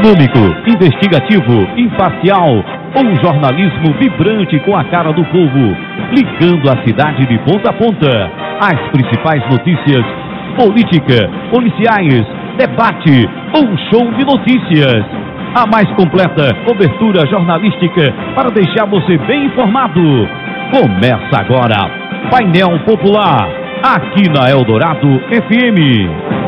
dinâmico, investigativo, imparcial, um jornalismo vibrante com a cara do povo, ligando a cidade de ponta a ponta. As principais notícias, política, policiais, debate, um show de notícias. A mais completa cobertura jornalística para deixar você bem informado. Começa agora, Painel Popular, aqui na Eldorado FM.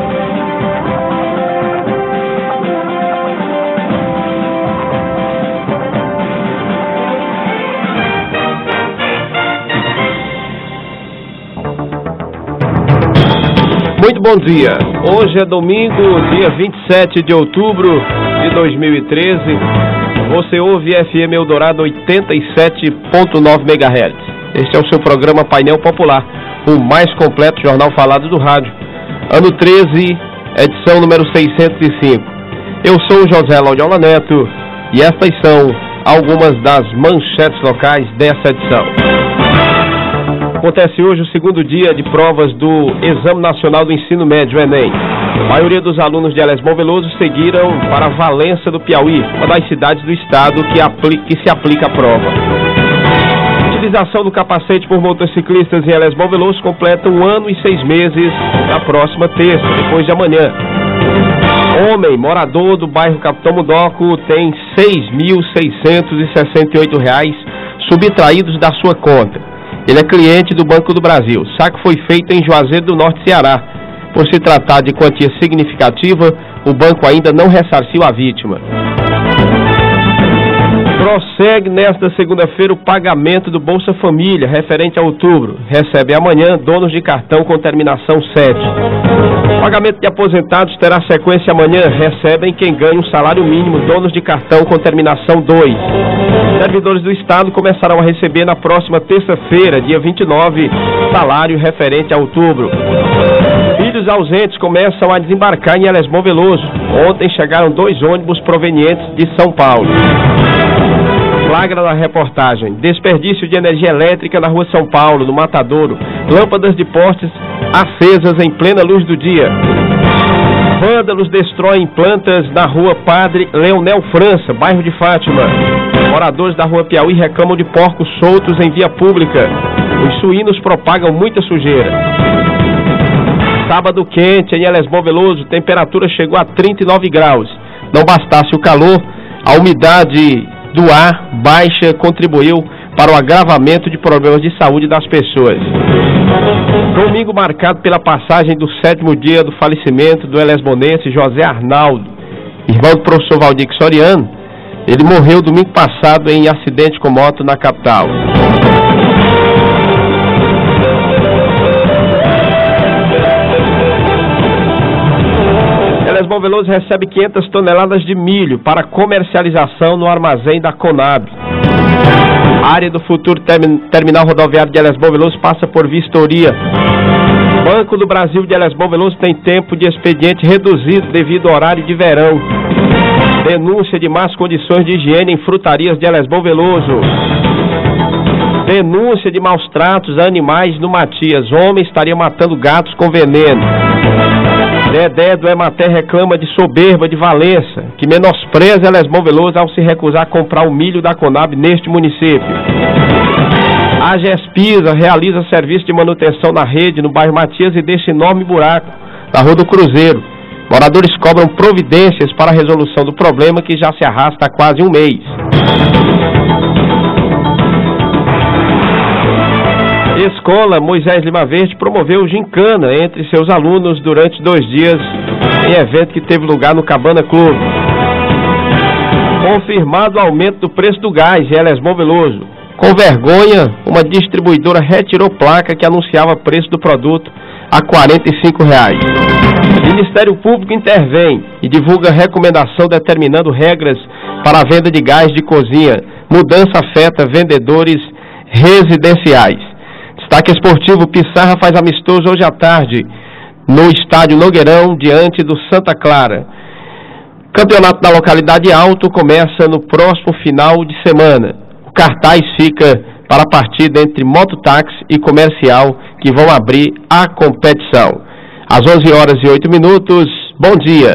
Muito bom dia. Hoje é domingo, dia 27 de outubro de 2013. Você ouve FM Eldorado 87.9 MHz. Este é o seu programa Painel Popular, o mais completo jornal falado do rádio. Ano 13, edição número 605. Eu sou o José Laudiola Neto e estas são algumas das manchetes locais dessa edição. Acontece hoje o segundo dia de provas do Exame Nacional do Ensino Médio, Enem. A maioria dos alunos de Elesbol Veloso seguiram para Valença do Piauí, uma das cidades do estado que se aplica a prova. A utilização do capacete por motociclistas em Elesbol Veloso completa 1 ano e 6 meses na próxima terça, depois de amanhã. Homem, morador do bairro Capitão Mudoco, tem R$ 6.668 subtraídos da sua conta. Ele é cliente do Banco do Brasil. O saque foi feito em Juazeiro do Norte, Ceará. Por se tratar de quantia significativa, o banco ainda não ressarciu a vítima. Prossegue nesta segunda-feira o pagamento do Bolsa Família, referente a outubro. Recebe amanhã donos de cartão com terminação 7. O pagamento de aposentados terá sequência amanhã. Recebem quem ganha um salário mínimo, donos de cartão com terminação 2. Servidores do Estado começarão a receber na próxima terça-feira, dia 29, salário referente a outubro. Filhos ausentes começam a desembarcar em Elesbol Veloso. Ontem chegaram 2 ônibus provenientes de São Paulo. Flagra da reportagem: desperdício de energia elétrica na rua São Paulo, no Matadouro. Lâmpadas de postes acesas em plena luz do dia. Vândalos destroem plantas na rua Padre Leonel França, bairro de Fátima. Moradores da rua Piauí reclamam de porcos soltos em via pública. Os suínos propagam muita sujeira. Sábado quente em Elesbol Veloso, temperatura chegou a 39 graus. Não bastasse o calor, a umidade do ar baixa contribuiu para o agravamento de problemas de saúde das pessoas. Domingo marcado pela passagem do 7º dia do falecimento do elesbonense José Arnaldo, irmão do professor Valdir Soriano. Ele morreu domingo passado em acidente com moto na capital. Elesbol Veloso recebe 500 toneladas de milho para comercialização no armazém da Conab. A área do futuro terminal rodoviário de Elesbol Veloso passa por vistoria. Banco do Brasil de Elesbol Veloso tem tempo de expediente reduzido devido ao horário de verão. Denúncia de más condições de higiene em frutarias de Elesbol Veloso. Denúncia de maus tratos a animais no Matias. Homem estaria matando gatos com veneno. Dedé do Emater reclama de soberba de Valença, que menospreza Elesbol Veloso ao se recusar a comprar o milho da Conab neste município. A Gespisa realiza serviço de manutenção na rede no bairro Matias e deixa enorme buraco na Rua do Cruzeiro. Moradores cobram providências para a resolução do problema que já se arrasta há quase um mês. Escola Moisés Lima Verde promoveu gincana entre seus alunos durante 2 dias em evento que teve lugar no Cabana Clube. Confirmado o aumento do preço do gás em Elesbol Veloso. Com vergonha, uma distribuidora retirou placa que anunciava o preço do produto a R$ 45. O Ministério Público intervém e divulga recomendação determinando regras para a venda de gás de cozinha. Mudança afeta vendedores residenciais. Destaque esportivo: Pissarra faz amistoso hoje à tarde no estádio Nogueirão, diante do Santa Clara. O campeonato da localidade Alto começa no próximo final de semana. O cartaz fica para a partida entre mototáxi e comercial, que vão abrir a competição. Às 11h08. Bom dia.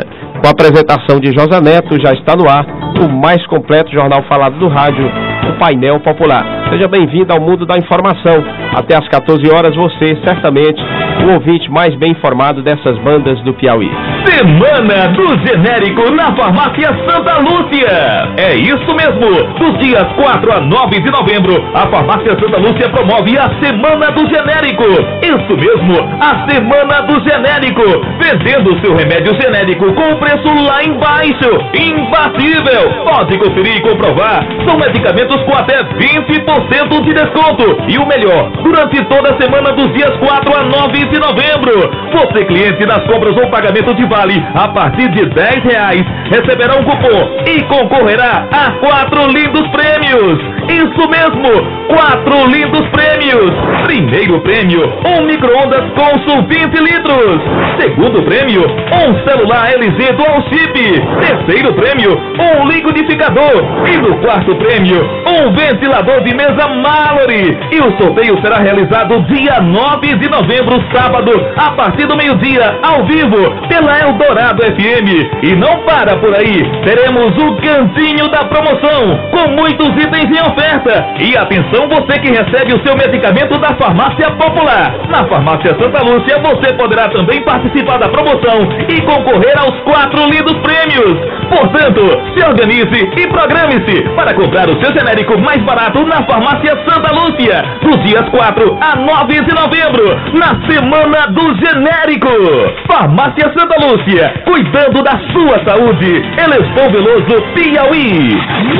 Com a apresentação de Josa Neto, já está no ar o mais completo jornal falado do rádio, o Painel Popular. Seja bem-vindo ao mundo da informação. Até às 14 horas, você, certamente, o ouvinte mais bem informado dessas bandas do Piauí. Semana do Genérico na Farmácia Santa Lúcia. É isso mesmo. Dos dias 4 a 9 de novembro, a Farmácia Santa Lúcia promove a Semana do Genérico. Isso mesmo, a Semana do Genérico. Vendendo seu remédio genérico com o preço lá embaixo. Imbatível. Pode conferir e comprovar. São medicamentos com até 20% de desconto. E o melhor, durante toda a semana dos dias 4 a 9 de novembro, você cliente nas compras ou pagamento de vale a partir de R$10, receberá um cupom e concorrerá a 4 lindos prêmios. Isso mesmo, 4 lindos prêmios. Primeiro prêmio, um micro-ondas Consul 20 litros. Segundo prêmio, um celular LG Dual Chip. Terceiro prêmio, um liquidificador. E no quarto prêmio, um ventilador de mesa Mallory. E o sorteio será realizado dia 9 de novembro, sábado, a partir do meio-dia, ao vivo, pela Eldorado FM. E não para por aí, teremos o cantinho da promoção, com muitos itens em oferta. E atenção, você que recebe o seu medicamento da Farmácia Popular. Na Farmácia Santa Lúcia, você poderá também participar da promoção e concorrer aos 4 lindos prêmios. Portanto, se organize e programe-se para comprar o seu genérico mais barato na Farmácia Santa Lúcia, dos dias 4 a 9 de novembro, na Semana do Genérico. Farmácia Santa Lúcia, cuidando da sua saúde. Elespão Veloso, Piauí.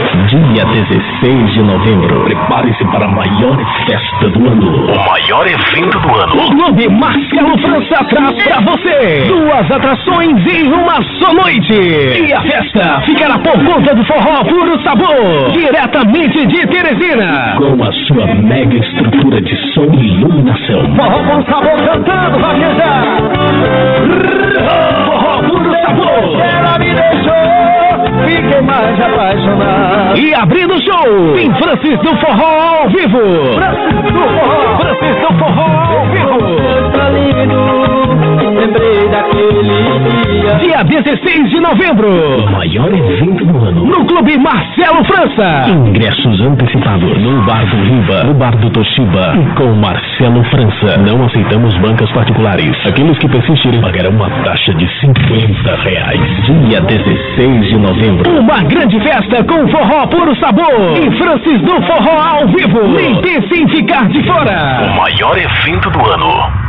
Dia 16 de novembro, prepare-se para a maior festa do ano. O maior evento do ano. O Clube Marcelo França traz pra você 2 atrações em uma só noite. E a festa ficará por conta do Forró Puro Sabor, diretamente de Teresina, com a sua mega estrutura de som e iluminação. Forró Puro Sabor cantando, vaquejar. Forró Puro Sabor. Ela me deixou, fiquei mais apaixonado. E abrindo o show, em Francis do Forró ao vivo. Francis do Forró ao vivo. Tá lindo, lembrei daquele dia. Dia 16 de novembro, o maior evento do ano, no Clube Marcelo França. Ingressos antecipados no Bar do Riba, no Bar do Toshiba e com Marcelo França. Não aceitamos bancas particulares. Aqueles que persistirem pagarão uma taxa de R$50. Dia 16 de novembro, uma grande festa com forró puro sabor e Francis do Forró ao vivo. Nem pense em ficar de fora. O maior evento do ano.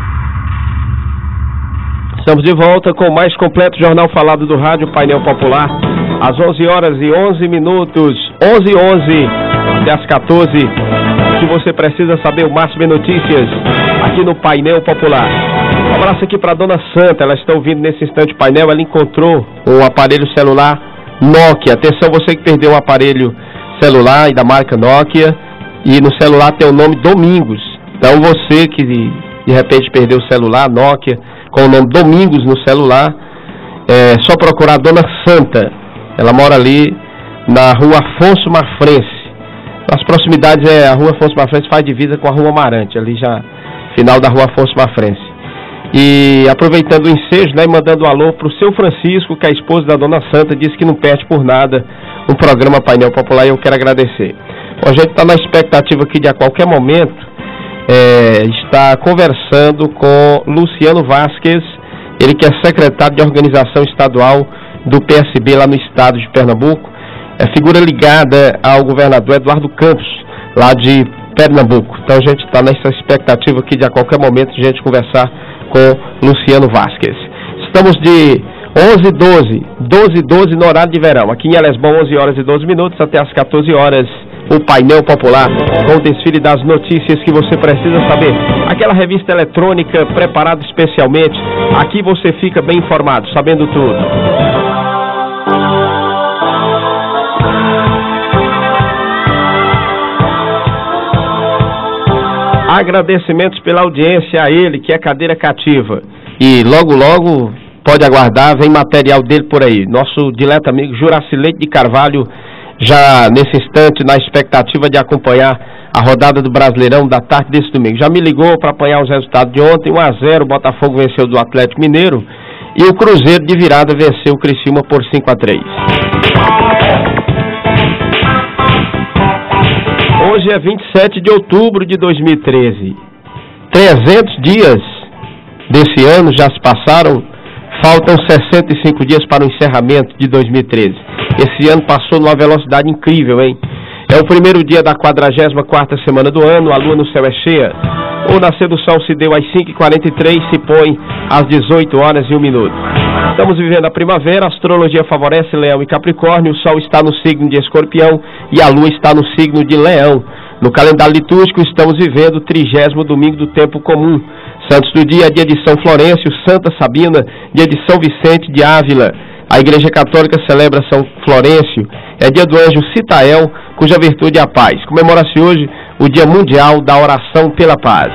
Estamos de volta com o mais completo jornal falado do rádio Painel Popular, às 11 horas e 11 minutos, 11h11, até às 14, que você precisa saber o máximo de notícias aqui no Painel Popular. Um abraço aqui para a Dona Santa, ela está ouvindo nesse instante o painel, ela encontrou um aparelho celular Nokia. Atenção, você que perdeu um aparelho celular e da marca Nokia, e no celular tem o nome Domingos. Então você que de repente perdeu o celular Nokia com o nome Domingos no celular, é só procurar a Dona Santa. Ela mora ali na rua Afonso Mafrense. Nas proximidades a rua Afonso Mafrense faz divisa com a rua Amarante, ali já final da rua Afonso Mafrense. E aproveitando o ensejo, né, e mandando um alô para o seu Francisco, que é a esposa da Dona Santa, disse que não perde por nada o programa Painel Popular, e eu quero agradecer. Bom, a gente está na expectativa aqui de a qualquer momento está conversando com Luciano Vasquez, ele que é secretário de organização estadual do PSB lá no estado de Pernambuco, é figura ligada ao governador Eduardo Campos, lá de Pernambuco. Então a gente está nessa expectativa aqui de a qualquer momento a gente conversar com Luciano Vasquez. Estamos de 12h12 no horário de verão, aqui em Elesbão, 11 horas e 12 minutos, até às 14 horas. O Painel Popular, com o desfile das notícias que você precisa saber. Aquela revista eletrônica preparada especialmente. Aqui você fica bem informado, sabendo tudo. Agradecimentos pela audiência a ele, que é cadeira cativa. E logo pode aguardar, vem material dele por aí. Nosso dileto amigo Juraci Leite de Carvalho, já nesse instante na expectativa de acompanhar a rodada do Brasileirão da tarde desse domingo. Já me ligou para apanhar os resultados de ontem. 1-0, o Botafogo venceu do Atlético Mineiro E o Cruzeiro de virada venceu o Criciúma por 5-3. Hoje é 27 de outubro de 2013. 300 dias desse ano já se passaram, faltam 65 dias para o encerramento de 2013. Esse ano passou numa velocidade incrível, hein? É o primeiro dia da 44ª semana do ano, a lua no céu é cheia. O nascer do sol se deu às 5h43, se põe às 18h01. Estamos vivendo a primavera, a astrologia favorece Leão e Capricórnio, o sol está no signo de Escorpião e a lua está no signo de Leão. No calendário litúrgico estamos vivendo o 30º domingo do tempo comum. Santos do dia, dia de São Florencio, Santa Sabina, dia de São Vicente de Ávila. A Igreja Católica celebra São Florencio, é dia do anjo Citael, cuja virtude é a paz. Comemora-se hoje o Dia Mundial da Oração pela Paz.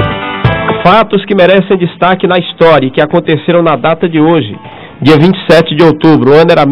Fatos que merecem destaque na história e que aconteceram na data de hoje, dia 27 de outubro. O ano era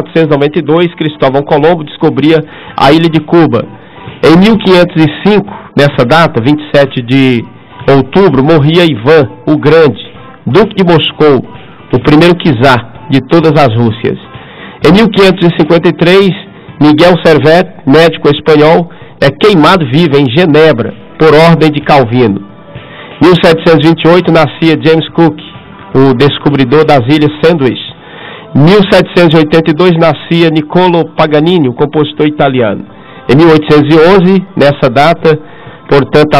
1492, Cristóvão Colombo descobria a ilha de Cuba. Em 1505, nessa data, 27 de outubro, morria Ivan o Grande, Duque de Moscou, o primeiro czar de todas as Rússias. Em 1553, Miguel Servet, médico espanhol, é queimado vivo em Genebra, por ordem de Calvino. Em 1728, nascia James Cook, o descobridor das Ilhas Sandwich. Em 1782, nascia Niccolo Paganini, o compositor italiano. Em 1811, nessa data, portanto há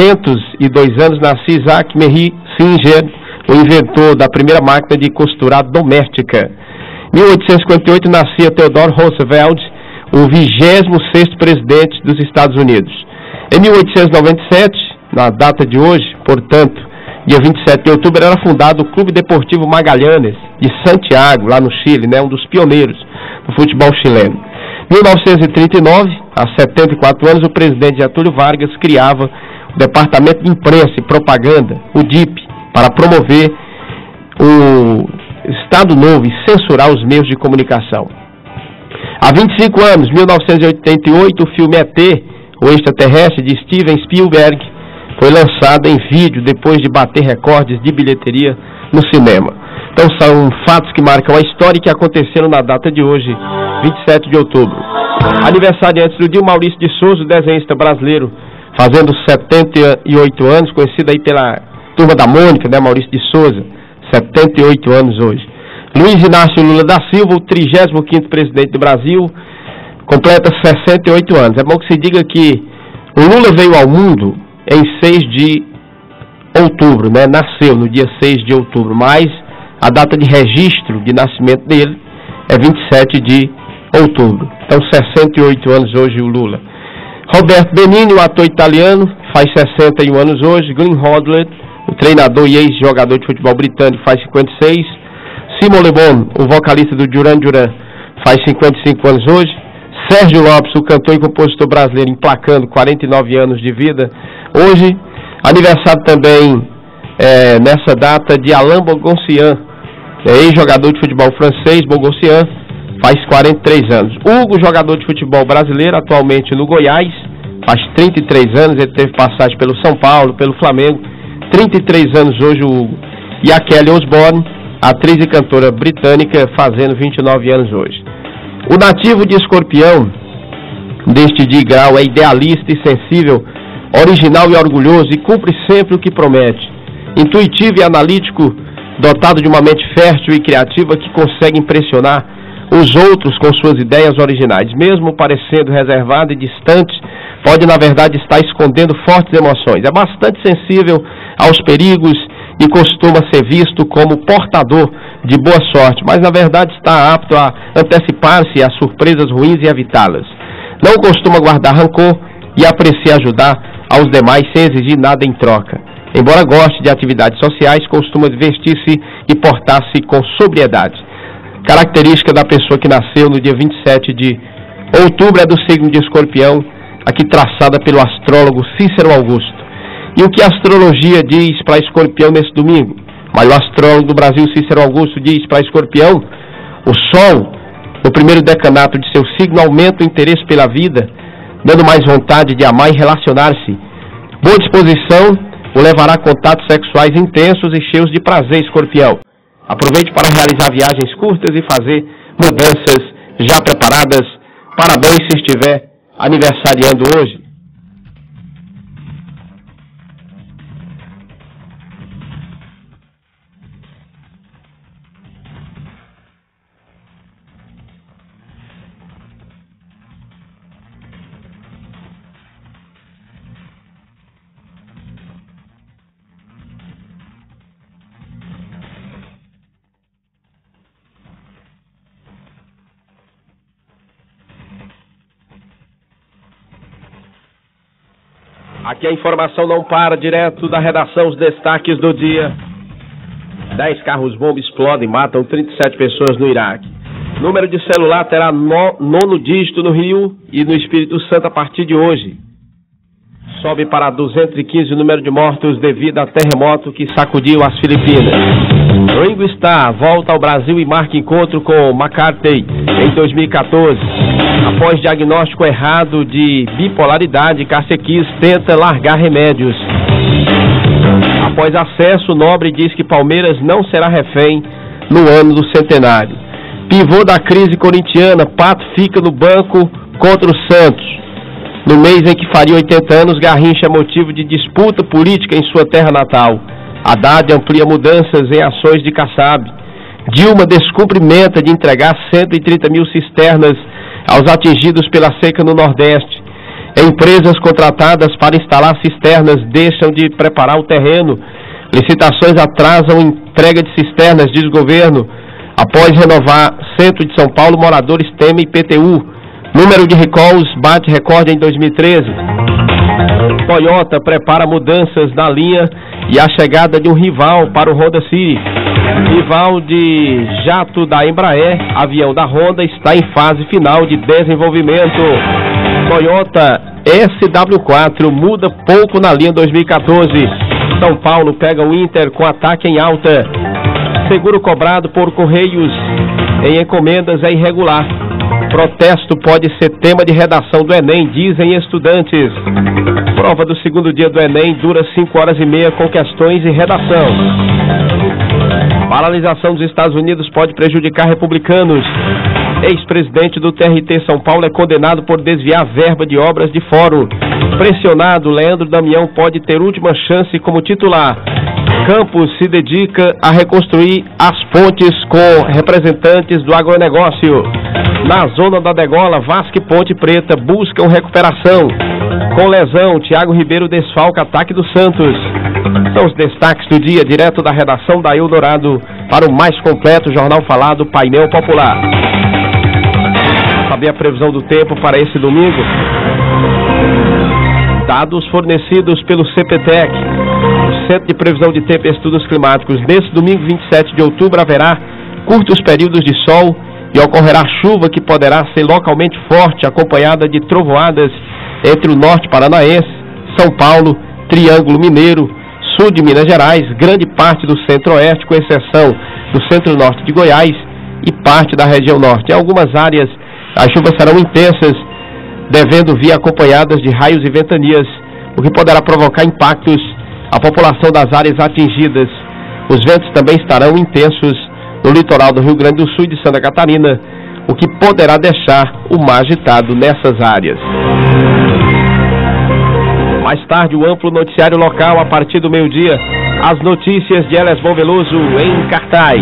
202 anos, nascia Isaac Henry Singer, o inventor da primeira máquina de costurar doméstica. Em 1858, nascia Theodore Roosevelt, o 26º presidente dos Estados Unidos. Em 1897, na data de hoje, portanto, dia 27 de outubro, era fundado o Clube Deportivo Magallanes, de Santiago, lá no Chile, um dos pioneiros do futebol chileno. Em 1939, há 74 anos, o presidente Getúlio Vargas criava o Departamento de Imprensa e Propaganda, o DIP, para promover o Estado Novo e censurar os meios de comunicação. Há 25 anos, 1988, o filme ET, o extraterrestre, de Steven Spielberg, foi lançado em vídeo depois de bater recordes de bilheteria no cinema. Então são fatos que marcam a história e que aconteceram na data de hoje, 27 de outubro. Aniversariante do dia, Maurício de Souza, o desenhista brasileiro, fazendo 78 anos, conhecido aí pela Turma da Mônica, Maurício de Souza, 78 anos hoje. Luiz Inácio Lula da Silva, o 35º presidente do Brasil, completa 68 anos. É bom que se diga que o Lula veio ao mundo em 6 de outubro, nasceu no dia 6 de outubro, mas a data de registro de nascimento dele é 27 de outubro. Então 68 anos hoje o Lula. Roberto Benigni, o ator italiano, faz 61 anos hoje. Glenn Hoddle, o treinador e ex-jogador de futebol britânico, faz 56. Simon Le Bon, o vocalista do Duran Duran, faz 55 anos hoje. Sérgio Lopes, o cantor e compositor brasileiro, emplacando 49 anos de vida hoje. Aniversário também nessa data de Alain Bogossian, ex-jogador de futebol francês. Bogossian faz 43 anos. Hugo, jogador de futebol brasileiro, atualmente no Goiás, faz 33 anos. Ele teve passagem pelo São Paulo, pelo Flamengo. 33 anos hoje o Hugo. E a Kelly Osbourne, atriz e cantora britânica, fazendo 29 anos hoje. O nativo de Escorpião, deste dia e grau, é idealista e sensível, original e orgulhoso, e cumpre sempre o que promete. Intuitivo e analítico, dotado de uma mente fértil e criativa que consegue impressionar os outros com suas ideias originais. Mesmo parecendo reservado e distante, pode na verdade estar escondendo fortes emoções. É bastante sensível aos perigos e costuma ser visto como portador de boa sorte, mas na verdade está apto a antecipar-se às surpresas ruins e evitá-las. Não costuma guardar rancor e aprecia ajudar aos demais sem exigir nada em troca. Embora goste de atividades sociais, costuma vestir-se e portar-se com sobriedade. Característica da pessoa que nasceu no dia 27 de outubro é do signo de Escorpião, aqui traçada pelo astrólogo Cícero Augusto. E o que a astrologia diz para Escorpião nesse domingo? Mas o astrólogo do Brasil, Cícero Augusto, diz para Escorpião: o Sol, no primeiro decanato de seu signo, aumenta o interesse pela vida, dando mais vontade de amar e relacionar-se. Boa disposição o levará a contatos sexuais intensos e cheios de prazer, Escorpião. Aproveite para realizar viagens curtas e fazer mudanças já preparadas. Parabéns se estiver aniversariando hoje. Aqui a informação não para, direto da redação, os destaques do dia. 10 carros-bomba explodem e matam 37 pessoas no Iraque. Número de celular terá nono dígito no Rio e no Espírito Santo a partir de hoje. Sobe para 215 o número de mortos devido a terremoto que sacudiu as Filipinas. Ringo Starr volta ao Brasil e marca encontro com McCartney em 2014. Após diagnóstico errado de bipolaridade, Cássia Kiss tenta largar remédios. Após acesso, Nobre diz que Palmeiras não será refém no ano do centenário. Pivô da crise corintiana, Pato fica no banco contra o Santos. No mês em que faria 80 anos, Garrincha é motivo de disputa política em sua terra natal. Haddad amplia mudanças em ações de Kassab. Dilma descumprimenta de entregar 130 mil cisternas aos atingidos pela seca no Nordeste. Empresas contratadas para instalar cisternas deixam de preparar o terreno. Licitações atrasam entrega de cisternas, diz o governo. Após renovar centro de São Paulo, moradores temem IPTU. Número de recalls bate recorde em 2013. Toyota prepara mudanças na linha e a chegada de um rival para o Honda City. Rival de jato da Embraer, avião da Honda, está em fase final de desenvolvimento. Toyota SW4 muda pouco na linha 2014. São Paulo pega o Inter com ataque em alta. Seguro cobrado por Correios em encomendas é irregular. Protesto pode ser tema de redação do Enem, dizem estudantes. Prova do segundo dia do Enem dura 5 horas e meia com questões e redação. Paralisação dos Estados Unidos pode prejudicar republicanos. Ex-presidente do TRT São Paulo é condenado por desviar verba de obras de fórum. Pressionado, Leandro Damião pode ter última chance como titular. Campos se dedica a reconstruir as pontes com representantes do agronegócio. Na zona da degola, Vasco e Ponte Preta buscam recuperação. Com lesão, Thiago Ribeiro desfalca ataque do Santos. São os destaques do dia, direto da redação da Eldorado, para o mais completo jornal falado, Painel Popular. Saber a previsão do tempo para esse domingo? Dados fornecidos pelo CPTEC, o Centro de Previsão de Tempo e Estudos Climáticos. Nesse domingo, 27 de outubro, haverá curtos períodos de sol e ocorrerá chuva que poderá ser localmente forte, acompanhada de trovoadas entre o norte paranaense, São Paulo, Triângulo Mineiro, sul de Minas Gerais, grande parte do centro-oeste, com exceção do centro-norte de Goiás e parte da região norte. Em algumas áreas, as chuvas serão intensas, devendo vir acompanhadas de raios e ventanias, o que poderá provocar impactos à população das áreas atingidas. Os ventos também estarão intensos no litoral do Rio Grande do Sul e de Santa Catarina, o que poderá deixar o mar agitado nessas áreas. Mais tarde, o amplo noticiário local a partir do meio-dia. As notícias de Elesbon Veloso em cartaz.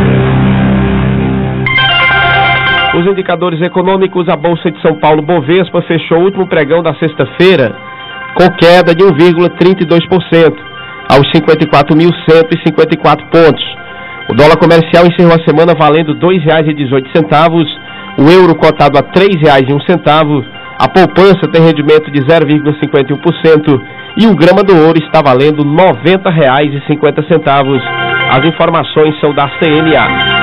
Os indicadores econômicos, a Bolsa de São Paulo Bovespa fechou o último pregão da sexta-feira com queda de 1,32% aos 54.154 pontos. O dólar comercial encerrou a semana valendo R$ 2,18, o euro cotado a R$ 3,01, a poupança tem rendimento de 0,51% e o grama do ouro está valendo R$ 90,50. As informações são da CNA.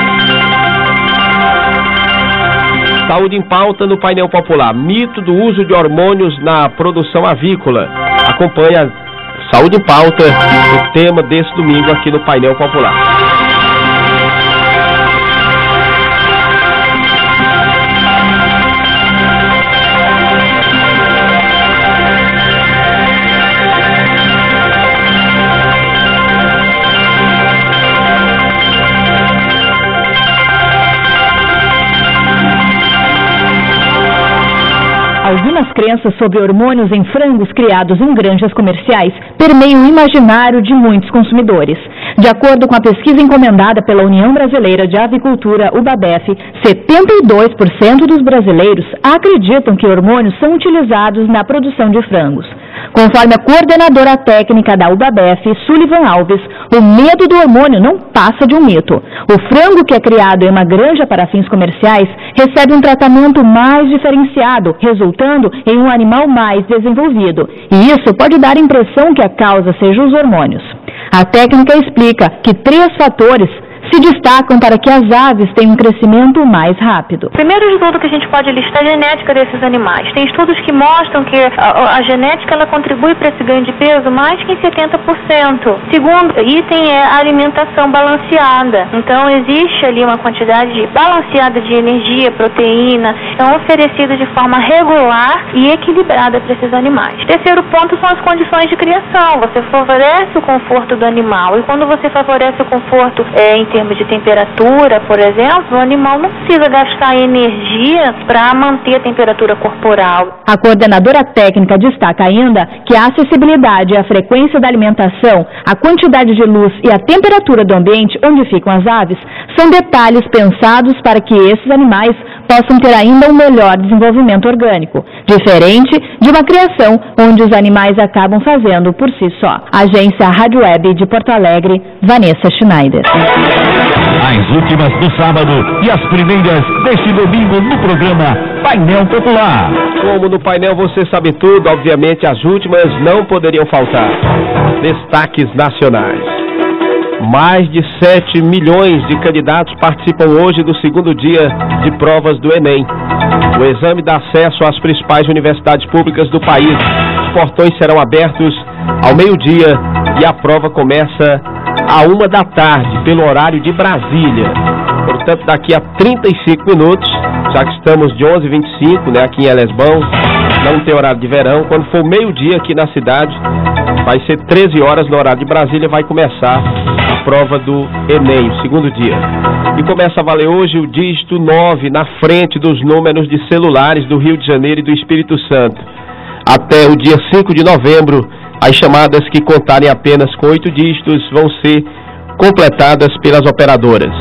Saúde em pauta no painel popular. Mito do uso de hormônios na produção avícola. Acompanha Saúde em pauta, o tema desse domingo aqui no painel popular. Algumas crenças sobre hormônios em frangos criados em granjas comerciais permeiam o imaginário de muitos consumidores. De acordo com a pesquisa encomendada pela União Brasileira de Avicultura, UBABEF, 72% dos brasileiros acreditam que hormônios são utilizados na produção de frangos. Conforme a coordenadora técnica da UBABEF, Sullivan Alves, o medo do hormônio não passa de um mito. O frango que é criado em uma granja para fins comerciais recebe um tratamento mais diferenciado, resultando em um animal mais desenvolvido. E isso pode dar a impressão que a causa seja os hormônios. A técnica explica que 3 fatores se destacam para que as aves tenham um crescimento mais rápido. Primeiro de tudo que a gente pode listar é a genética desses animais. Tem estudos que mostram que a genética ela contribui para esse ganho de peso mais que em 70%. Segundo item é a alimentação balanceada. Então existe ali uma quantidade balanceada de energia, proteína, então oferecida de forma regular e equilibrada para esses animais. Terceiro ponto são as condições de criação. Você favorece o conforto do animal e quando você favorece o conforto em termos de temperatura, por exemplo, o animal não precisa gastar energia para manter a temperatura corporal. A coordenadora técnica destaca ainda que a acessibilidade e a frequência da alimentação, a quantidade de luz e a temperatura do ambiente onde ficam as aves são detalhes pensados para que esses animais possam ter ainda um melhor desenvolvimento orgânico, diferente de uma criação onde os animais acabam fazendo por si só. Agência Rádio Web de Porto Alegre, Vanessa Schneider. As últimas do sábado e as primeiras deste domingo no programa Painel Popular. Como no painel você sabe tudo, obviamente as últimas não poderiam faltar. Destaques nacionais. Mais de 7 milhões de candidatos participam hoje do segundo dia de provas do Enem. O exame dá acesso às principais universidades públicas do país. Os portões serão abertos ao meio-dia e a prova começa à 13h, pelo horário de Brasília. Portanto, daqui a 35 minutos, já que estamos de 11h25, né, aqui em Elesbão, não tem horário de verão. Quando for meio-dia aqui na cidade, vai ser 13 horas no horário de Brasília, vai começar a prova do Enem, o segundo dia. E começa a valer hoje o dígito 9 na frente dos números de celulares do Rio de Janeiro e do Espírito Santo. Até o dia 5 de novembro, as chamadas que contarem apenas com 8 dígitos vão ser completadas pelas operadoras.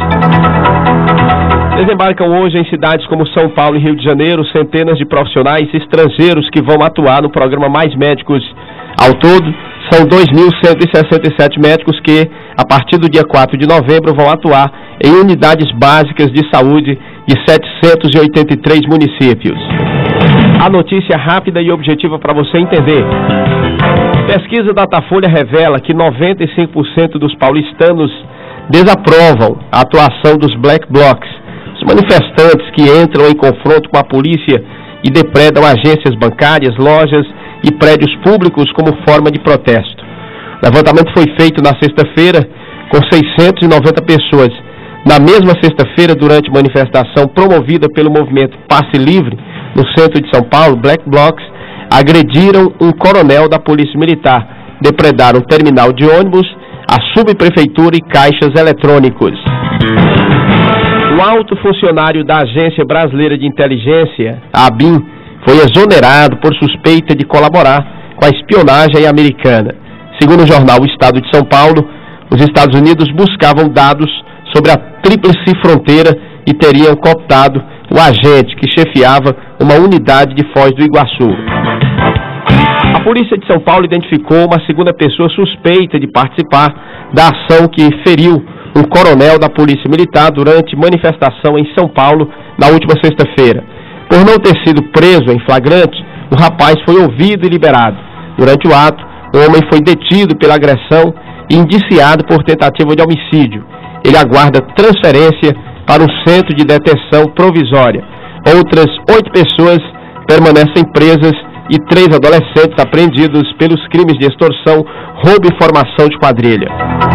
Desembarcam hoje em cidades como São Paulo e Rio de Janeiro centenas de profissionais estrangeiros que vão atuar no programa Mais Médicos. Ao todo, são 2.167 médicos que, a partir do dia 4 de novembro, vão atuar em unidades básicas de saúde de 783 municípios. A notícia rápida e objetiva para você entender. Pesquisa Datafolha revela que 95% dos paulistanos desaprovam a atuação dos Black Blocs, os manifestantes que entram em confronto com a polícia e depredam agências bancárias, lojas e prédios públicos como forma de protesto. O levantamento foi feito na sexta-feira com 690 pessoas. Na mesma sexta-feira, durante manifestação promovida pelo movimento Passe Livre, no centro de São Paulo, Black Blocs agrediram um coronel da Polícia Militar, depredaram um terminal de ônibus, a subprefeitura e caixas eletrônicos. Um alto funcionário da Agência Brasileira de Inteligência, a ABIN, foi exonerado por suspeita de colaborar com a espionagem americana. Segundo o jornal O Estado de São Paulo, os Estados Unidos buscavam dados sobre a tríplice fronteira e teriam cooptado o agente que chefiava uma unidade de Foz do Iguaçu. A Polícia de São Paulo identificou uma segunda pessoa suspeita de participar da ação que feriu um coronel da Polícia Militar durante manifestação em São Paulo na última sexta-feira. Por não ter sido preso em flagrante, o rapaz foi ouvido e liberado. Durante o ato, o homem foi detido pela agressão e indiciado por tentativa de homicídio. Ele aguarda transferência para um centro de detenção provisória. Outras 8 pessoas permanecem presas e 3 adolescentes apreendidos pelos crimes de extorsão, roubo e formação de quadrilha.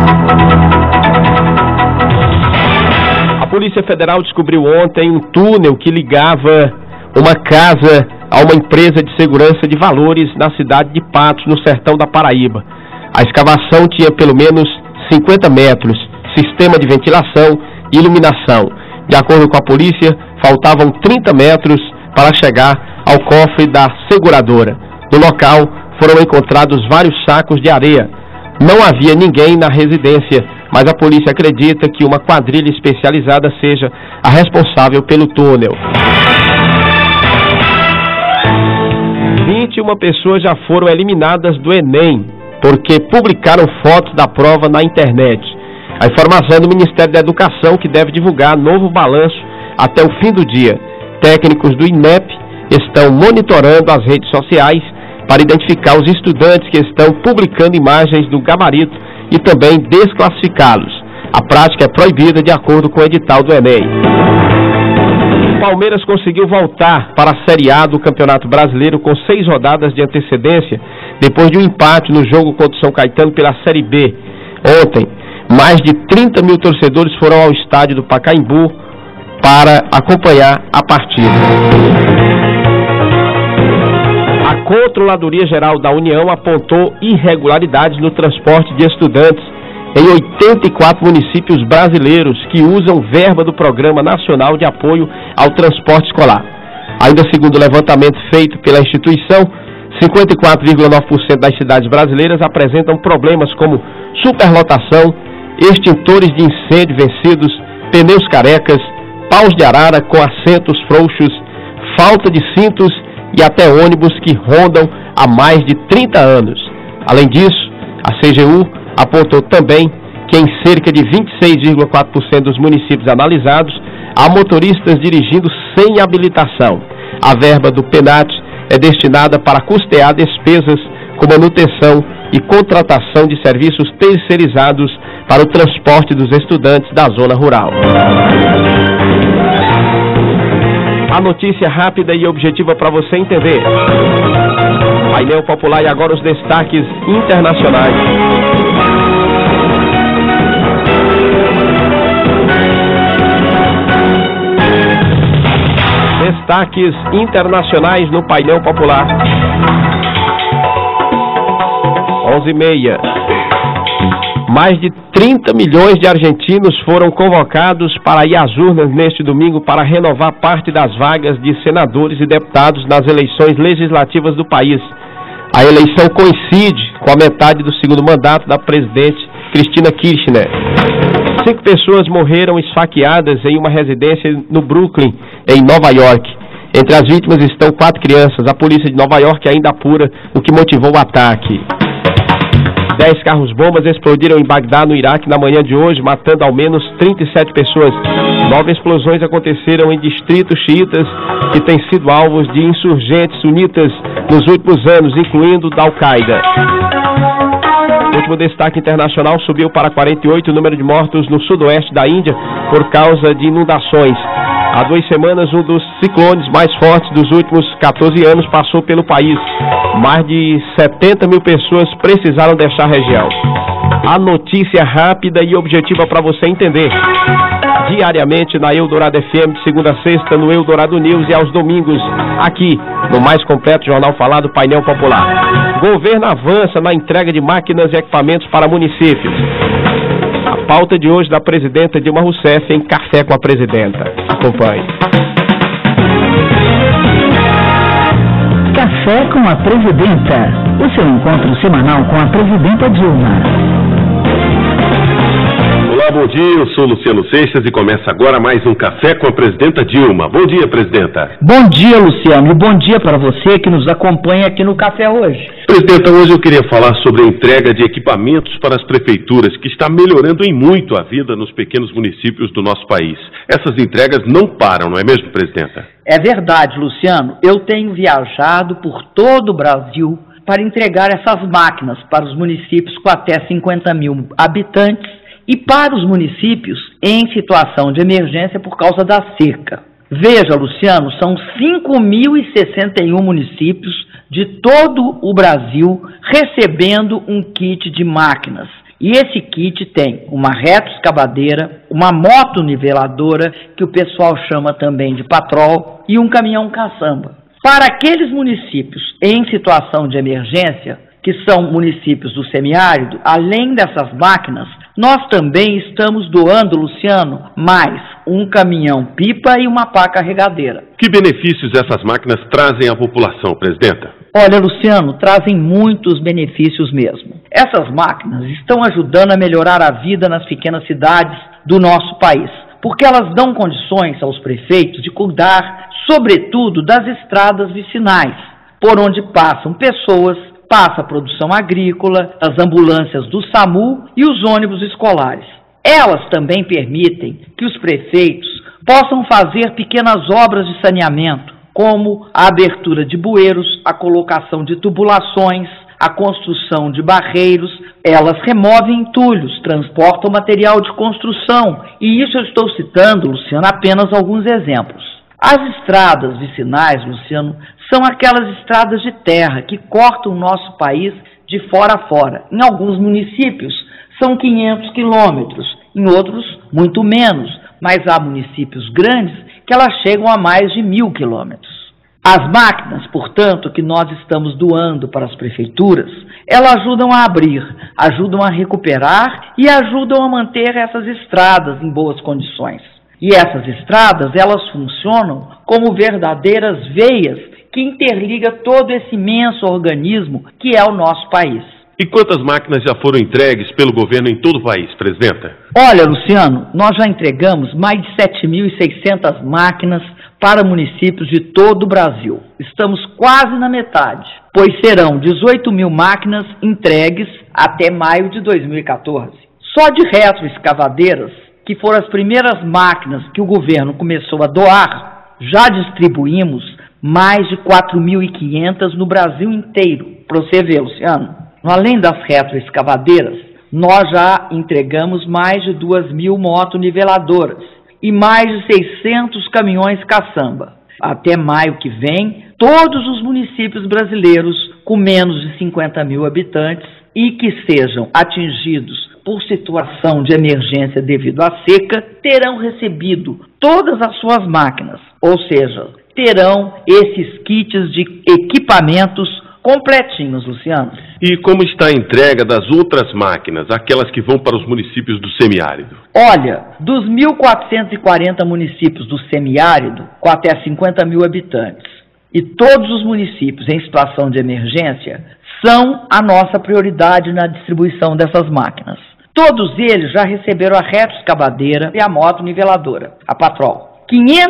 A Polícia Federal descobriu ontem um túnel que ligava uma casa a uma empresa de segurança de valores na cidade de Patos, no sertão da Paraíba. A escavação tinha pelo menos 50 metros, sistema de ventilação e iluminação. De acordo com a polícia, faltavam 30 metros para chegar ao cofre da seguradora. No local foram encontrados vários sacos de areia. Não havia ninguém na residência, mas a polícia acredita que uma quadrilha especializada seja a responsável pelo túnel. 21 pessoas já foram eliminadas do Enem, porque publicaram fotos da prova na internet. A informação é do Ministério da Educação, que deve divulgar novo balanço até o fim do dia. Técnicos do INEP estão monitorando as redes sociais para identificar os estudantes que estão publicando imagens do gabarito e também desclassificá-los. A prática é proibida de acordo com o edital do Enem. O Palmeiras conseguiu voltar para a Série A do Campeonato Brasileiro com 6 rodadas de antecedência, depois de um empate no jogo contra o São Caetano pela Série B. Ontem, mais de 30 mil torcedores foram ao estádio do Pacaembu para acompanhar a partida. A Controladoria Geral da União apontou irregularidades no transporte de estudantes em 84 municípios brasileiros que usam verba do Programa Nacional de Apoio ao Transporte Escolar. Ainda segundo o levantamento feito pela instituição, 54,9% das cidades brasileiras apresentam problemas como superlotação, extintores de incêndio vencidos, pneus carecas, paus de arara com assentos frouxos, falta de cintos e até ônibus que rondam há mais de 30 anos. Além disso, a CGU apontou também que em cerca de 26,4% dos municípios analisados, há motoristas dirigindo sem habilitação. A verba do PENAT é destinada para custear despesas com manutenção e contratação de serviços terceirizados para o transporte dos estudantes da zona rural. A notícia rápida e objetiva para você entender. Painel Popular e agora os destaques internacionais. Destaques internacionais no Painel Popular. 11h30. Mais de 30 milhões de argentinos foram convocados para ir às urnas neste domingo para renovar parte das vagas de senadores e deputados nas eleições legislativas do país. A eleição coincide com a metade do segundo mandato da presidente Cristina Kirchner. 5 pessoas morreram esfaqueadas em uma residência no Brooklyn, em Nova York. Entre as vítimas estão 4 crianças. A polícia de Nova York ainda apura o que motivou o ataque. 10 carros-bombas explodiram em Bagdá, no Iraque, na manhã de hoje, matando ao menos 37 pessoas. 9 explosões aconteceram em distritos xiitas que têm sido alvos de insurgentes sunitas nos últimos anos, incluindo da Al-Qaeda. O último destaque internacional: subiu para 48 o número de mortos no sudoeste da Índia por causa de inundações. Há 2 semanas, um dos ciclones mais fortes dos últimos 14 anos passou pelo país. Mais de 70 mil pessoas precisaram deixar a região. A notícia rápida e objetiva para você entender. Diariamente na Eldorado FM, de segunda a sexta, no Eldorado News e aos domingos, aqui no mais completo jornal falado, Painel Popular. Governo avança na entrega de máquinas e equipamentos para municípios. A pauta de hoje da presidenta Dilma Rousseff em Café com a Presidenta. Acompanhe. Café com a Presidenta. O seu encontro semanal com a Presidenta Dilma. Olá, bom dia, eu sou Luciano Seixas e começa agora mais um Café com a Presidenta Dilma. Bom dia, Presidenta. Bom dia, Luciano, e bom dia para você que nos acompanha aqui no Café hoje. Presidenta, hoje eu queria falar sobre a entrega de equipamentos para as prefeituras, que está melhorando em muito a vida nos pequenos municípios do nosso país. Essas entregas não param, não é mesmo, Presidenta? É verdade, Luciano. Eu tenho viajado por todo o Brasil para entregar essas máquinas para os municípios com até 50 mil habitantes e para os municípios em situação de emergência por causa da seca. Veja, Luciano, são 5.061 municípios de todo o Brasil recebendo um kit de máquinas. E esse kit tem uma retroescavadeira, uma moto niveladora, que o pessoal chama também de patrol, e um caminhão caçamba. Para aqueles municípios em situação de emergência, que são municípios do semiárido, além dessas máquinas, nós também estamos doando, Luciano, mais um caminhão-pipa e uma pá carregadeira. Que benefícios essas máquinas trazem à população, presidenta? Olha, Luciano, trazem muitos benefícios mesmo. Essas máquinas estão ajudando a melhorar a vida nas pequenas cidades do nosso país, porque elas dão condições aos prefeitos de cuidar, sobretudo, das estradas vicinais, por onde passam pessoas, passa a produção agrícola, as ambulâncias do SAMU e os ônibus escolares. Elas também permitem que os prefeitos possam fazer pequenas obras de saneamento, como a abertura de bueiros, a colocação de tubulações, a construção de barreiros. Elas removem entulhos, transportam material de construção, e isso eu estou citando, Luciano, apenas alguns exemplos. As estradas vicinais, Luciano, são aquelas estradas de terra que cortam o nosso país de fora a fora. Em alguns municípios são 500 quilômetros, em outros muito menos, mas há municípios grandes que elas chegam a mais de 1.000 quilômetros. As máquinas, portanto, que nós estamos doando para as prefeituras, elas ajudam a abrir, ajudam a recuperar e ajudam a manter essas estradas em boas condições. E essas estradas, elas funcionam como verdadeiras veias que interliga todo esse imenso organismo que é o nosso país. E quantas máquinas já foram entregues pelo governo em todo o país, presidenta? Olha, Luciano, nós já entregamos mais de 7.600 máquinas para municípios de todo o Brasil. Estamos quase na metade, pois serão 18.000 máquinas entregues até maio de 2014. Só de retroescavadeiras, que foram as primeiras máquinas que o governo começou a doar, já distribuímos mais de 4.500 no Brasil inteiro. Para você ver, Luciano. Além das retroescavadeiras, nós já entregamos mais de 2.000 motoniveladoras e mais de 600 caminhões caçamba. Até maio que vem, todos os municípios brasileiros com menos de 50.000 habitantes e que sejam atingidos por situação de emergência devido à seca, terão recebido todas as suas máquinas, ou seja, terão esses kits de equipamentos completinhos, Luciano. E como está a entrega das outras máquinas, aquelas que vão para os municípios do semiárido? Olha, dos 1.440 municípios do semiárido, com até 50.000 habitantes, e todos os municípios em situação de emergência, são a nossa prioridade na distribuição dessas máquinas. Todos eles já receberam a retroescavadeira e a motoniveladora, a Patrol.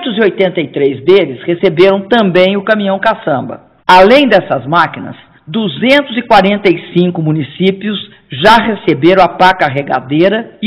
583 deles receberam também o caminhão caçamba. Além dessas máquinas, 245 municípios já receberam a pá carregadeira e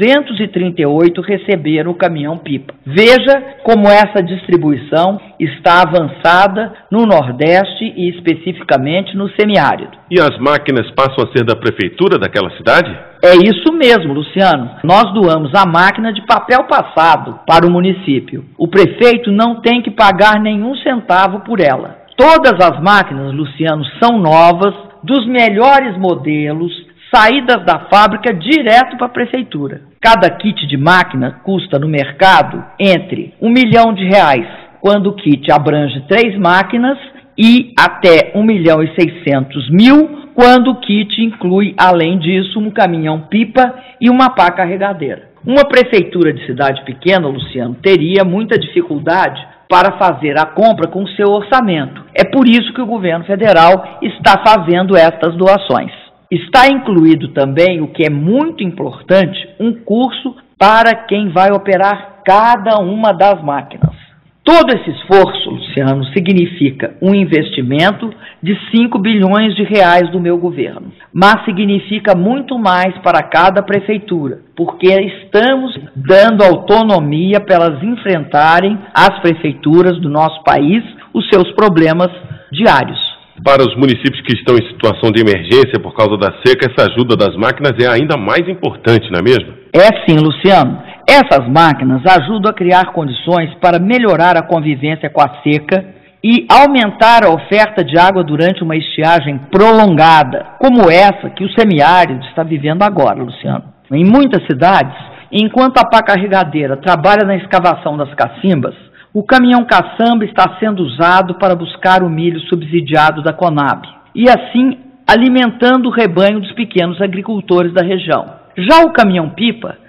238 receberam o caminhão-pipa. Veja como essa distribuição está avançada no Nordeste e especificamente no semiárido. E as máquinas passam a ser da prefeitura daquela cidade? É isso mesmo, Luciano. Nós doamos a máquina de papel passado para o município. O prefeito não tem que pagar nenhum centavo por ela. Todas as máquinas, Luciano, são novas, dos melhores modelos, saídas da fábrica direto para a prefeitura. Cada kit de máquina custa no mercado entre R$1 milhão, quando o kit abrange 3 máquinas, e até R$1.600.000, quando o kit inclui, além disso, um caminhão-pipa e uma pá carregadeira. Uma prefeitura de cidade pequena, Luciano, teria muita dificuldade para fazer a compra com seu orçamento. É por isso que o governo federal está fazendo estas doações. Está incluído também, o que é muito importante, um curso para quem vai operar cada uma das máquinas. Todo esse esforço, Luciano, significa um investimento de 5 bilhões de reais do meu governo, mas significa muito mais para cada prefeitura, porque estamos dando autonomia para elas enfrentarem, as prefeituras do nosso país, os seus problemas diários. Para os municípios que estão em situação de emergência por causa da seca, essa ajuda das máquinas é ainda mais importante, não é mesmo? É sim, Luciano. Essas máquinas ajudam a criar condições para melhorar a convivência com a seca e aumentar a oferta de água durante uma estiagem prolongada, como essa que o semiárido está vivendo agora, Luciano. Em muitas cidades, enquanto a pá carregadeira trabalha na escavação das cacimbas, o caminhão caçamba está sendo usado para buscar o milho subsidiado da Conab e assim alimentando o rebanho dos pequenos agricultores da região. Já o caminhão-pipa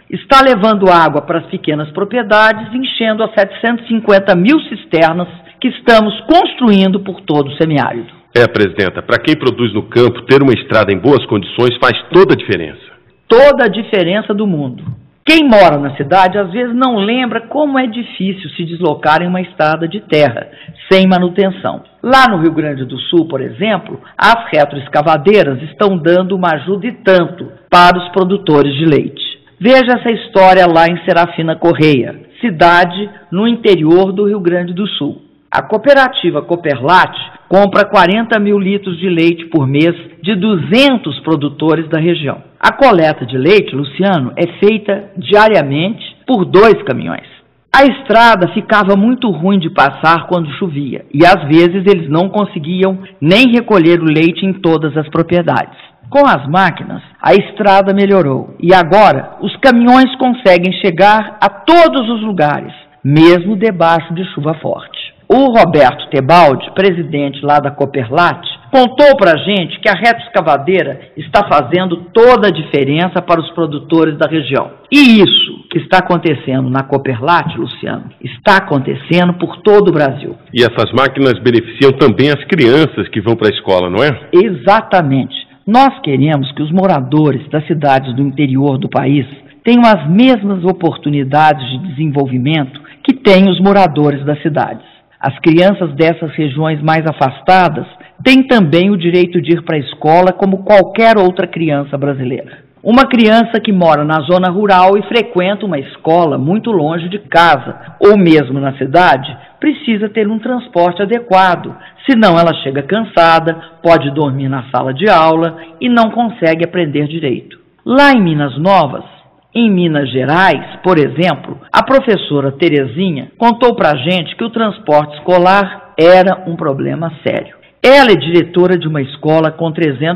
está levando água para as pequenas propriedades, enchendo as 750 mil cisternas que estamos construindo por todo o semiárido. Presidenta, para quem produz no campo, ter uma estrada em boas condições faz toda a diferença. Toda a diferença do mundo. Quem mora na cidade às vezes não lembra como é difícil se deslocar em uma estrada de terra, sem manutenção. Lá no Rio Grande do Sul, por exemplo, as retroescavadeiras estão dando uma ajuda e tanto para os produtores de leite. Veja essa história lá em Serafina Correia, cidade no interior do Rio Grande do Sul. A cooperativa Cooperlat compra 40 mil litros de leite por mês de 200 produtores da região. A coleta de leite, Luciano, é feita diariamente por 2 caminhões. A estrada ficava muito ruim de passar quando chovia e às vezes eles não conseguiam nem recolher o leite em todas as propriedades. Com as máquinas, a estrada melhorou e agora os caminhões conseguem chegar a todos os lugares, mesmo debaixo de chuva forte. O Roberto Tebaldi, presidente lá da Cooperlat, contou pra gente que a retroescavadeira está fazendo toda a diferença para os produtores da região. E isso que está acontecendo na Cooperlat, Luciano, está acontecendo por todo o Brasil. E essas máquinas beneficiam também as crianças que vão para a escola, não é? Exatamente. Nós queremos que os moradores das cidades do interior do país tenham as mesmas oportunidades de desenvolvimento que têm os moradores das cidades. As crianças dessas regiões mais afastadas têm também o direito de ir para a escola como qualquer outra criança brasileira. Uma criança que mora na zona rural e frequenta uma escola muito longe de casa, ou mesmo na cidade, precisa ter um transporte adequado, senão ela chega cansada, pode dormir na sala de aula e não consegue aprender direito. Lá em Minas Novas, em Minas Gerais, por exemplo, a professora Terezinha contou pra gente que o transporte escolar era um problema sério. Ela é diretora de uma escola com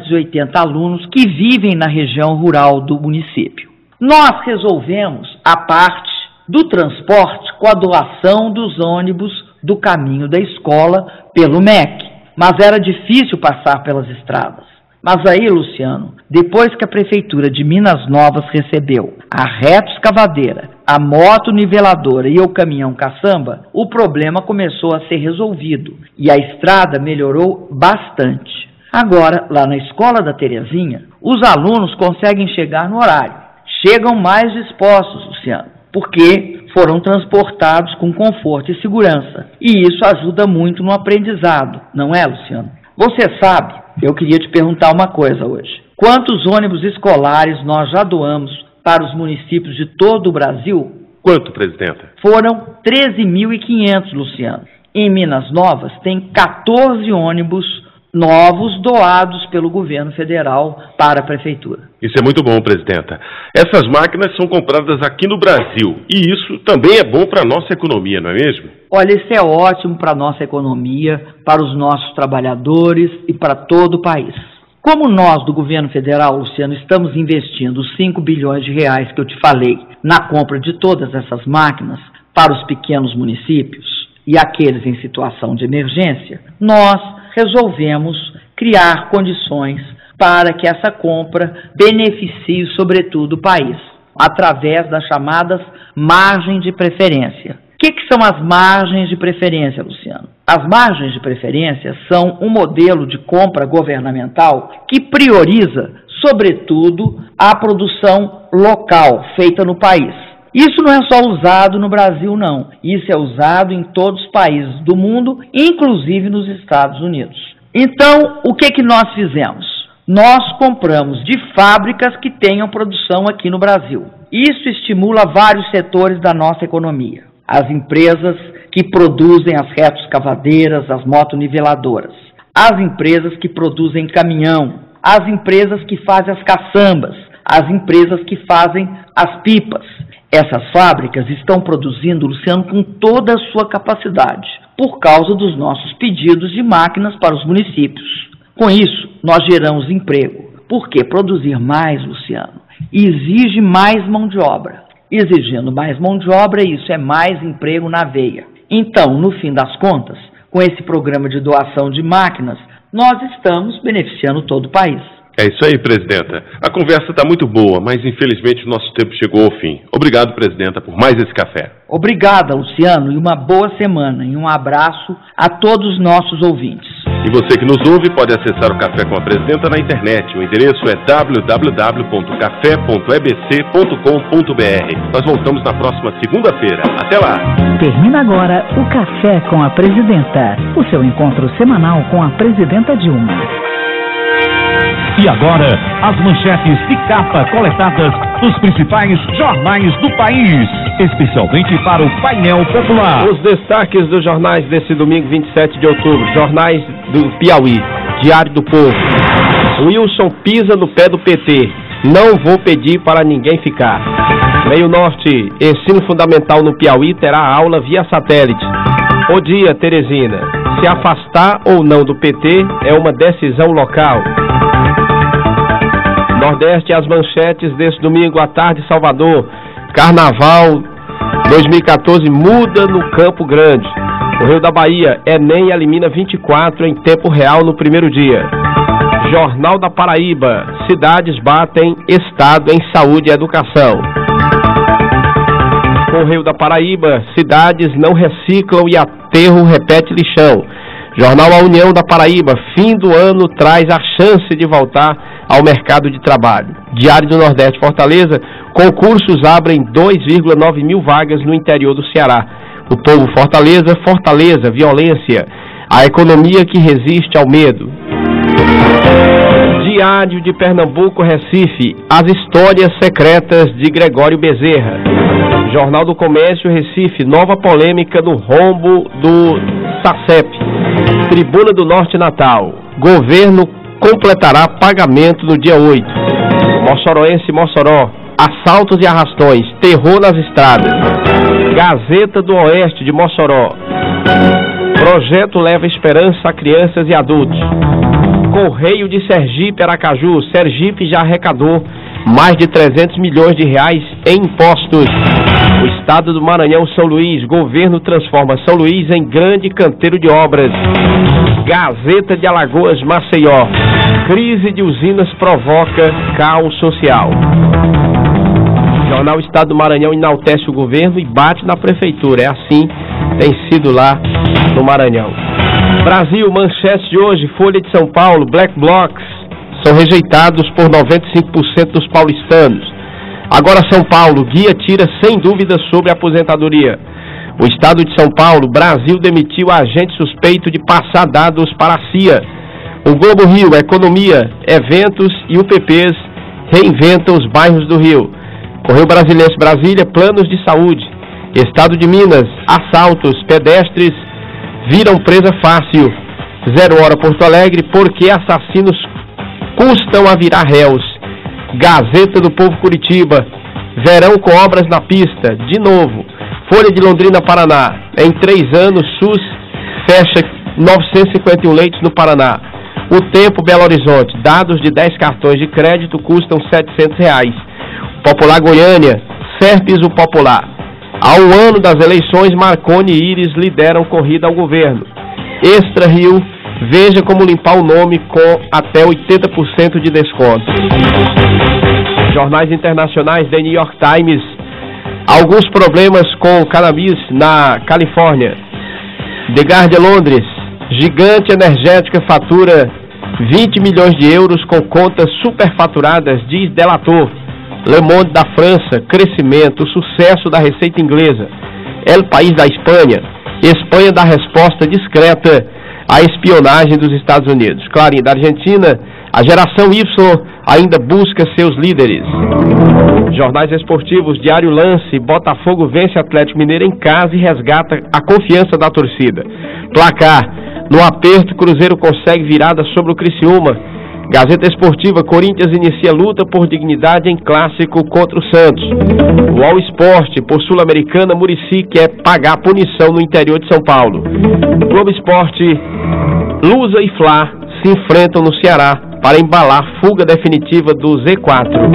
380 alunos que vivem na região rural do município. Nós resolvemos a parte do transporte com a doação dos ônibus do caminho da escola pelo MEC, mas era difícil passar pelas estradas. Mas aí, Luciano, depois que a Prefeitura de Minas Novas recebeu a retroescavadeira, a moto niveladora e o caminhão caçamba, o problema começou a ser resolvido e a estrada melhorou bastante. Agora, lá na escola da Terezinha, os alunos conseguem chegar no horário. Chegam mais dispostos, Luciano, porque foram transportados com conforto e segurança. E isso ajuda muito no aprendizado, não é, Luciano? Você sabe, eu queria te perguntar uma coisa hoje. Quantos ônibus escolares nós já doamos para os municípios de todo o Brasil? Quanto, presidenta? Foram 13.500, Luciano. Em Minas Novas tem 14 ônibus novos doados pelo governo federal para a prefeitura. Isso é muito bom, presidenta. Essas máquinas são compradas aqui no Brasil e isso também é bom para a nossa economia, não é mesmo? Olha, isso é ótimo para a nossa economia, para os nossos trabalhadores e para todo o país. Como nós do governo federal, Luciano, estamos investindo os 5 bilhões de reais que eu te falei na compra de todas essas máquinas para os pequenos municípios e aqueles em situação de emergência, nós resolvemos criar condições para que essa compra beneficie, sobretudo, o país, através das chamadas margens de preferência. O que são as margens de preferência, Luciano? As margens de preferência são um modelo de compra governamental que prioriza, sobretudo, a produção local feita no país. Isso não é só usado no Brasil, não. Isso é usado em todos os países do mundo, inclusive nos Estados Unidos. Então, o que nós fizemos? Nós compramos de fábricas que tenham produção aqui no Brasil. Isso estimula vários setores da nossa economia. As empresas que produzem as retroescavadeiras, as motoniveladoras, as empresas que produzem caminhão, as empresas que fazem as caçambas, as empresas que fazem as pipas. Essas fábricas estão produzindo, Luciano, com toda a sua capacidade, por causa dos nossos pedidos de máquinas para os municípios. Com isso, nós geramos emprego, porque produzir mais, Luciano, exige mais mão de obra. Exigindo mais mão de obra, isso é mais emprego na veia. Então, no fim das contas, com esse programa de doação de máquinas, nós estamos beneficiando todo o país. É isso aí, presidenta. A conversa está muito boa, mas infelizmente o nosso tempo chegou ao fim. Obrigado, presidenta, por mais esse café. Obrigada, Luciano, e uma boa semana. E um abraço a todos os nossos ouvintes. E você que nos ouve pode acessar o Café com a Presidenta na internet. O endereço é www.café.ebc.com.br. Nós voltamos na próxima segunda-feira. Até lá! Termina agora o Café com a Presidenta, o seu encontro semanal com a Presidenta Dilma. E agora, as manchetes de capa coletadas dos principais jornais do país, especialmente para o painel popular. Os destaques dos jornais desse domingo 27 de outubro. Jornais do Piauí, Diário do Povo. Wilson pisa no pé do PT. Não vou pedir para ninguém ficar. Meio Norte, ensino fundamental no Piauí terá aula via satélite. O dia, Teresina. Se afastar ou não do PT é uma decisão local. Nordeste, as manchetes desse domingo à tarde, Salvador. Carnaval 2014 muda no Campo Grande. O Rio da Bahia, Enem elimina 24 em tempo real no primeiro dia. Jornal da Paraíba, cidades batem Estado em saúde e educação. Correio da Paraíba, cidades não reciclam e aterro repete lixão. Jornal A União da Paraíba, fim do ano traz a chance de voltar ao mercado de trabalho. Diário do Nordeste, Fortaleza, concursos abrem 2,9 mil vagas no interior do Ceará. O Povo Fortaleza, Fortaleza, violência, a economia que resiste ao medo. Diário de Pernambuco, Recife, as histórias secretas de Gregório Bezerra. Jornal do Comércio, Recife, nova polêmica no rombo do SACEP. Tribuna do Norte, Natal, governo completará pagamento no dia 8. Mossoroense, Mossoró, assaltos e arrastões, terror nas estradas. Gazeta do Oeste de Mossoró, projeto leva esperança a crianças e adultos. Correio de Sergipe, Aracaju, Sergipe já arrecadou mais de 300 milhões de reais em impostos. O estado do Maranhão, São Luís, governo transforma São Luís em grande canteiro de obras. Gazeta de Alagoas, Maceió, crise de usinas provoca caos social. Jornal Estado do Maranhão enaltece o governo e bate na prefeitura. É assim, tem sido lá no Maranhão. Brasil, manchete de hoje, Folha de São Paulo, Black Blocs são rejeitados por 95% dos paulistanos. Agora São Paulo, guia tira sem dúvida sobre a aposentadoria. O estado de São Paulo, Brasil demitiu agente suspeito de passar dados para a CIA. O Globo Rio, economia, eventos e UPPs reinventam os bairros do Rio. Correio Brasiliense, Brasília, planos de saúde. Estado de Minas, assaltos, pedestres viram presa fácil. 0 hora Porto Alegre, porque assassinos custam a virar réus. Gazeta do Povo, Curitiba, verão com obras na pista, de novo. Folha de Londrina, Paraná, em 3 anos, SUS fecha 951 leitos no Paraná. O Tempo, Belo Horizonte, dados de 10 cartões de crédito custam R$700. Popular Goiânia, Serpes o Popular. Há um ano das eleições, Marconi e Íris lideram corrida ao governo. Extra Rio, veja como limpar o nome com até 80% de desconto. Jornais internacionais, The New York Times, alguns problemas com cannabis na Califórnia. The Guardian, Londres, gigante energética fatura 20 milhões de euros com contas superfaturadas, diz delator. Le Monde da França, crescimento, sucesso da receita inglesa. El País da Espanha, Espanha dá resposta discreta à espionagem dos Estados Unidos. Clarim da Argentina, a geração Y ainda busca seus líderes. Jornais esportivos, Diário Lance, Botafogo vence Atlético Mineiro em casa e resgata a confiança da torcida. Placar, no aperto, Cruzeiro consegue virada sobre o Criciúma. Gazeta Esportiva, Corinthians inicia luta por dignidade em clássico contra o Santos. O All Sport, por Sul-Americana, Muricy quer pagar punição no interior de São Paulo. Globo Esporte, Lusa e Fla se enfrentam no Ceará para embalar fuga definitiva do Z4.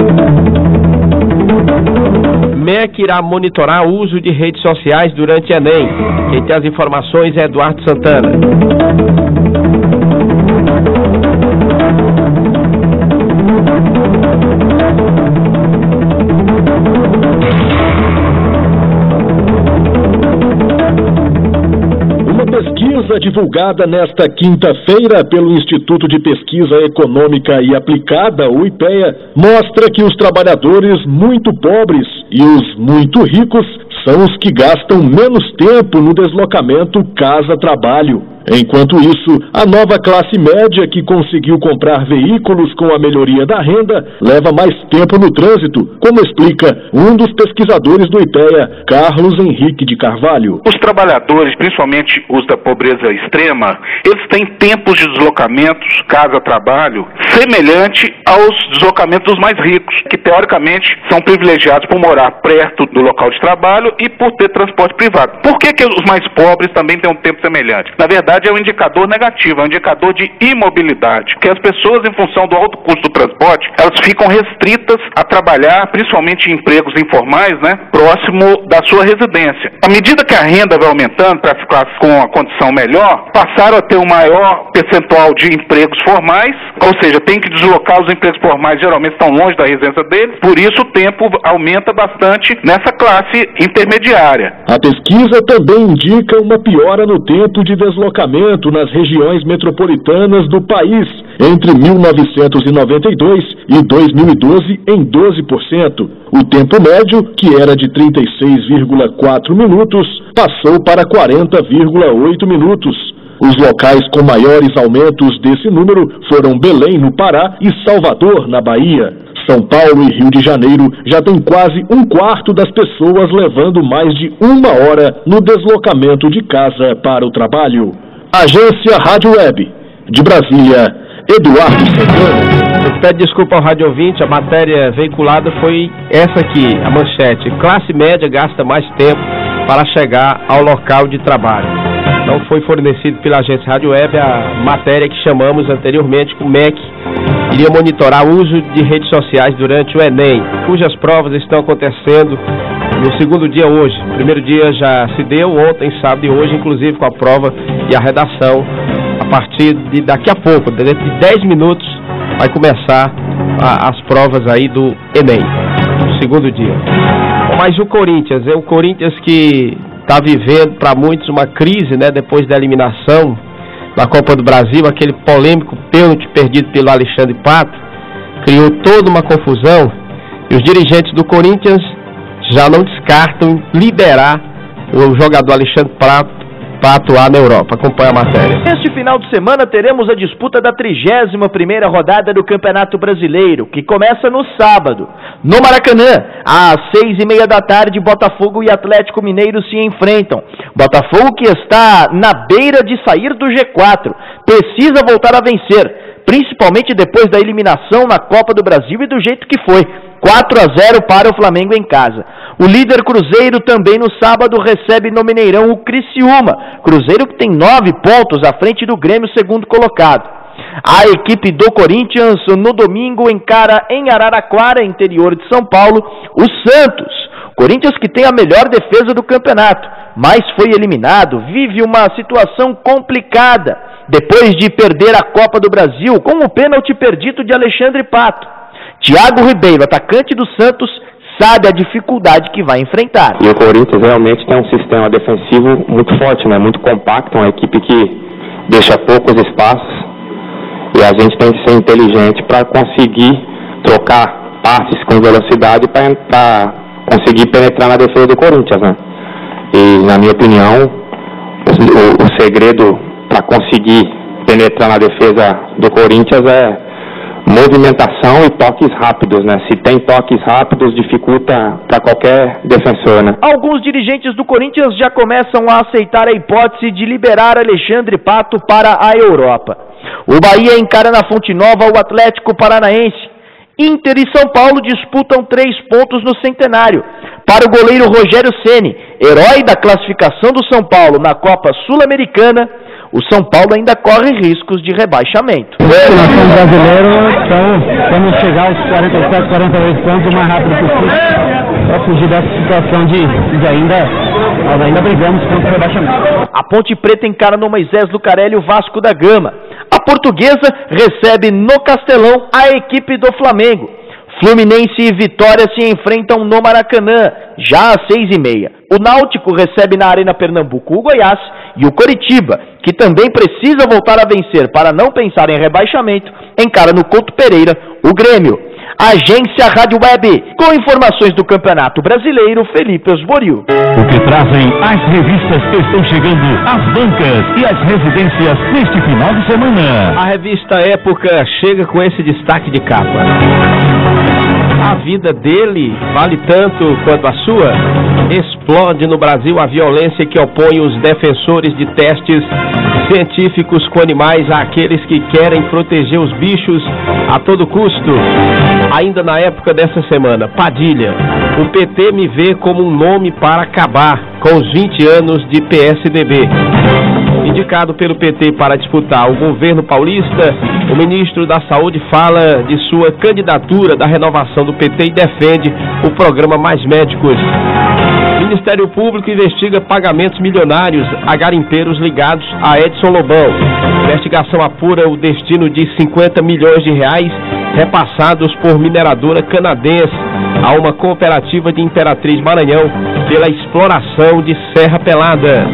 MEC irá monitorar o uso de redes sociais durante Enem. Quem tem as informações é Eduardo Santana. Uma pesquisa divulgada nesta quinta-feira pelo Instituto de Pesquisa Econômica e Aplicada, o IPEA, mostra que os trabalhadores muito pobres e os muito ricos são os que gastam menos tempo no deslocamento casa-trabalho. Enquanto isso, a nova classe média que conseguiu comprar veículos com a melhoria da renda leva mais tempo no trânsito, como explica um dos pesquisadores do IPEA, Carlos Henrique de Carvalho. Os trabalhadores, principalmente os da pobreza extrema, eles têm tempos de deslocamentos, casa-trabalho, semelhante aos deslocamentos dos mais ricos, que teoricamente são privilegiados por morar perto do local de trabalho e por ter transporte privado. Por que os mais pobres também têm um tempo semelhante? Na verdade, é um indicador negativo, é um indicador de imobilidade, porque as pessoas, em função do alto custo do transporte, elas ficam restritas a trabalhar, principalmente em empregos informais, próximo da sua residência. À medida que a renda vai aumentando para as classes com a condição melhor, passaram a ter um maior percentual de empregos formais, ou seja, tem que deslocar os empregos formais, geralmente estão longe da residência deles, por isso o tempo aumenta bastante nessa classe intermediária. A pesquisa também indica uma piora no tempo de deslocamento nas regiões metropolitanas do país entre 1992 e 2012 em 12%. O tempo médio, que era de 36,4 minutos, passou para 40,8 minutos. Os locais com maiores aumentos desse número foram Belém, no Pará, e Salvador, na Bahia. São Paulo e Rio de Janeiro já tem quase um quarto das pessoas levando mais de 1 hora no deslocamento de casa para o trabalho. Agência Rádio Web, de Brasília, Eduardo Santana. Eu peço desculpa ao rádio ouvinte, a matéria veiculada foi essa aqui, a manchete. Classe média gasta mais tempo para chegar ao local de trabalho. Não foi fornecido pela Agência Rádio Web a matéria que chamamos anteriormente, que o MEC iria monitorar o uso de redes sociais durante o Enem, cujas provas estão acontecendo no segundo dia hoje. O primeiro dia já se deu ontem, sábado e hoje, inclusive com a prova e a redação. A partir de daqui a pouco, dentro de 10 minutos, vai começar as provas aí do Enem, no segundo dia. Mas o Corinthians que está vivendo para muitos uma crise, depois da eliminação na Copa do Brasil, aquele polêmico pênalti perdido pelo Alexandre Pato, criou toda uma confusão, e os dirigentes do Corinthians já não descartam liberar o jogador Alexandre Pato para atuar na Europa. Acompanhe a matéria. Neste final de semana teremos a disputa da 31ª rodada do Campeonato Brasileiro, que começa no sábado. No Maracanã, às 6:30 da tarde, Botafogo e Atlético Mineiro se enfrentam. Botafogo, que está na beira de sair do G4, precisa voltar a vencer, principalmente depois da eliminação na Copa do Brasil e do jeito que foi, 4-0 para o Flamengo em casa. O líder Cruzeiro também no sábado recebe no Mineirão o Criciúma. Cruzeiro que tem 9 pontos à frente do Grêmio, segundo colocado. A equipe do Corinthians no domingo encara em Araraquara, interior de São Paulo, o Santos. Corinthians que tem a melhor defesa do campeonato, mas foi eliminado, vive uma situação complicada depois de perder a Copa do Brasil com o pênalti perdido de Alexandre Pato. Thiago Ribeiro, atacante do Santos, sabe a dificuldade que vai enfrentar. E o Corinthians realmente tem um sistema defensivo muito forte, muito compacto, uma equipe que deixa poucos espaços, e a gente tem que ser inteligente para conseguir trocar passes com velocidade para conseguir penetrar na defesa do Corinthians, E na minha opinião, o segredo para conseguir penetrar na defesa do Corinthians é movimentação e toques rápidos, Se tem toques rápidos, dificulta para qualquer defensor, Alguns dirigentes do Corinthians já começam a aceitar a hipótese de liberar Alexandre Pato para a Europa. O Bahia encara na Fonte Nova o Atlético Paranaense. Inter e São Paulo disputam 3 pontos no Centenário. Para o goleiro Rogério Ceni, herói da classificação do São Paulo na Copa Sul-Americana, o São Paulo ainda corre riscos de rebaixamento. Nós somos brasileiros, então vamos chegar aos 47, 48 pontos o mais rápido possível para fugir dessa situação nós ainda brigamos contra o rebaixamento. A Ponte Preta encara no Moisés Lucarelli o Vasco da Gama. A Portuguesa recebe no Castelão a equipe do Flamengo. Fluminense e Vitória se enfrentam no Maracanã, já às 6h30. O Náutico recebe na Arena Pernambuco o Goiás e o Coritiba, que também precisa voltar a vencer para não pensar em rebaixamento, encara no Couto Pereira o Grêmio. Agência Rádio Web, com informações do Campeonato Brasileiro, Felipe Osborio. O que trazem as revistas que estão chegando às bancas e às residências neste final de semana. A revista Época chega com esse destaque de capa. A vida dele vale tanto quanto a sua? Explode no Brasil a violência que opõe os defensores de testes científicos com animais àqueles que querem proteger os bichos a todo custo. Ainda na época dessa semana, Padilha, o PT me vê como um nome para acabar com os 20 anos de PSDB. Indicado pelo PT para disputar o governo paulista, o ministro da Saúde fala de sua candidatura da renovação do PT e defende o programa Mais Médicos. O Ministério Público investiga pagamentos milionários a garimpeiros ligados a Edson Lobão. A investigação apura o destino de 50 milhões de reais repassados por mineradora canadense a uma cooperativa de Imperatriz Maranhão pela exploração de Serra Pelada.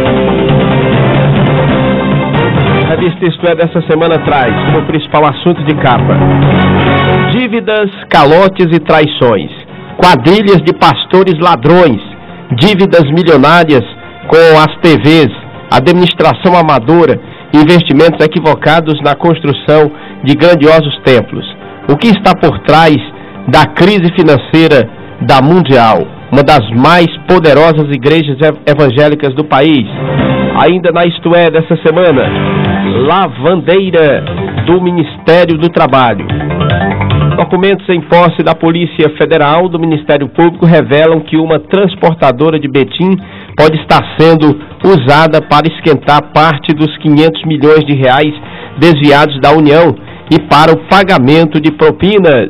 A revista Isto É dessa semana traz como principal assunto de capa: dívidas, calotes e traições, quadrilhas de pastores ladrões, dívidas milionárias com as TVs, administração amadora, investimentos equivocados na construção de grandiosos templos. O que está por trás da crise financeira da Mundial, uma das mais poderosas igrejas evangélicas do país? Ainda na Isto É dessa semana, lavandeira do Ministério do Trabalho. Documentos em posse da Polícia Federal do Ministério Público revelam que uma transportadora de Betim pode estar sendo usada para esquentar parte dos 500 milhões de reais desviados da União e para o pagamento de propinas.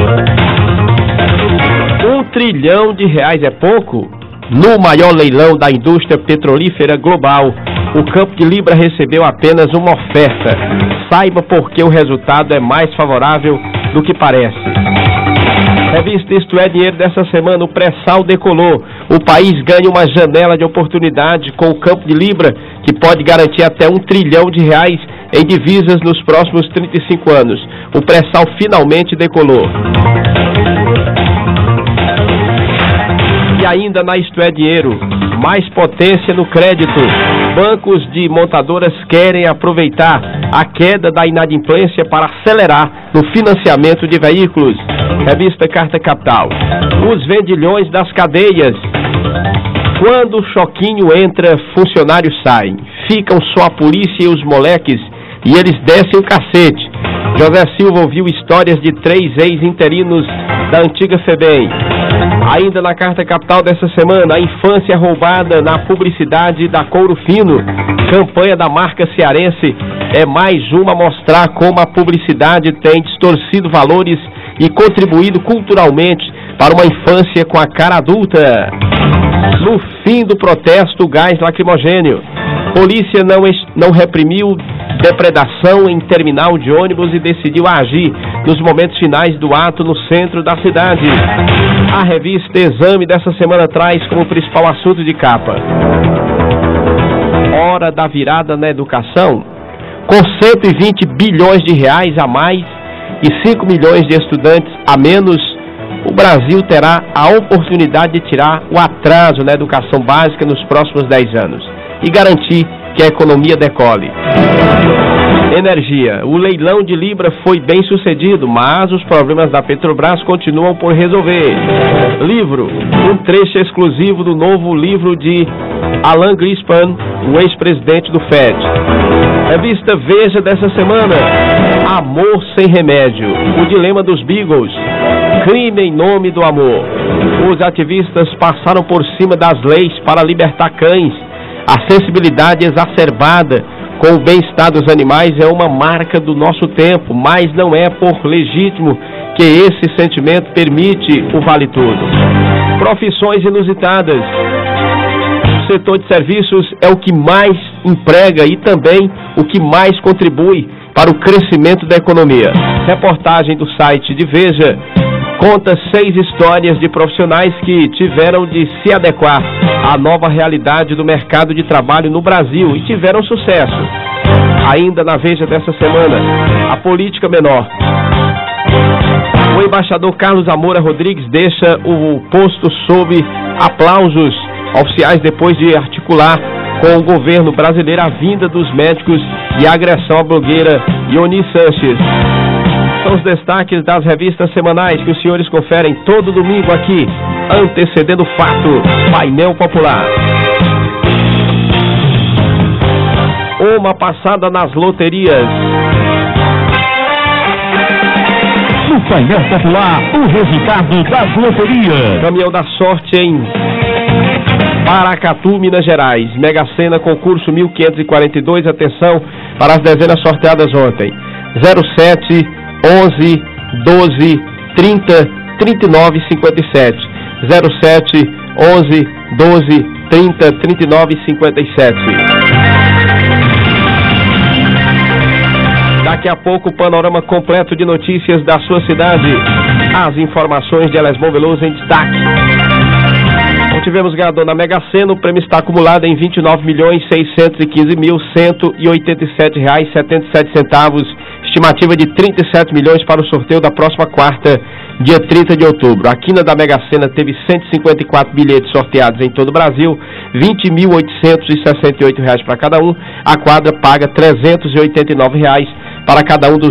R$1 trilhão é pouco? No maior leilão da indústria petrolífera global, o Campo de Libra recebeu apenas uma oferta. Saiba por que o resultado é mais favorável do que parece. Revista Isto É Dinheiro dessa semana, o pré-sal decolou. O país ganha uma janela de oportunidade com o Campo de Libra, que pode garantir até R$1 trilhão em divisas nos próximos 35 anos. O pré-sal finalmente decolou. E ainda na Isto É Dinheiro, mais potência no crédito. Bancos de montadoras querem aproveitar a queda da inadimplência para acelerar no financiamento de veículos. Revista Carta Capital. Os vendilhões das cadeias. Quando o choquinho entra, funcionários saem. Ficam só a polícia e os moleques e eles descem o cacete. José Silva ouviu histórias de 3 ex-interinos da antiga FEBEM. Ainda na Carta Capital dessa semana, a infância roubada na publicidade da Couro Fino. Campanha da marca cearense é mais uma a mostrar como a publicidade tem distorcido valores e contribuído culturalmente para uma infância com a cara adulta. No fim do protesto, gás lacrimogêneo. Polícia não reprimiu depredação em terminal de ônibus e decidiu agir nos momentos finais do ato no centro da cidade. A revista Exame dessa semana traz como principal assunto de capa: hora da virada na educação. Com 120 bilhões de reais a mais e 5 milhões de estudantes a menos, o Brasil terá a oportunidade de tirar o atraso na educação básica nos próximos 10 anos e garantir que a economia decole. Energia. O leilão de Libra foi bem sucedido, mas os problemas da Petrobras continuam por resolver. Livro. Um trecho exclusivo do novo livro de Alan Greenspan, o ex-presidente do FED. Revista Veja dessa semana. Amor sem remédio. O dilema dos Beagles. Crime em nome do amor. Os ativistas passaram por cima das leis para libertar cães. A sensibilidade exacerbada com o bem-estar dos animais é uma marca do nosso tempo, mas não é por legítimo que esse sentimento permite o vale tudo. Profissões inusitadas. O setor de serviços é o que mais emprega e também o que mais contribui para o crescimento da economia. Reportagem do site de Veja conta 6 histórias de profissionais que tiveram de se adequar à nova realidade do mercado de trabalho no Brasil e tiveram sucesso. Ainda na Veja dessa semana, a política menor. O embaixador Carlos Amora Rodrigues deixa o posto sob aplausos oficiais depois de articular com o governo brasileiro a vinda dos médicos e a agressão à blogueira Ioni Sanches. São os destaques das revistas semanais que os senhores conferem todo domingo aqui, antecedendo o fato, Painel Popular. Uma passada nas loterias. No Painel Popular, o resultado das loterias. Caminhão da Sorte em Paracatu, Minas Gerais. Mega Sena, concurso 1542. Atenção para as dezenas sorteadas ontem. 07, 11, 12, 30, 39, 57. 07, 11, 12, 30, 39, 57. Daqui a pouco o panorama completo de notícias da sua cidade. As informações de Elesbom Veloso em destaque. Então, tivemos ganhador na Mega Sena, o prêmio está acumulado em R$ 29.615.187,77. Estimativa de 37 milhões para o sorteio da próxima quarta, dia 30 de outubro. A quina da Mega Sena teve 154 bilhetes sorteados em todo o Brasil, R$ 20.868 para cada um. A quadra paga R$ 389 para cada um dos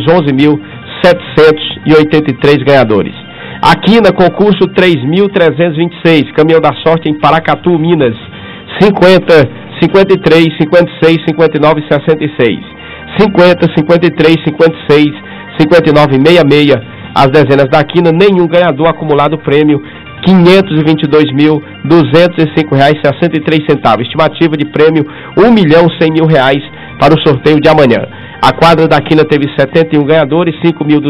11.783 ganhadores. A quina, concurso 3.326, Caminhão da Sorte em Paracatu, Minas, 50, 53, 56, 59 e 66. 50, 53, 56, 59 e 66. As dezenas da quina, nenhum ganhador, acumulado prêmio R$ 522.205,63. Estimativa de prêmio R$ 1.100.000 para o sorteio de amanhã. A quadra da quina teve 71 ganhadores, R$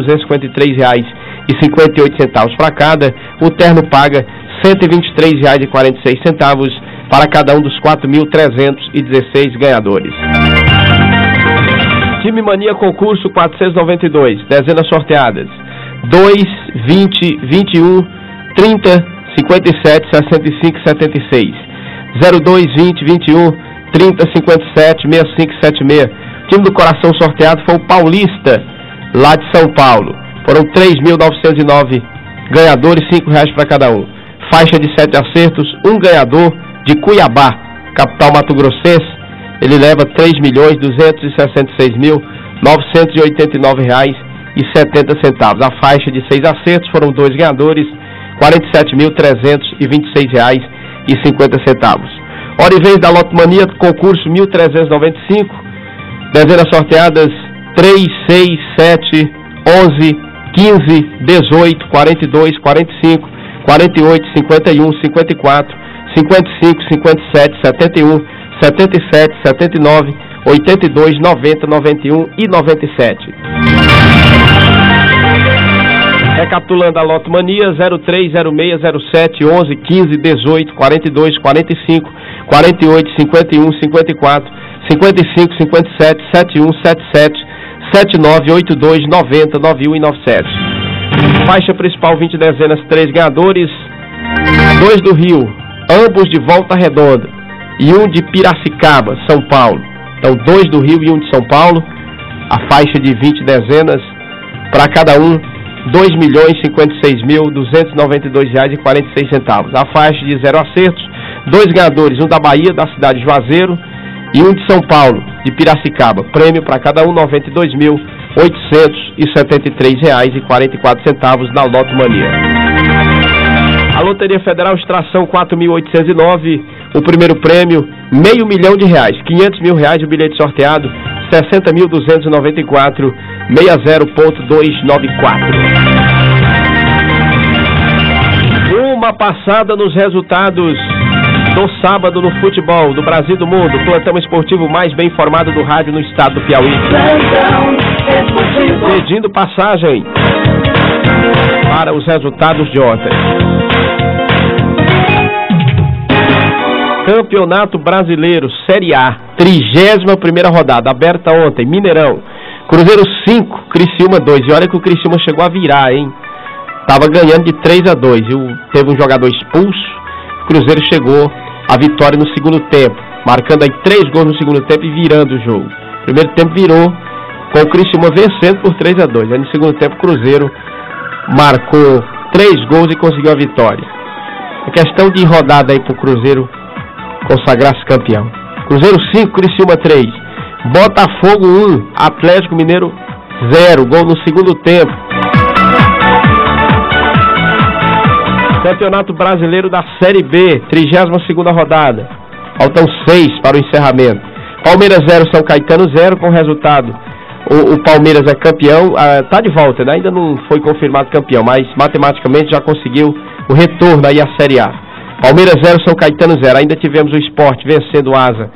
5.253,58 para cada. O terno paga R$ 123,46 para cada um dos 4.316 ganhadores. Time Mania concurso 492, dezenas sorteadas: 2, 20, 21, 30, 57, 65, 76. 02, 20, 21, 30, 57, 65, 76. O time do coração sorteado foi o Paulista, lá de São Paulo. Foram 3.909 ganhadores, R$ 5 para cada um. Faixa de 7 acertos, um ganhador de Cuiabá, capital mato-grossense. Ele leva R$ 3.266.989,70. A faixa de 6 acertos foram 2 ganhadores, R$ 47.326,50. Hora e vez da Lotomania, concurso 1.395, dezenas sorteadas 3, 6, 7, 11, 15, 18, 42, 45, 48, 51, 54, 55, 57, 71, 77, 79, 82, 90, 91 e 97. Recapitulando a Lotomania: 03, 06, 07, 11, 15, 18, 42, 45, 48, 51, 54, 55, 57, 71, 77, 79, 82, 90, 91 e 97. Faixa principal 20 dezenas, 3 ganhadores, 2 do Rio, ambos de Volta Redonda, e um de Piracicaba, São Paulo. Então 2 do Rio e um de São Paulo. A faixa de 20 dezenas, para cada um, R$ 2.056.292,46. A faixa de 0 acertos, 2 ganhadores, um da Bahia, da cidade de Juazeiro, e um de São Paulo, de Piracicaba. Prêmio para cada um, R$ 92.873,44 na Lotomania. A Loteria Federal, extração 4.809, o primeiro prêmio, R$ 500.000, R$ 500.000 o bilhete sorteado, 60.294, 60.294. Uma passada nos resultados do sábado no futebol do Brasil e do mundo. Plantão esportivo mais bem informado do rádio no estado do Piauí. Pedindo passagem para os resultados de ontem. Campeonato Brasileiro, Série A, 31ª rodada, aberta ontem, Mineirão. Cruzeiro 5, Criciúma 2. E olha que o Criciúma chegou a virar, hein? Tava ganhando de 3-2. Teve um jogador expulso. O Cruzeiro chegou à vitória no segundo tempo, marcando aí 3 gols no segundo tempo e virando o jogo. Primeiro tempo virou com o Criciúma vencendo por 3-2. Aí no segundo tempo o Cruzeiro marcou 3 gols e conseguiu a vitória. A questão de rodada aí pro Cruzeiro consagrar-se campeão. Cruzeiro 5, Criciúma 3. Botafogo 1, Atlético Mineiro 0. Gol no segundo tempo. Campeonato Brasileiro da Série B, 32ª rodada. Faltam 6 para o encerramento. Palmeiras 0, São Caetano 0, com resultado. O Palmeiras é campeão, tá de volta, né? Ainda não foi confirmado campeão, mas matematicamente já conseguiu o retorno aí à Série A. Palmeiras 0, São Caetano 0. Ainda tivemos o Sport vencendo o Asa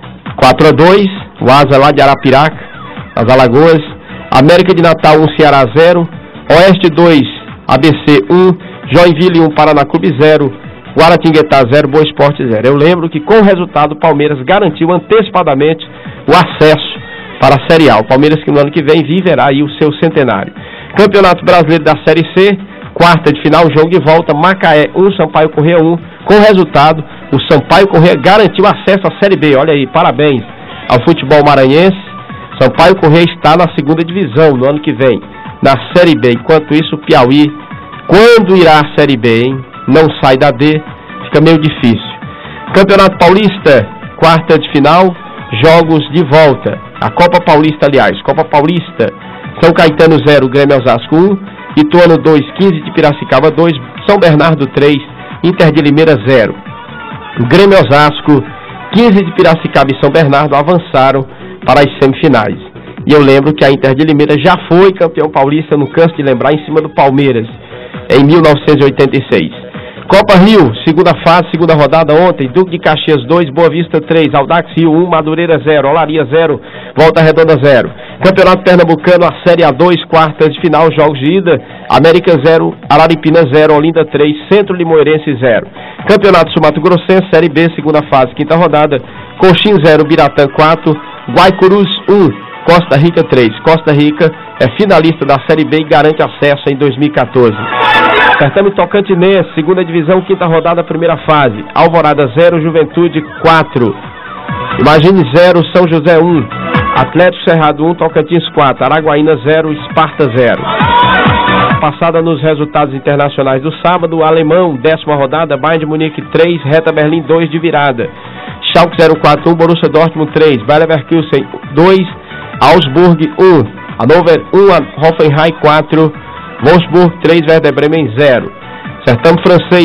4-2, o Asa lá de Arapiraca, nas Alagoas. América de Natal 1, Ceará 0. Oeste 2, ABC 1. Joinville 1, Paraná Clube 0. Guaratinguetá 0, Boa Esporte 0. Eu lembro que com o resultado o Palmeiras garantiu antecipadamente o acesso para a Série A. O Palmeiras que no ano que vem viverá aí o seu centenário. Campeonato Brasileiro da Série C, quarta de final, jogo de volta, Macaé 1, Sampaio Corrêa 1. Com o resultado, o Sampaio Corrêa garantiu acesso à Série B. Olha aí, parabéns ao futebol maranhense. Sampaio Corrêa está na segunda divisão no ano que vem, na Série B. Enquanto isso, o Piauí, quando irá à Série B, hein? Não sai da D, fica meio difícil. Campeonato Paulista, quarta de final, jogos de volta. A Copa Paulista, aliás, Copa Paulista, São Caetano 0, Grêmio Osasco 1, Ituano 2, 15 de Piracicaba 2, São Bernardo 3, Inter de Limeira 0. Grêmio Osasco, 15 de Piracicaba e São Bernardo avançaram para as semifinais. E eu lembro que a Inter de Limeira já foi campeão paulista, não canso de lembrar, em cima do Palmeiras, em 1986. Copa Rio, segunda fase, segunda rodada ontem, Duque de Caxias 2, Boa Vista 3, Audax Rio 1, Madureira 0, Olaria 0, Volta Redonda 0. Campeonato Pernambucano, a Série A2, quartas de final, jogos de ida, América 0, Araripina 0, Olinda 3, Centro Limoeirense 0. Campeonato Sul-Mato Grossense, Série B, segunda fase, quinta rodada, Coxim 0, Biratã 4, Guaicurus 1, Costa Rica 3. Costa Rica é finalista da Série B e garante acesso em 2014. Certame Tocantinense, segunda divisão, quinta rodada, primeira fase. Alvorada 0, Juventude 4. Imagine 0, São José 1. Atlético Cerrado 1, Tocantins 4. Araguaína 0, Esparta 0. Passada nos resultados internacionais do sábado, Alemão, 10ª rodada, Bayern de Munique 3, Hertha Berlim 2 de virada. Schalke 04, 1, Borussia Dortmund 3, Bayer Leverkusen 2, Augsburg 1, Hannover 1, Hoffenheim 4, Wolfsburg 3, Werder Bremen 0. Certame francês,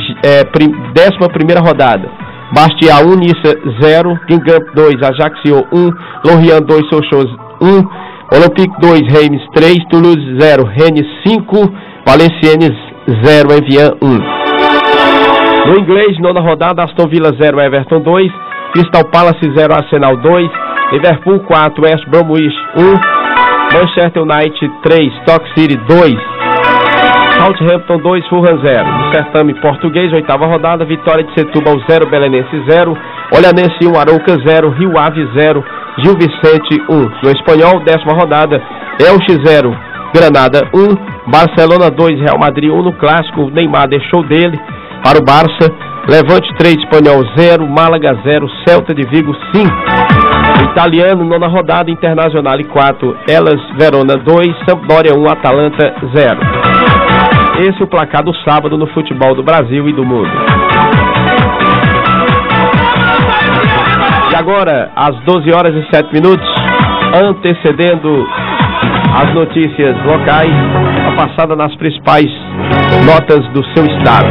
11ª rodada. Bastia 1, Nice 0, Guingamp 2, Ajaccio 1, Lorient 2, Sochaux 1, Olympique 2, Reims 3, Toulouse 0, Rennes 5, Valenciennes 0, Evian 1. No inglês, nona rodada, Aston Villa 0, Everton 2, Crystal Palace 0, Arsenal 2, Liverpool 4, West Bromwich 1, Manchester United 3, Stoke City 2, Southampton 2, Fulham 0. No certame português, oitava rodada, Vitória de Setúbal 0, Belenense 0, Olhanense 1, Arouca 0, Rio Ave 0, Gil Vicente 1. No espanhol, 10ª rodada, Elche 0, Granada 1, Barcelona 2, Real Madrid 1. No clássico, o Neymar deixou dele para o Barça, Levante 3, Espanhol 0, Málaga 0, Celta de Vigo 5. O italiano, nona rodada, Internacional 4, Hellas Verona 2, Sampdoria 1, Atalanta 0. Esse é o placar do sábado no futebol do Brasil e do mundo. E agora, às 12 horas e 7 minutos, antecedendo as notícias locais, a passada nas principais notas do seu estado.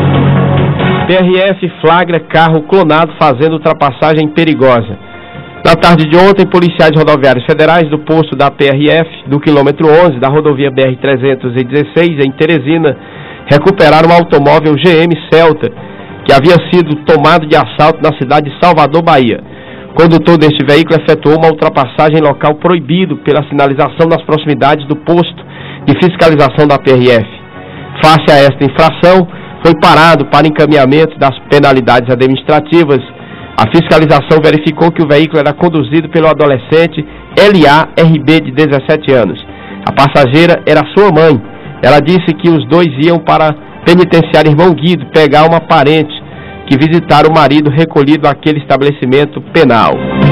PRF flagra carro clonado fazendo ultrapassagem perigosa. Na tarde de ontem, policiais rodoviários federais do posto da PRF, do quilômetro 11 da rodovia BR-316, em Teresina, recuperaram um automóvel GM Celta, que havia sido tomado de assalto na cidade de Salvador, Bahia. O condutor deste veículo efetuou uma ultrapassagem em local proibido pela sinalização nas proximidades do posto de fiscalização da PRF. Face a esta infração, foi parado para encaminhamento das penalidades administrativas. A fiscalização verificou que o veículo era conduzido pelo adolescente LARB, de 17 anos. A passageira era sua mãe. Ela disse que os dois iam para penitenciário Irmão Guido pegar uma parente que visitaram o marido recolhido àquele estabelecimento penal.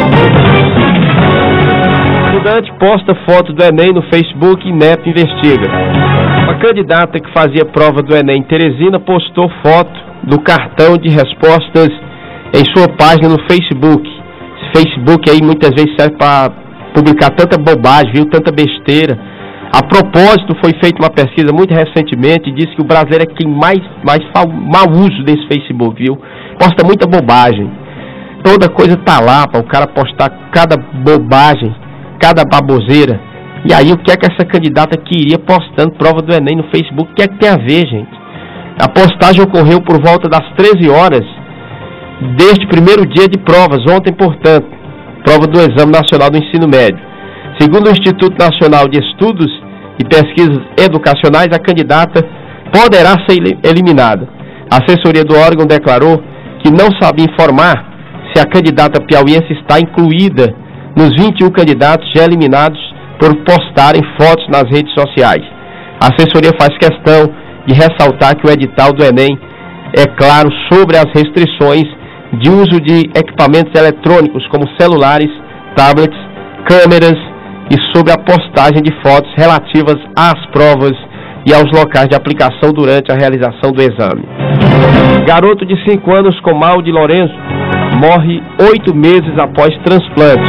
Estudante posta foto do Enem no Facebook e Neto investiga. Uma candidata que fazia prova do Enem, Teresina, postou foto do cartão de respostas em sua página no Facebook. Esse Facebook aí muitas vezes serve para publicar tanta bobagem, viu? Tanta besteira. A propósito, foi feita uma pesquisa muito recentemente e disse que o brasileiro é quem mais faz mau uso desse Facebook, viu? Posta muita bobagem. Toda coisa tá lá para o cara postar cada bobagem, cada baboseira. E aí o que é que essa candidata queria postando prova do Enem no Facebook? O que é que tem a ver, gente? A postagem ocorreu por volta das 13 horas deste primeiro dia de provas, ontem, portanto, prova do Exame Nacional do Ensino Médio. Segundo o Instituto Nacional de Estudos e Pesquisas Educacionais, a candidata poderá ser eliminada. A assessoria do órgão declarou que não sabe informar se a candidata piauiense está incluída nos 21 candidatos já eliminados por postarem fotos nas redes sociais. A assessoria faz questão de ressaltar que o edital do Enem é claro sobre as restrições de uso de equipamentos eletrônicos como celulares, tablets, câmeras e sobre a postagem de fotos relativas às provas e aos locais de aplicação durante a realização do exame. Garoto de 5 anos com mal de Lourenço morre 8 meses após transplante.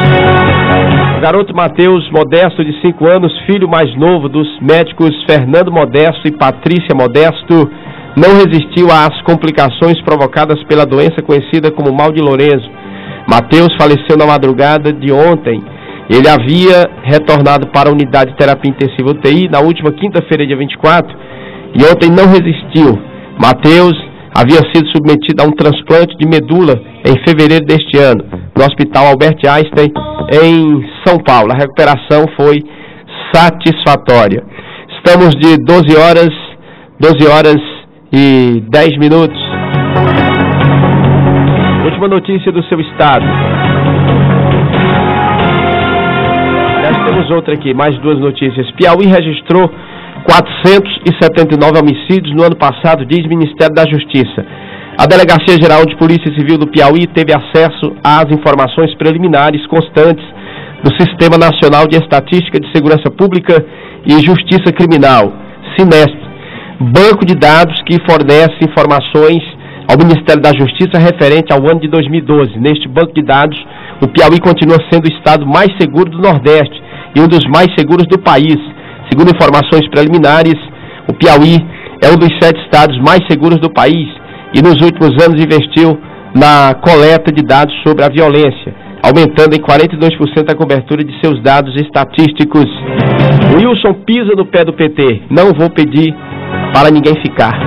O garoto Matheus Modesto, de 5 anos, filho mais novo dos médicos Fernando Modesto e Patrícia Modesto, não resistiu às complicações provocadas pela doença conhecida como mal de Lourenço. Matheus faleceu na madrugada de ontem. Ele havia retornado para a unidade de terapia intensiva UTI na última quinta-feira, dia 24, e ontem não resistiu. Matheus havia sido submetido a um transplante de medula em fevereiro deste ano, no Hospital Albert Einstein, em São Paulo. A recuperação foi satisfatória. Estamos de 12 horas e 10 minutos. Última notícia do seu estado. Temos outra aqui, mais 2 notícias. Piauí registrou 479 homicídios no ano passado, diz o Ministério da Justiça. A Delegacia Geral de Polícia Civil do Piauí teve acesso às informações preliminares constantes do Sistema Nacional de Estatística de Segurança Pública e Justiça Criminal, SINESP, banco de dados que fornece informações ao Ministério da Justiça referente ao ano de 2012. Neste banco de dados, o Piauí continua sendo o estado mais seguro do Nordeste e um dos mais seguros do país. Segundo informações preliminares, o Piauí é um dos 7 estados mais seguros do país e nos últimos anos investiu na coleta de dados sobre a violência, aumentando em 42% a cobertura de seus dados estatísticos. Wilson pisa no pé do PT. Não vou pedir para ninguém ficar.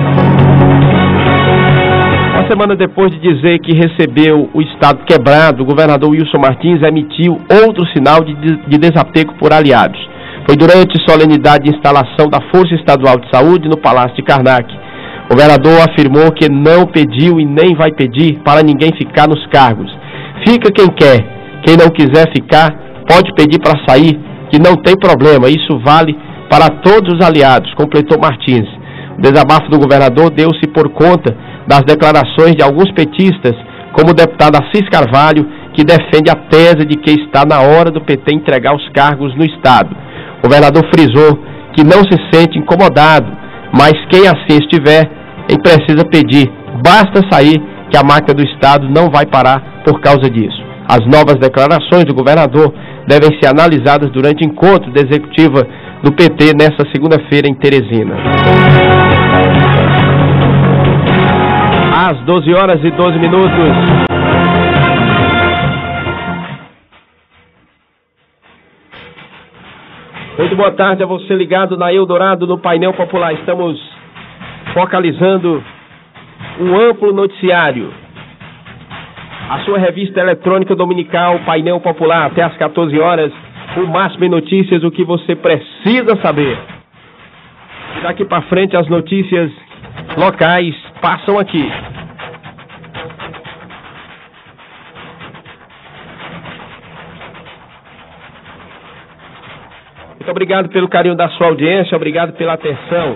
Uma semana depois de dizer que recebeu o estado quebrado, o governador Wilson Martins emitiu outro sinal de desapego por aliados. Foi durante solenidade de instalação da Força Estadual de Saúde no Palácio de Karnak. O governador afirmou que não pediu e nem vai pedir para ninguém ficar nos cargos. Fica quem quer. Quem não quiser ficar, pode pedir para sair, que não tem problema. Isso vale para todos os aliados, completou Martins. O desabafo do governador deu-se por conta das declarações de alguns petistas, como o deputado Assis Carvalho, que defende a tese de que está na hora do PT entregar os cargos no Estado. O governador frisou que não se sente incomodado, mas quem assim estiver, precisa pedir. Basta sair, que a máquina do Estado não vai parar por causa disso. As novas declarações do governador devem ser analisadas durante o encontro da executiva do PT nesta segunda-feira em Teresina. Às 12 horas e 12 minutos. Muito boa tarde a você ligado na Eldorado no Painel Popular. Estamos focalizando um amplo noticiário. A sua revista eletrônica dominical Painel Popular, até às 14 horas, o máximo em notícias, o que você precisa saber. Daqui para frente as notícias locais passam aqui. Muito obrigado pelo carinho da sua audiência, obrigado pela atenção.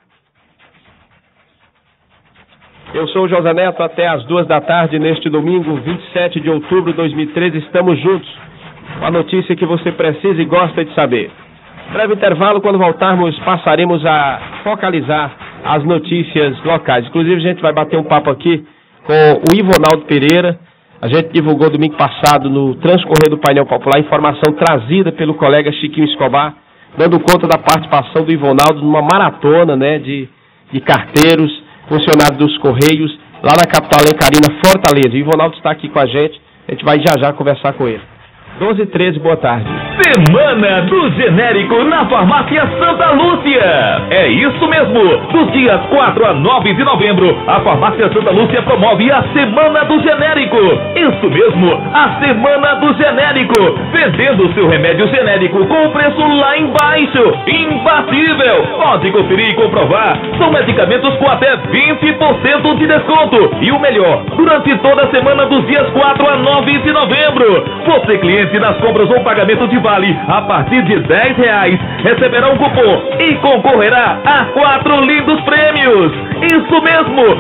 Eu sou o José Neto, até às 2 da tarde, neste domingo, 27 de outubro de 2013, estamos juntos com a notícia que você precisa e gosta de saber. Breve intervalo, quando voltarmos, passaremos a focalizar as notícias locais. Inclusive, a gente vai bater um papo aqui com o Ivonaldo Pereira. A gente divulgou domingo passado no transcorrer do painel popular informação trazida pelo colega Chiquinho Escobar, dando conta da participação do Ivonaldo numa maratona, né, de carteiros, funcionários dos Correios, lá na capital alencarina, Fortaleza. O Ivonaldo está aqui com a gente vai já conversar com ele. 12h13, boa tarde. Semana do Genérico na Farmácia Santa Lúcia. É isso mesmo. Dos dias 4 a 9 de novembro, a Farmácia Santa Lúcia promove a Semana do Genérico. Isso mesmo, a Semana do Genérico. Vendendo seu remédio genérico com o preço lá embaixo. Imbatível. Pode conferir e comprovar. São medicamentos com até 20% de desconto. E o melhor, durante toda a semana dos dias 4 a 9 de novembro, você, cliente, nas compras ou pagamento de vale a partir de R$10, receberá um cupom e concorrerá a 4 lindos prêmios. Isso mesmo,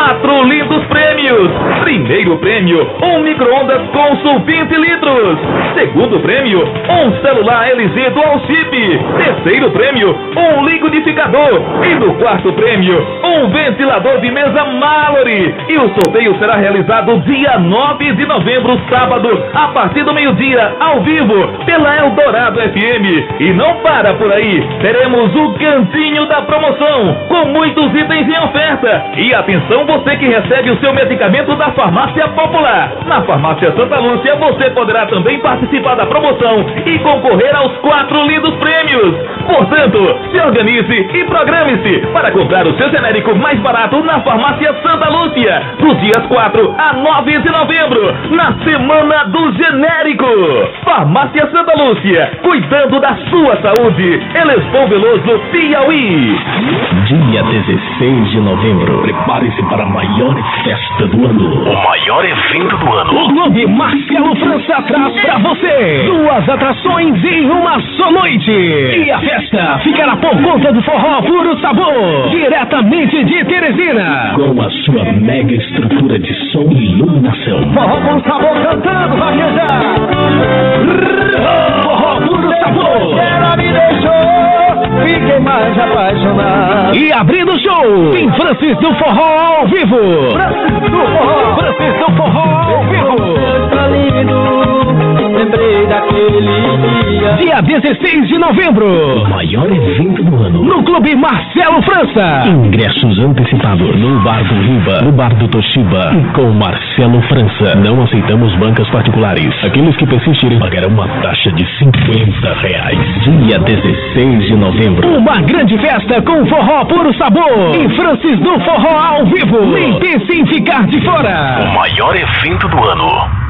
4 lindos prêmios. Primeiro prêmio, um micro-ondas Consul 20 litros. Segundo prêmio, um celular LG Dual Chip. Terceiro prêmio, um liquidificador. E no quarto prêmio, um ventilador de mesa Mallory. E o sorteio será realizado dia 9 de novembro, sábado, a partir do meio-dia, ao vivo, pela Eldorado FM. E não para por aí, teremos o cantinho da promoção, com muitos itens em oferta. E atenção, você que recebe o seu medicamento da Farmácia Popular. Na Farmácia Santa Lúcia, você poderá também participar da promoção e concorrer aos 4 lindos prêmios. Portanto, se organize e programe-se para comprar o seu genérico mais barato na Farmácia Santa Lúcia, dos dias 4 a 9 de novembro, na Semana do Genérico. Farmácia Santa Lúcia, cuidando da sua saúde. Elespão Veloso, Piauí. Dia 16 de novembro, prepare-se para a maior festa do ano. O maior evento do ano. O Clube Marcelo França traz pra você 2 atrações em uma só noite. E a festa ficará por conta do Forró Puro Sabor, diretamente de Teresina, com a sua mega estrutura de som e iluminação. Forró Puro Sabor cantando, vaquejar. Forró Puro Sabor. Ela me deixou, fiquei mais apaixonado. E abrindo o show, tem Francis do Forró ao vivo. Francis do Forró ao vivo. Tá lindo, lembrei daquele dia. Dia 16 de novembro, o maior evento do ano, no Clube Marcelo França. Ingressos antecipados no Bar do Riba, no Bar do Toshiba e com Marcelo França. Não aceitamos bancas particulares. Aqueles que persistirem pagarão uma taxa de R$50. Dia 16 de novembro, uma grande festa com Forró Puro Sabor e Francis do Forró ao vivo. Nem pense em ficar de fora. O maior evento do ano.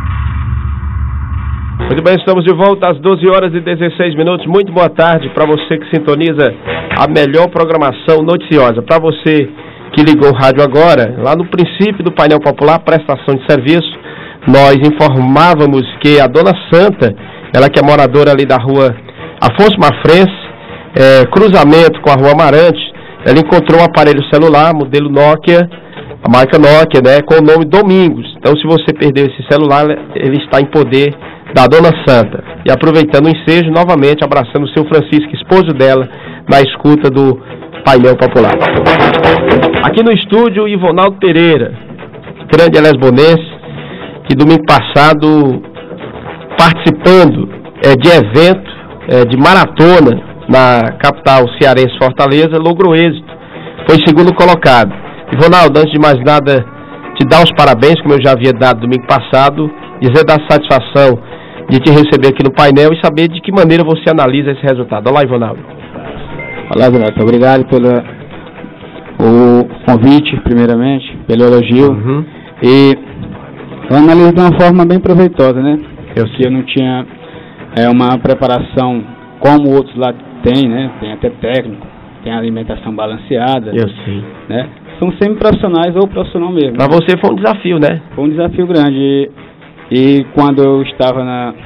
Muito bem, estamos de volta às 12h16. Muito boa tarde para você que sintoniza a melhor programação noticiosa. Para você que ligou o rádio agora, lá no princípio do painel popular, prestação de serviço, nós informávamos que a Dona Santa, ela que é moradora ali da rua Afonso Mafrense, cruzamento com a rua Amarante, ela encontrou um aparelho celular, modelo Nokia, a marca Nokia, né, com o nome Domingos. Então, se você perdeu esse celular, ele está em poder da Dona Santa. E aproveitando o ensejo, novamente abraçando o seu Francisco, esposo dela, na escuta do painel popular. Aqui no estúdio, Ivonaldo Pereira, grande lesbonense, que domingo passado, participando de evento, de maratona na capital cearense Fortaleza, logrou êxito, foi segundo colocado. Ivonaldo, antes de mais nada, te dar os parabéns, como eu já havia dado domingo passado, dizer da satisfação de te receber aqui no painel e saber de que maneira você analisa esse resultado. Olá, Ivonaldo. Olá, Zé, obrigado pelo convite, primeiramente, pelo elogio. E eu analiso de uma forma bem proveitosa, né? Eu não tinha uma preparação como outros lá têm, né? Tem até técnico, tem alimentação balanceada. Eu sei. Né? são semi-profissionais ou profissional mesmo. Para você foi um desafio, né? Foi um desafio grande. E quando eu estava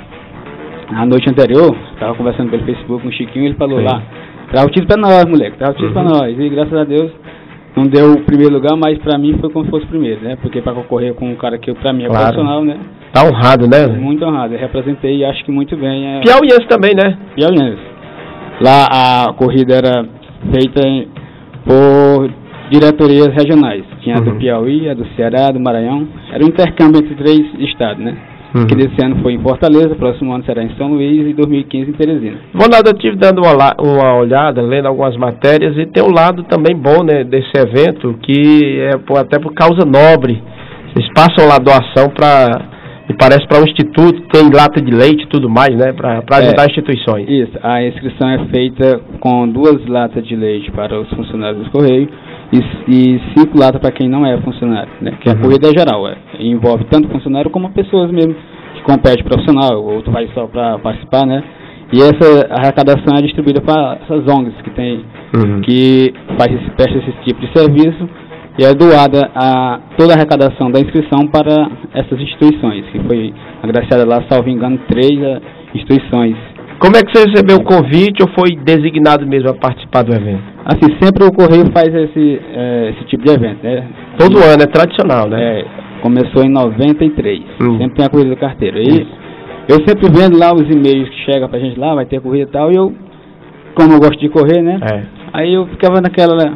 na noite anterior, estava conversando pelo Facebook com o Chiquinho, ele falou lá, traz o título para nós, moleque, traz o título para nós. E graças a Deus não deu o primeiro lugar, mas para mim foi como se fosse o primeiro, né? Porque para concorrer com um cara que para mim é profissional, né? Tá honrado, né? Muito honrado. Eu representei, acho que muito bem. Piauiense também, né? Piauiense. Lá a corrida era feita por diretorias regionais. Tinha a do Piauí, a do Ceará, do Maranhão. Era um intercâmbio entre 3 estados, né? Que desse ano foi em Fortaleza, próximo ano será em São Luís e 2015 em Teresina. Ronaldo, eu estive dando uma olhada, lendo algumas matérias, e tem um lado também bom, né, desse evento, que é até por causa nobre. Vocês passam lá doação me parece para um instituto, tem lata de leite e tudo mais, né, para ajudar instituições. Isso, a inscrição é feita com 2 latas de leite para os funcionários do Correio e 5 latas para quem não é funcionário, né? Que a corrida é geral, envolve tanto funcionário como pessoas mesmo que competem profissional, ou tu vai só para participar, né? E essa arrecadação é distribuída para essas ONGs que tem, que presta esse tipo de serviço, e é doada toda a arrecadação da inscrição para essas instituições, que foi agraciada lá, salvo engano, 3 instituições. Como é que você recebeu o convite ou foi designado mesmo a participar do evento? Assim, sempre o Correio faz esse tipo de evento, né? Todo ano, é tradicional, né? Começou em 93, sempre tem a corrida do carteiro. E eu sempre vendo lá os e-mails que chegam pra gente lá, vai ter corrida e tal, e eu, como eu gosto de correr, né? Aí eu ficava naquela,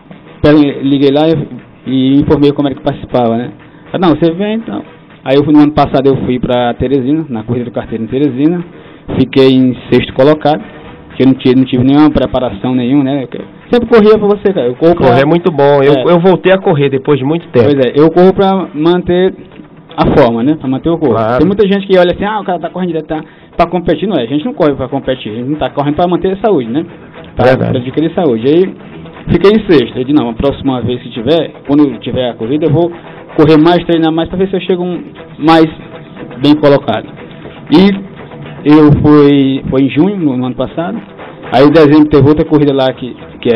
liguei lá e informei como era que participava, né? Não, você vem então. Aí no ano passado eu fui pra Teresina, na corrida do carteiro em Teresina, fiquei em 6º colocado, que eu não tive nenhuma preparação nenhuma, né? Sempre corria pra você, cara. Correr é muito bom. Eu voltei a correr depois de muito tempo. Pois é, eu corro pra manter a forma, né? Pra manter o corpo. Claro. Tem muita gente que olha assim, o cara tá correndo direto, pra competir, não é? A gente não corre pra competir, a gente não tá correndo pra manter a saúde, né? Pra adquirir saúde. Aí fiquei em 6º. Eu disse, não, a próxima vez que tiver, quando tiver a corrida, eu vou correr mais, treinar mais, pra ver se eu chego mais bem colocado. E eu foi em junho, no ano passado. Aí em dezembro teve outra corrida lá que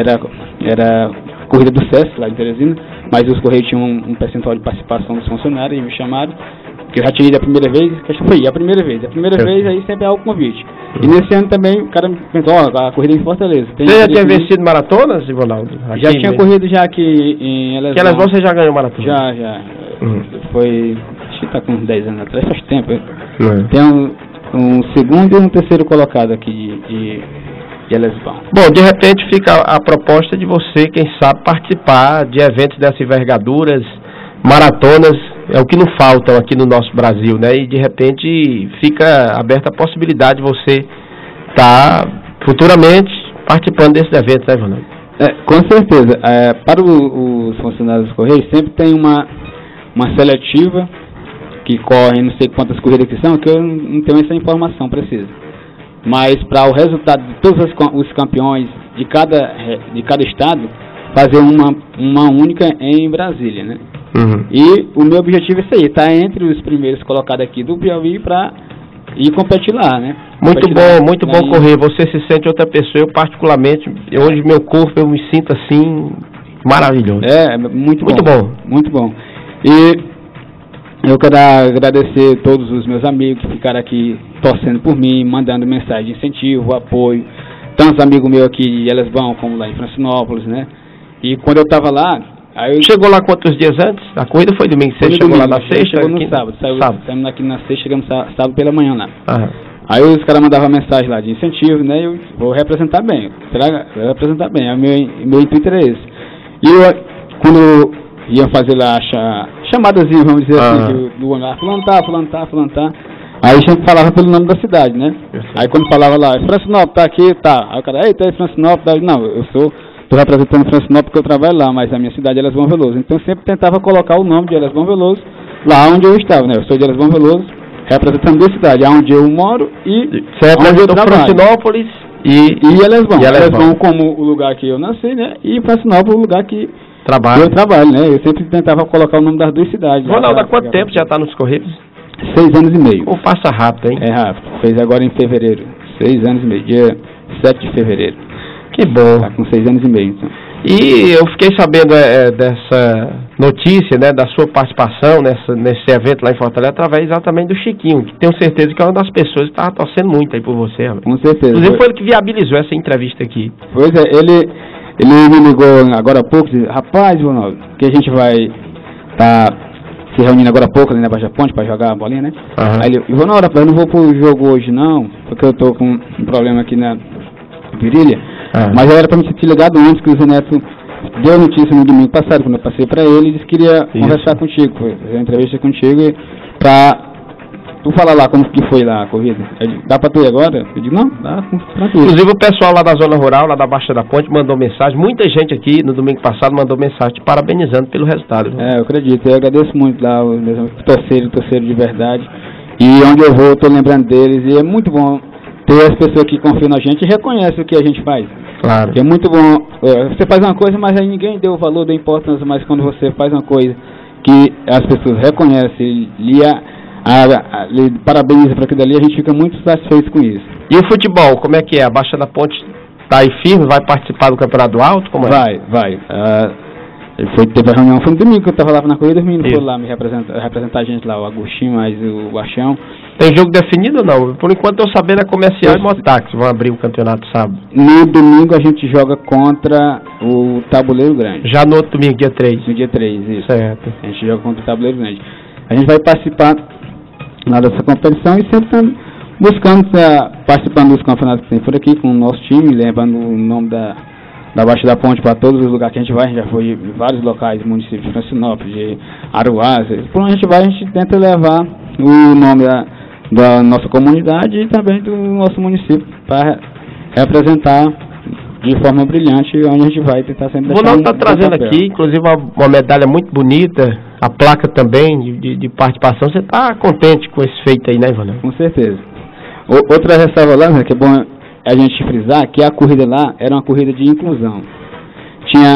era corrida do SESC, lá em Teresina, mas os Correios tinham um percentual de participação dos funcionários e me chamaram, que eu já tinha ido a primeira vez, que acho que foi a primeira vez. A primeira vez aí sempre há o convite. E nesse ano também o cara me perguntou, a corrida em Fortaleza. Você já tinha vencido maratonas, Ronaldo? Já tinha corrido já aqui em Elesbão. Que Elesbão você já ganhou maratona? Já. Foi, acho que tá com 10 anos atrás, faz tempo. Tem um 2º e um 3º colocado aqui de Elesbão. Bom, de repente fica a proposta de você, quem sabe, participar de eventos dessas envergaduras, maratonas, é o que não faltam aqui no nosso Brasil, né? E de repente fica aberta a possibilidade de você estar futuramente participando desses eventos, né, Ronaldo? Com certeza. Para os funcionários dos Correios sempre tem uma seletiva que corre, não sei quantas corridas que são, que eu não tenho essa informação precisa. Mas para o resultado de todos os campeões de cada estado, fazer uma única em Brasília, né? E o meu objetivo é isso aí, tá entre os primeiros colocados aqui do Piauí para ir competir lá, né? Muito bom correr, você se sente outra pessoa, eu particularmente, onde meu corpo eu me sinto assim, maravilhoso. Muito bom. E eu quero agradecer todos os meus amigos que ficaram aqui torcendo por mim, mandando mensagem de incentivo, apoio. Tantos amigos meus aqui em Elesbão, como lá em Francinópolis, né? E quando eu estava lá... Chegou lá quantos dias antes? A corrida foi domingo, você chegou lá na sexta? Chegou no sábado. Saímos aqui na sexta, chegamos sábado pela manhã lá. Aí os caras mandavam mensagem lá de incentivo, né? Eu vou representar bem, meu intuito era esse. E quando iam fazer lá chamadazinha, vamos dizer assim, do hangar, fulano tá. Aí a gente falava pelo nome da cidade, né? Aí quando falava lá, Francinópolis tá aqui, tá. Aí o cara, eita, é Francinópolis, não, eu estou representando Francinópolis porque eu trabalho lá, mas a minha cidade é Elesbão Veloso. Então eu sempre tentava colocar o nome de Elesbão Veloso lá onde eu estava, né? Eu sou de Elesbão Veloso, representando duas cidades, onde eu moro e onde eu trabalho. Francinópolis e Elesbão. Elesbão como o lugar que eu nasci, né? E Francinópolis o lugar que eu trabalho, né? Eu sempre tentava colocar o nome das duas cidades. Ronaldo, há quanto tempo já está nos Correios? 6 anos e meio. Passa rápido, hein? É rápido. Fez agora em fevereiro. 6 anos e meio. Dia 7 de fevereiro. Que bom. Tá com 6 anos e meio, então. E eu fiquei sabendo dessa notícia, né, da sua participação nesse evento lá em Fortaleza, através exatamente do Chiquinho, que tenho certeza que é uma das pessoas que estava torcendo muito aí por você. Rapaz. Com certeza. Inclusive foi ele que viabilizou essa entrevista aqui. Pois é, ele me ligou agora há pouco, disse, rapaz, Ronaldo, que a gente vai se reunindo agora há pouco ali na Baixa Ponte para jogar a bolinha, né? Uhum. Aí ele, Ronaldo, rapaz, eu não vou pro jogo hoje não, porque eu tô com um problema aqui na virilha, mas era para me ter ligado antes que o Zé Neto deu notícia no domingo passado, quando eu passei para ele, e disse que queria conversar contigo, fazer uma entrevista contigo para tu falar lá como que foi lá a corrida. Dá para tu ir agora? Eu digo, não, dá, tranquilo. Inclusive o pessoal lá da zona rural, lá da Baixa da Ponte, mandou mensagem, muita gente aqui no domingo passado mandou mensagem te parabenizando pelo resultado. Eu acredito, eu agradeço muito lá os torcedores de verdade, e onde eu vou eu tô lembrando deles, e é muito bom ter as pessoas que confiam na gente e reconhecem o que a gente faz. Claro. É muito bom, você faz uma coisa, mas aí ninguém deu o valor, deu importância, mas quando você faz uma coisa que as pessoas reconhecem, lhe parabeniza para aquilo ali, a gente fica muito satisfeito com isso. E o futebol, como é que é? A Baixa da Ponte está aí firme, vai participar do Campeonato Alto? Como é? Vai. Teve a reunião, foi no domingo que eu estava lá na corrida, os meninos foram lá me representar a gente lá, o Agostinho, mais o Baixão. Tem jogo definido ou não? Por enquanto eu sabendo é Comercial e Motax, vão abrir o campeonato sábado. No domingo a gente joga contra o Tabuleiro Grande. Já no outro domingo, dia 3? No dia 3, isso. Certo. A gente joga contra o Tabuleiro Grande. A gente vai participar lá dessa competição e sempre estamos buscando, participando dos campeonatos que tem por aqui com o nosso time, levando o nome da Baixa da Ponte para todos os lugares que a gente vai. A gente já foi em vários locais, municípios de Francinópolis, de Aruás. Por onde a gente vai, a gente tenta levar o nome da nossa comunidade e também do nosso município para representar de forma brilhante onde a gente vai tentar sempre deixar. O Ronaldo está trazendo aqui, inclusive, uma medalha muito bonita, a placa também de participação. Você está contente com esse feito aí, né, Ronaldo? Com certeza. Outra ressalva lá, que é bom a gente frisar, que a corrida lá era uma corrida de inclusão. Tinha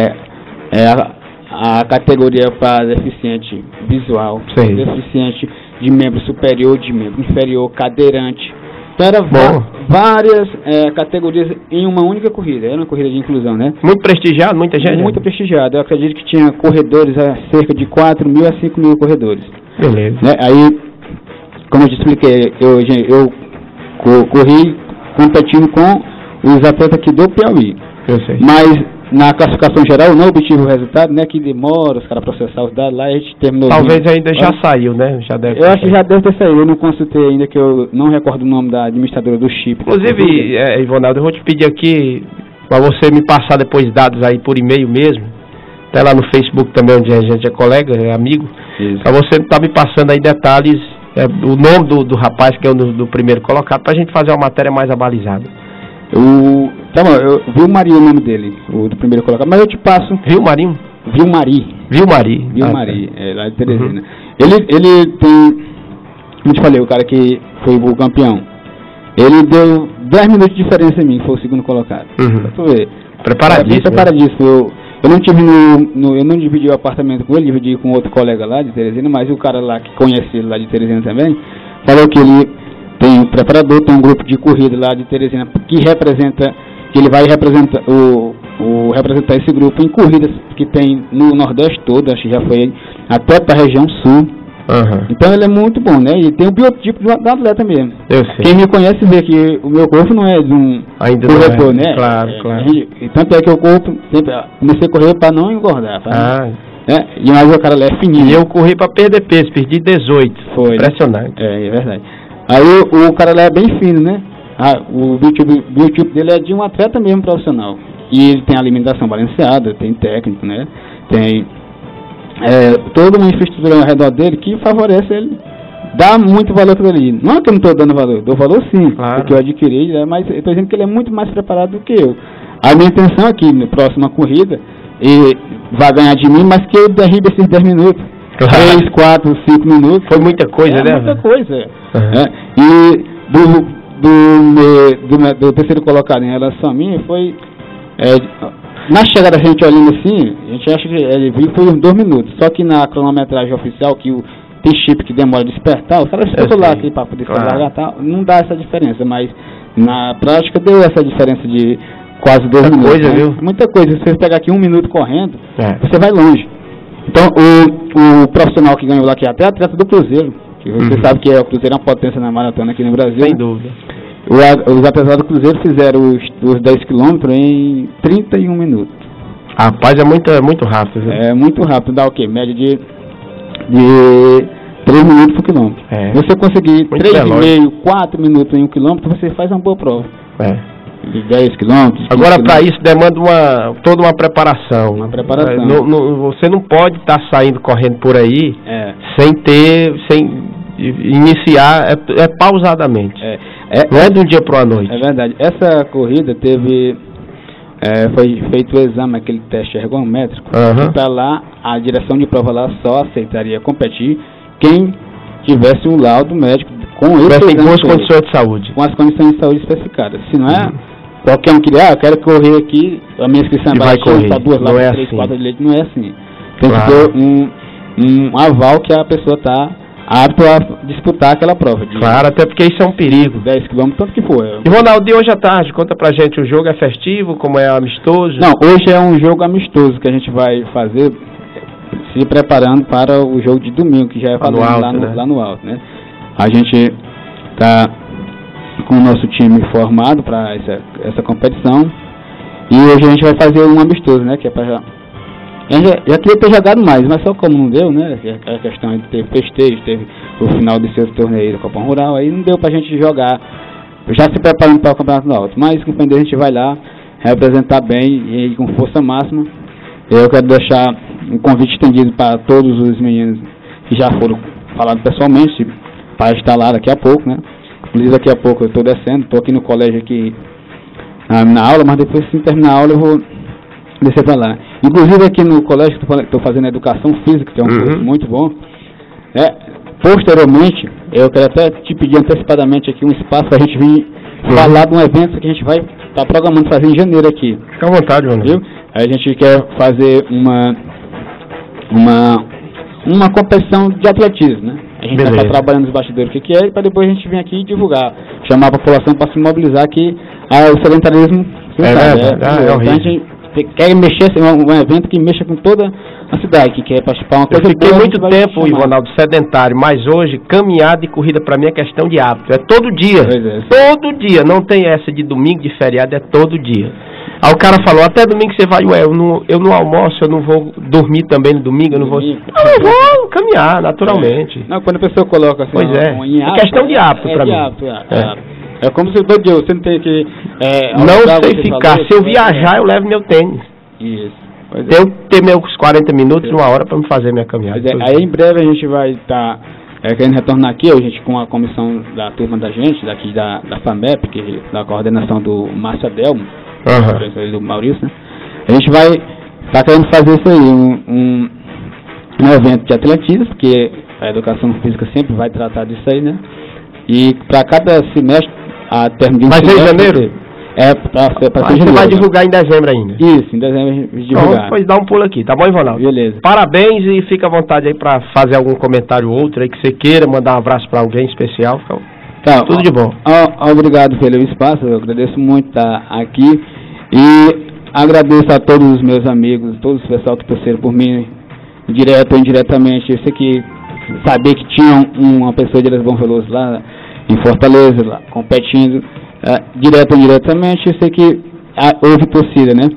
a categoria para deficiente visual, deficiente de membro superior, de membro inferior, cadeirante. Então era várias categorias em uma única corrida. Era uma corrida de inclusão, né? Muito prestigiado, muita gente? Muito prestigiado. Eu acredito que tinha corredores, cerca de 4 mil a 5 mil corredores. Beleza. Né? Aí, como eu te expliquei, eu corri competindo com os atletas aqui do Piauí. Eu sei. Mas na classificação geral eu não obtive o resultado, né? Que demora os caras processar os dados lá, a gente terminou. Talvez ainda já saiu, né? Eu acho que já deve ter saído, eu não consultei ainda, que eu não recordo o nome da administradora do chip. Inclusive, Ivonaldo, eu vou te pedir aqui para você me passar depois dados aí por e-mail mesmo, até lá no Facebook também, onde a gente é colega, é amigo, para você estar me passando aí detalhes, o nome do rapaz que é o do primeiro colocado, para a gente fazer uma matéria mais abalizada. Eu Vilmari o nome dele, o do primeiro colocado, mas eu te passo. Vilmari, lá de Teresina. Ele tem, como te falei, o cara que foi o campeão, ele deu 10 minutos de diferença em mim, foi o segundo colocado. Pra tu ver. Preparadíssimo. Eu não tive eu não dividi o apartamento com ele, dividi com outro colega lá de Teresina, mas o cara lá que conhece ele lá de Teresina também, falou que ele tem um preparador, tem um grupo de corrida lá de Teresina que ele vai representar representar esse grupo em corridas que tem no Nordeste todo, acho que já foi até para a região Sul. Então ele é muito bom, né? E tem o biotipo do atleta mesmo. Eu sei. Quem me conhece vê que o meu corpo não é de um corredor, né? Claro. Tanto é que eu comecei a correr para não engordar. E mais o cara lá é fininho. E eu corri para perder peso, perdi 18. Foi. Impressionante. É verdade. Aí o cara lá é bem fino, né? O biotipo dele é de um atleta mesmo profissional. E ele tem alimentação balanceada, tem técnico, né? Tem toda uma infraestrutura ao redor dele que favorece ele, dá muito valor para ele. Não é que eu não estou dando valor, dou valor sim, porque eu adquiri, mas eu estou dizendo que ele é muito mais preparado do que eu. A minha intenção aqui, na próxima corrida, ele vai ganhar de mim, mas que eu derribe esses 10 minutos. 3, 4, 5 minutos. Foi muita coisa, né? Muita coisa. E do terceiro colocado em relação a mim, foi... na chegada a gente olhando assim, a gente acha que ele viu foi uns 2 minutos. Só que na cronometragem oficial, que tem chip que demora a despertar, o cara escuta lá aqui para poder largar, tá, não dá essa diferença, mas na prática deu essa diferença de quase 2 minutos. Muita coisa, viu? Muita coisa. Se você pegar aqui 1 minuto correndo, você vai longe. Então, o profissional que ganhou lá, que é até atleta do Cruzeiro, que você sabe que o Cruzeiro é uma potência na maratona aqui no Brasil. Sem dúvida. Os atletas do Cruzeiro fizeram os 10 quilômetros em 31 minutos. Rapaz, é muito rápido. Viu? É muito rápido. Dá o quê? Média de 3 minutos por quilômetro. Você conseguir 3,5, 4 minutos em 1 quilômetro, você faz uma boa prova. De 10 quilômetros. Agora, para isso, demanda toda uma preparação. Você não pode estar saindo correndo por aí sem iniciar, pausadamente. Não é de um dia para a noite. É verdade. Essa corrida teve... foi feito o exame, aquele teste ergométrico. Para lá, a direção de prova lá só aceitaria competir quem tivesse um laudo médico com as condições de saúde. Com as condições de saúde especificadas. Se não é, qualquer um que eu quero correr aqui, a minha inscrição vai correr. Para 2 lados, 3, 4 de leite, não é assim. Tem que ter um aval que a pessoa está apto a disputar aquela prova. Claro, até porque isso é um perigo. 10 km, tanto que for. E Ronaldo, de hoje à tarde, conta pra gente, o jogo é festivo, como é amistoso? Não, hoje é um jogo amistoso que a gente vai fazer se preparando para o jogo de domingo, que já é lá no alto, né? A gente está com o nosso time formado para essa competição e hoje a gente vai fazer um amistoso, né? Que é para já queria ter jogado mais, mas só como não deu, né? A questão de ter festejo, teve o final desse outro torneio da Copa Rural, aí não deu pra gente jogar, já se preparando para o Campeonato do Alto. Mas com a gente vai lá representar bem e com força máxima. Eu quero deixar um convite estendido para todos os meninos que já foram falados pessoalmente, para estar lá daqui a pouco, né? Inclusive daqui a pouco eu estou descendo, estou aqui no colégio aqui na aula, mas depois que terminar a aula eu vou descer para lá. Inclusive aqui no colégio estou fazendo Educação Física, que é um curso muito bom. Posteriormente, eu quero até te pedir antecipadamente aqui um espaço para a gente vir falar de um evento que a gente vai estar programando fazer em janeiro aqui. Fica à vontade, mano. Viu? A gente quer fazer uma competição de atletismo, né? A gente vai estar trabalhando nos bastidores o que é, e para depois a gente vir aqui e divulgar, chamar a população para se mobilizar que o sedentarismo é horrível. Então a gente quer mexer, um evento que mexa com toda a cidade, que quer participar uma coisa. Eu fiquei muito tempo, Ronaldo, sedentário, mas hoje caminhada e corrida para mim é questão de hábito, é todo dia, todo dia, não tem essa de domingo, de feriado, é todo dia. Aí o cara falou, até domingo você vai, eu não almoço, eu não vou dormir também no domingo, eu não vou... Eu vou caminhar, naturalmente. Não, quando a pessoa coloca assim... Pois é questão de hábito para mim. É como se todo dia você não tem que... não sei ficar, se eu viajar eu levo meu tênis. Isso. Eu ter meus 40 minutos, 1 hora para me fazer minha caminhada. Aí em breve a gente vai estar querendo retornar aqui, a gente com a comissão da turma da gente, daqui da FAMEP, da coordenação do Márcio Adelmo, do Maurício, né? A gente vai estar querendo fazer isso aí, um evento de atletismo, porque a educação física sempre vai tratar disso aí, né? E para cada semestre, a termo de um semestre... Vai ser em janeiro? Para ser janeiro. Você vai divulgar em dezembro ainda? Isso, em dezembro a gente vai divulgar. Então, depois dá um pulo aqui, tá bom, Ronaldo? Beleza. Parabéns e fica à vontade aí para fazer algum comentário ou outro aí que você queira, mandar um abraço para alguém especial. Tá, tudo de bom. Obrigado pelo espaço, eu agradeço muito estar aqui e agradeço a todos os meus amigos, todos os pessoal que torceram por mim, direto ou indiretamente. Eu sei que saber que tinha uma pessoa de Bom Veloso lá em Fortaleza, lá, competindo, direto ou indiretamente, eu sei que houve torcida, né?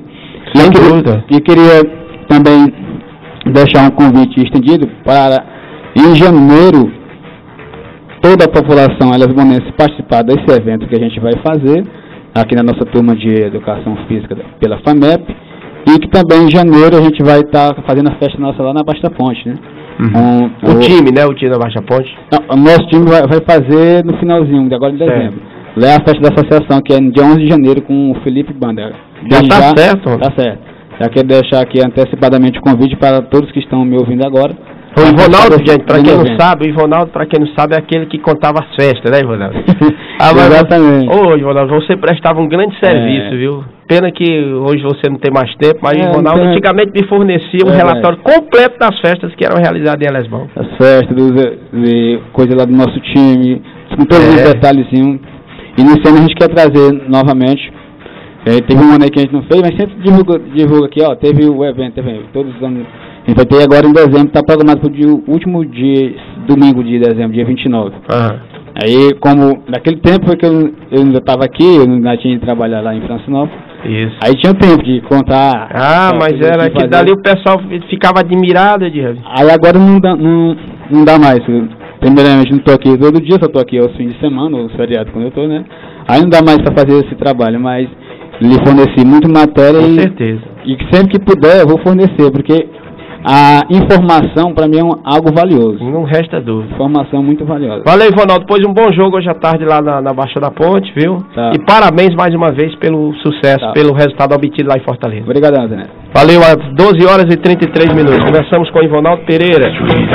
E queria também deixar um convite estendido para, em janeiro, toda a população elesbonense participar desse evento que a gente vai fazer aqui na nossa turma de Educação Física pela FAMEP, e que também em janeiro a gente vai estar fazendo a festa nossa lá na Baixa Ponte, né? O time, né? O time da Baixa Ponte? Não, o nosso time vai fazer no finalzinho, de agora de dezembro. Lá é a festa da associação, que é no dia 11 de janeiro com o Felipe Banda. Já tá certo? Tá certo. Já quero deixar aqui antecipadamente o convite para todos que estão me ouvindo agora. O Ivonaldo, gente, para quem não sabe, o Ivonaldo, para quem não sabe, é aquele que contava as festas, né, Ivonaldo? Exatamente. Ô, Ivonaldo, você prestava um grande serviço, viu? Pena que hoje você não tem mais tempo, mas o Ivonaldo antigamente me fornecia um relatório completo das festas que eram realizadas em Elesbão. As festas, coisa lá do nosso time, com todos os detalhezinhos. E nesse ano a gente quer trazer novamente Teve um ano aí que a gente não fez, mas sempre divulga aqui, ó, teve o evento, todos os anos. A gente vai ter agora em dezembro, está programado para o último dia, domingo de dezembro, dia 29. Aí, como naquele tempo foi que eu ainda estava aqui, eu ainda tinha de trabalhar lá em Francinópolis. Isso. Aí tinha tempo de contar. Mas era que dali o pessoal ficava admirado, Edilson. Aí agora não dá mais. Primeiramente, não estou aqui todo dia, só estou aqui aos fins de semana, ou feriado quando eu estou, né? Aí não dá mais para fazer esse trabalho, mas lhe forneci muito matéria. Com certeza. E sempre que puder eu vou fornecer, porque a informação para mim é algo valioso. Não resta dúvida. Informação muito valiosa. Valeu, Ivonaldo. Pois um bom jogo hoje à tarde lá na Baixa da Ponte, viu? Tá. E parabéns mais uma vez pelo sucesso, pelo resultado obtido lá em Fortaleza. Obrigado, Zé. Valeu, às 12 horas e 33 minutos. Conversamos com o Ivonaldo Pereira.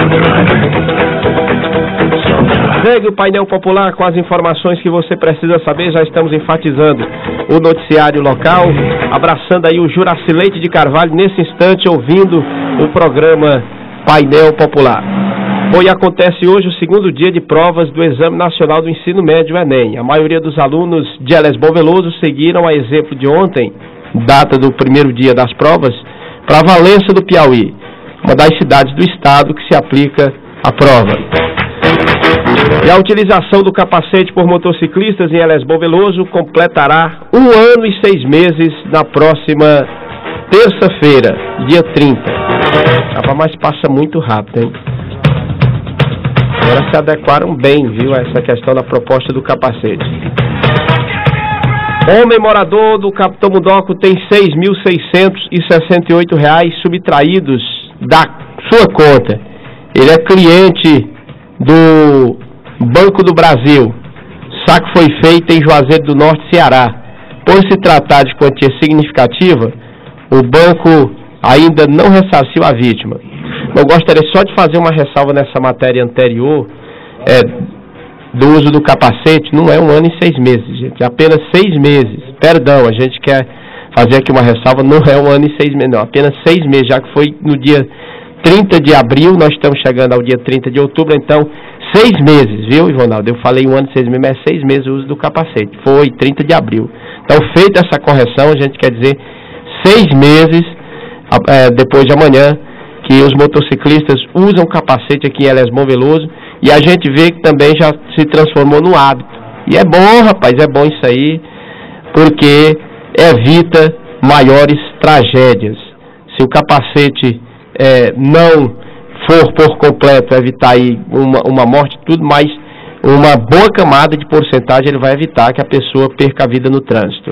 Segue o painel popular com as informações que você precisa saber. Já estamos enfatizando o noticiário local, abraçando aí o Juraci Leite de Carvalho nesse instante, ouvindo o programa Painel Popular. Bom, acontece hoje o segundo dia de provas do Exame Nacional do Ensino Médio, Enem. A maioria dos alunos de Elesbol Veloso seguiram a exemplo de ontem, data do primeiro dia das provas, para Valença do Piauí, uma das cidades do estado que se aplica a prova. E a utilização do capacete por motociclistas em Elesbol Veloso completará 1 ano e 6 meses na próxima terça-feira, dia 30. Mas passa muito rápido, hein? Agora se adequaram bem, viu, a essa questão da proposta do capacete. Homem morador do Capitão Mundoco tem R$ 6.668 subtraídos da sua conta. Ele é cliente do Banco do Brasil. O saque foi feito em Juazeiro do Norte, Ceará. Por se tratar de quantia significativa, o banco ainda não ressarciu a vítima. Eu gostaria só de fazer uma ressalva nessa matéria anterior, do uso do capacete. Não é 1 ano e 6 meses, gente, é apenas 6 meses. Perdão, a gente quer fazer aqui uma ressalva, não é 1 ano e 6 meses, não, apenas 6 meses, já que foi no dia 30 de abril, nós estamos chegando ao dia 30 de outubro, então 6 meses, viu, Ivonaldo? Eu falei 1 ano e 6 meses, mas é 6 meses o uso do capacete, foi 30 de abril. Então, feita essa correção, a gente quer dizer 6 meses depois de amanhã, que os motociclistas usam capacete aqui em Elesbol Veloso, e a gente vê que também já se transformou no hábito. E é bom, rapaz, é bom isso aí, porque evita maiores tragédias. Se o capacete não for por completo evitar aí uma morte, tudo, mas uma boa camada de porcentagem ele vai evitar que a pessoa perca a vida no trânsito.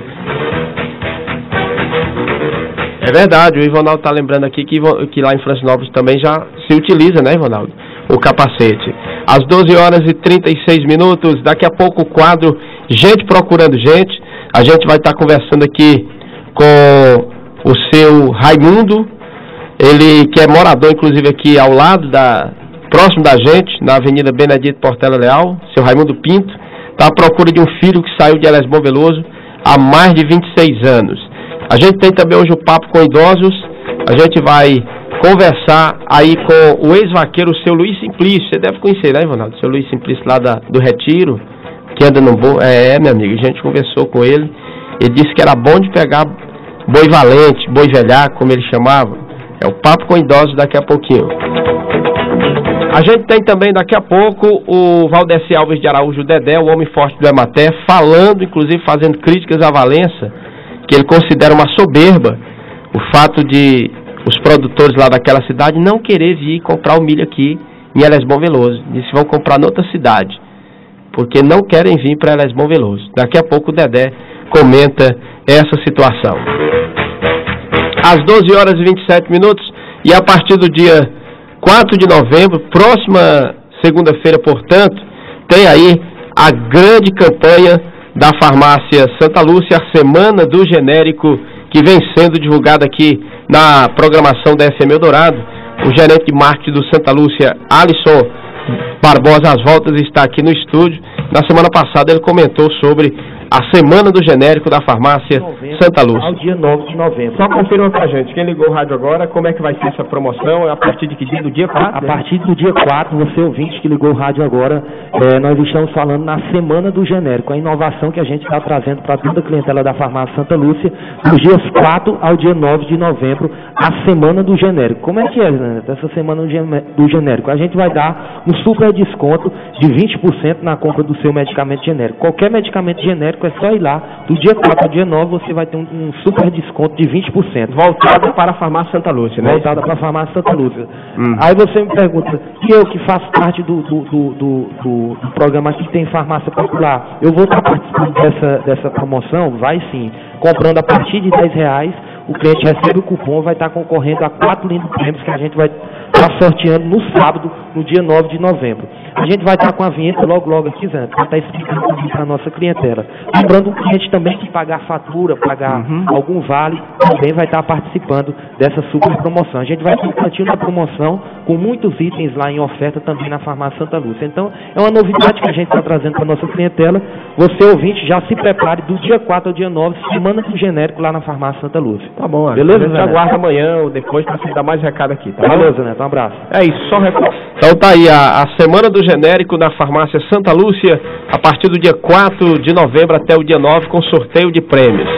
É verdade, o Ivonaldo está lembrando aqui que lá em Francinópolis também já se utiliza, né, Ivonaldo, o capacete. Às 12 horas e 36 minutos, daqui a pouco o quadro Gente Procurando Gente. A gente vai estar conversando aqui com o seu Raimundo, ele que é morador, inclusive, aqui ao lado, próximo da gente, na Avenida Benedito Portela Leal, seu Raimundo Pinto, está à procura de um filho que saiu de Elesbol Veloso há mais de 26 anos. A gente tem também hoje o Papo com Idosos, a gente vai conversar aí com o ex-vaqueiro, o seu Luiz Simplício. Você deve conhecer, né, Ivonaldo? O seu Luiz Simplício lá do Retiro, que anda no boi. Meu amigo, a gente conversou com ele. Ele disse que era bom de pegar boi valente, boi velhaco, como ele chamava. É o Papo com Idosos daqui a pouquinho. A gente tem também daqui a pouco o Valdeci Alves de Araújo Dedé, o homem forte do Emater, falando, inclusive fazendo críticas à Valença, que ele considera uma soberba o fato de os produtores lá daquela cidade não querer vir comprar o milho aqui em Elesbol Veloso. Disse que vão comprar noutra cidade, porque não querem vir para Elesbol Veloso. Daqui a pouco o Dedé comenta essa situação. Às 12 horas e 27 minutos, e a partir do dia 4 de novembro, próxima segunda-feira, portanto, tem aí a grande campanha da farmácia Santa Lúcia, a Semana do Genérico, que vem sendo divulgada aqui na programação da FM Eldorado. O gerente de marketing do Santa Lúcia, Alisson Barbosa, às voltas, está aqui no estúdio. Na semana passada ele comentou sobre a Semana do Genérico da farmácia Santa Lúcia. Ao dia 9 de novembro. Só confirma pra gente, quem ligou o rádio agora, como é que vai ser essa promoção? A partir de que dia? Do dia 4? A partir do dia 4, você ouvinte que ligou o rádio agora, nós estamos falando na Semana do Genérico, a inovação que a gente está trazendo para toda a clientela da Farmácia Santa Lúcia, dos dias 4 ao dia 9 de novembro, a Semana do Genérico. Como é que é, né? Essa Semana do Genérico? A gente vai dar um super desconto de 20% na compra do seu medicamento genérico. Qualquer medicamento genérico é só ir lá, do dia 4 ao dia 9 você vai ter um super desconto de 20%. Voltada para a Farmácia Santa Lúcia, né? Voltada para a Farmácia Santa Lúcia. Aí você me pergunta, e eu que faço parte do programa aqui tem Farmácia Popular, eu vou estar participando dessa promoção? Vai sim. Comprando a partir de R$10, o cliente recebe o cupom, vai estar concorrendo a 4 lindos prêmios que a gente vai estar sorteando no sábado, no dia 9 de novembro. A gente vai estar com a vinheta logo aqui, Zé, para estar explicando tudo para a nossa clientela. Lembrando o cliente também que pagar fatura, pagar algum vale, também vai estar participando dessa super promoção. A gente vai ter um cantinho da promoção com muitos itens lá em oferta também na Farmácia Santa Lúcia. Então, é uma novidade que a gente está trazendo para a nossa clientela. Você, ouvinte, já se prepare do dia 4 ao dia 9, Semana do Genérico lá na Farmácia Santa Lúcia. Tá bom, beleza? A gente aguarda amanhã ou depois para você dar mais recado aqui, tá? Beleza, Neto, um abraço. É isso, só recado. Então tá aí a Semana do Genérico na Farmácia Santa Lúcia, a partir do dia 4 de novembro até o dia 9, com sorteio de prêmios.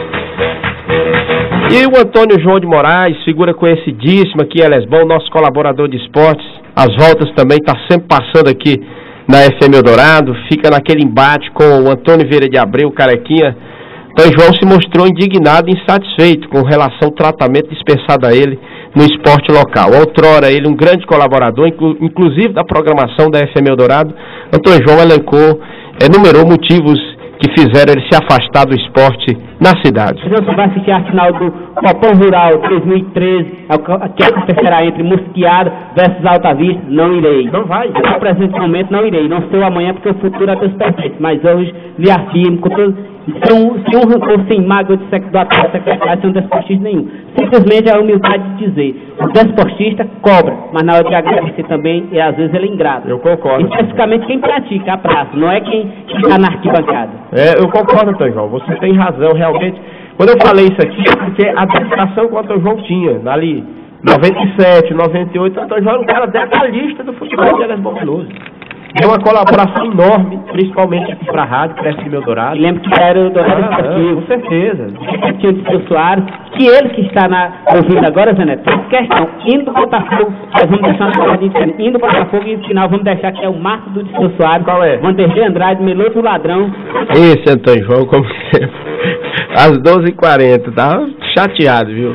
E o Antônio João de Moraes, figura conhecidíssima aqui em Lesbão, nosso colaborador de esportes, as voltas também, está sempre passando aqui na FM Eldorado, fica naquele embate com o Antônio Vieira de Abreu, Carequinha. Antônio João se mostrou indignado e insatisfeito com relação ao tratamento dispensado a ele no esporte local. Outrora, ele um grande colaborador, inclusive da programação da FM Eldorado. Antônio João enumerou motivos que fizeram ele se afastar do esporte na cidade. Você vai assistir a final do Copão Rural 2013, que acontecerá entre Mosquiado versus Alta Vista? Não irei. Não vai? No presente momento não irei. Não sei amanhã porque o futuro é Deus perfeito. Mas hoje lhe afirmo, com todo, sem um rancor, sem mágoa do atleta secretário, sem um desportista nenhum. Simplesmente a humildade de dizer, o desportista cobra, mas na hora de agradecer também, às vezes ele é ingrato. Eu concordo. Especificamente quem pratica a praça, não é quem está na arquibancada. Eu concordo, Antônio João, você tem razão, realmente. Quando eu falei isso aqui, é porque a dedicação que o Antônio João tinha, ali, 97, 98, o Antônio João era um cara detalhista do futebol de Lesbão Veloso. É uma colaboração enorme, principalmente aqui para a rádio, para FM Eldorado. E lembro que era o Eldorado Esportivo. Com certeza. Tinha o Seu Soares, que ele que está ouvindo agora, Zé Neto, fez questão, indo do Botafogo, nós vamos deixar uma palavrinha diferente, indo do Botafogo e no final vamos deixar que é o marco do Seu Soares. Qual é? Vanderlei Andrade, Meloso Ladrão. Esse Antônio João, como sempre, às 12h40, tá chateado, viu?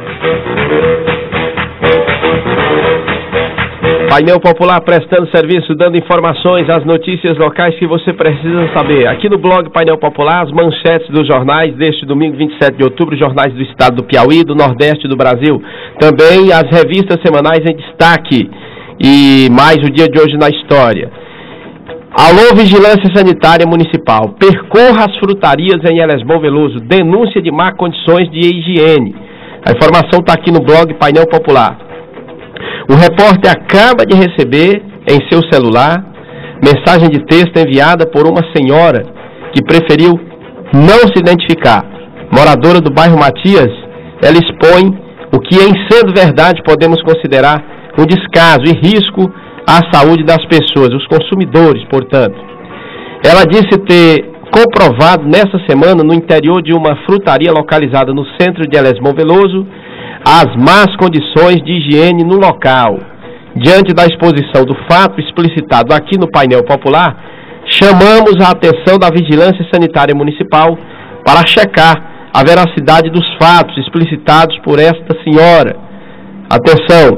Painel Popular prestando serviço, dando informações, as notícias locais que você precisa saber. Aqui no blog Painel Popular, as manchetes dos jornais deste domingo 27 de outubro, jornais do estado do Piauí, do Nordeste do Brasil. Também as revistas semanais em destaque. E mais o dia de hoje na história. Alô Vigilância Sanitária Municipal, percorra as frutarias em Lesbão Veloso, denúncia de má condições de higiene. A informação está aqui no blog Painel Popular. O repórter acaba de receber em seu celular mensagem de texto enviada por uma senhora que preferiu não se identificar. Moradora do bairro Matias, ela expõe o que, em sendo verdade, podemos considerar um descaso e risco à saúde das pessoas, os consumidores, portanto. Ela disse ter comprovado nessa semana, no interior de uma frutaria localizada no centro de Lesbão Veloso, as más condições de higiene no local. Diante da exposição do fato explicitado aqui no painel popular, chamamos a atenção da Vigilância Sanitária Municipal para checar a veracidade dos fatos explicitados por esta senhora. Atenção,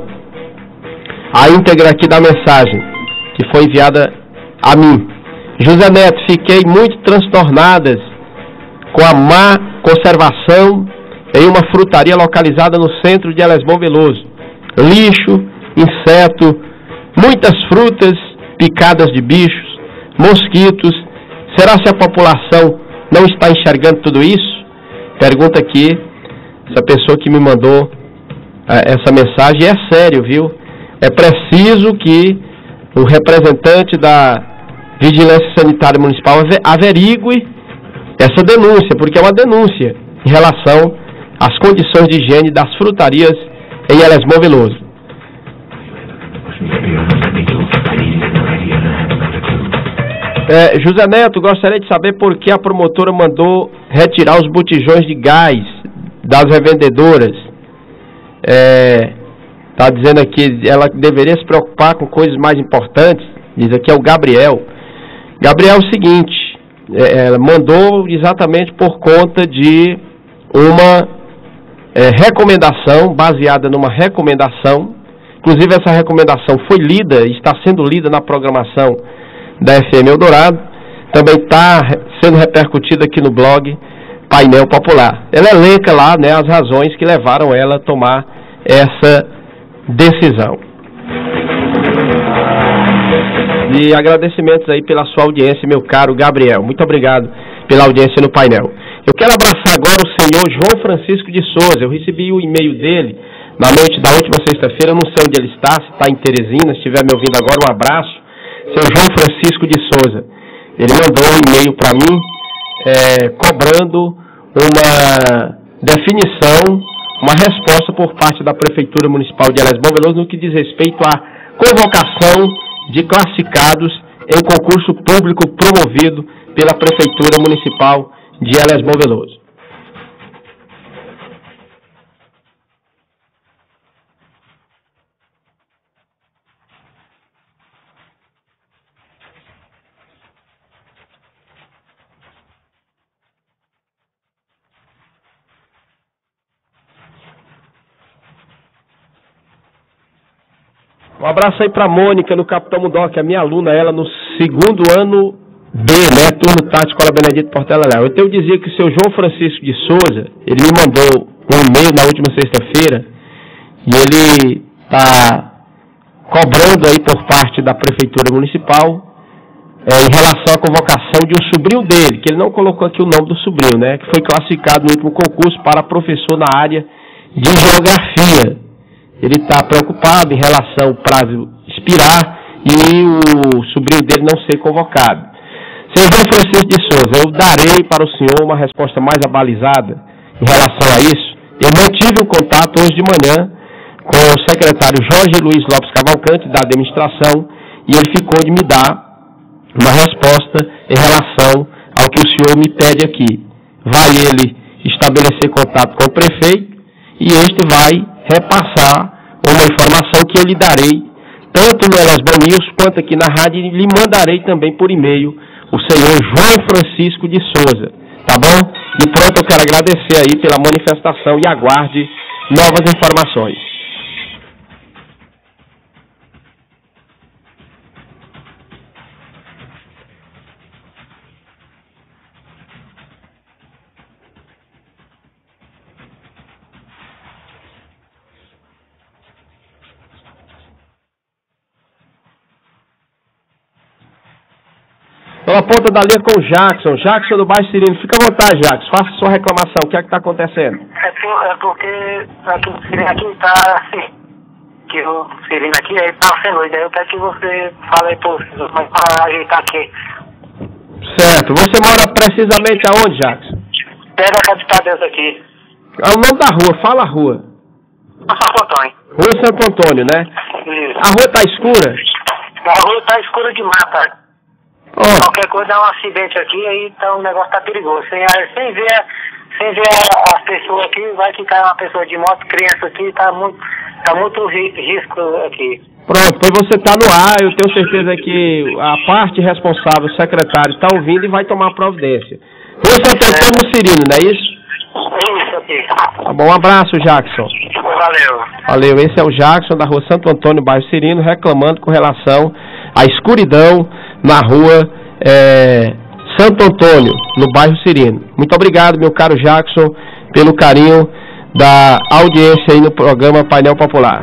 a íntegra aqui da mensagem que foi enviada a mim. José Neto, fiquei muito transtornada com a má conservação em uma frutaria localizada no centro de Lesbão Veloso. Lixo, inseto, muitas frutas picadas de bichos, mosquitos. Será se a população não está enxergando tudo isso? Pergunta aqui essa pessoa que me mandou essa mensagem. É sério, viu? É preciso que o representante da Vigilância Sanitária Municipal averigue essa denúncia, porque é uma denúncia em relação às condições de higiene das frutarias em Lesbão Veloso. José Neto, gostaria de saber por que a promotora mandou retirar os botijões de gás das revendedoras. Está dizendo aqui, ela deveria se preocupar com coisas mais importantes. Diz aqui é o Gabriel. Gabriel, é o seguinte, ela mandou exatamente por conta de uma recomendação, baseada numa recomendação. Inclusive essa recomendação foi lida, está sendo lida na programação da FM Eldorado, também está sendo repercutida aqui no blog Painel Popular. Ela elenca lá, né, as razões que levaram ela a tomar essa decisão. E agradecimentos aí pela sua audiência, meu caro Gabriel. Muito obrigado pela audiência no painel. Eu quero abraçar agora o senhor João Francisco de Souza. Eu recebi o e-mail dele na noite da última sexta-feira, não sei onde ele está, se está em Teresina, se estiver me ouvindo agora, um abraço. Seu João Francisco de Souza. Ele mandou um e-mail para mim, cobrando uma definição, uma resposta por parte da Prefeitura Municipal de Elés Bom Veloso no que diz respeito à convocação de classificados em concurso público promovido pela Prefeitura Municipal de Elés Bom Veloso. Um abraço aí para Mônica no Capitão Mudó, que é minha aluna, ela no segundo ano B, né, turno tático Escola Benedito Portela Léo. Então eu dizia que o seu João Francisco de Souza, ele me mandou um e-mail na última sexta-feira e ele está cobrando aí por parte da Prefeitura Municipal em relação à convocação de um sobrinho dele, que ele não colocou aqui o nome do sobrinho, né, que foi classificado no último concurso para professor na área de geografia. Ele está preocupado em relação ao prazo expirar e o sobrinho dele não ser convocado. Senhor João Francisco de Souza, eu darei para o senhor uma resposta mais abalizada em relação a isso. Eu mantive um contato hoje de manhã com o secretário Jorge Luiz Lopes Cavalcante, da administração, e ele ficou de me dar uma resposta em relação ao que o senhor me pede aqui. Vai ele estabelecer contato com o prefeito e este vai repassar uma informação que eu lhe darei, tanto no Elés Bom News quanto aqui na rádio, e lhe mandarei também por e-mail o senhor João Francisco de Souza, tá bom? E pronto, eu quero agradecer aí pela manifestação e aguarde novas informações. Pela ponta da linha com o Jackson. Jackson do Baixo Cirino. Fica à vontade, Jackson. Faça sua reclamação. O que é que está acontecendo? É porque aqui o Cirino aqui está assim. Que o Cirino aqui está sem luz. Daí eu quero que você fale aí para ajeitar aqui. Certo. Você mora precisamente aonde, Jackson? Perto da Casa de Tadeus aqui. É o nome da rua. Fala a rua. Santo Antônio. Rua Santo Antônio, né? Isso. A rua está escura? A rua está escura demais. Qualquer coisa dá um acidente aqui, aí então o negócio tá perigoso. Sem ver as pessoas aqui, vai ficar uma pessoa de moto, criança aqui, tá muito risco aqui. Pronto, pois você tá no ar, eu tenho certeza que a parte responsável, o secretário, está ouvindo e vai tomar providência. Rua Santo Antônio Cirino, não é isso? Isso aqui. Tá bom, um abraço, Jackson. Valeu, esse é o Jackson da Rua Santo Antônio, bairro Cirino, reclamando com relação à escuridão na rua Santo Antônio, no bairro Cirino. Muito obrigado, meu caro Jackson, pelo carinho da audiência aí no programa Painel Popular.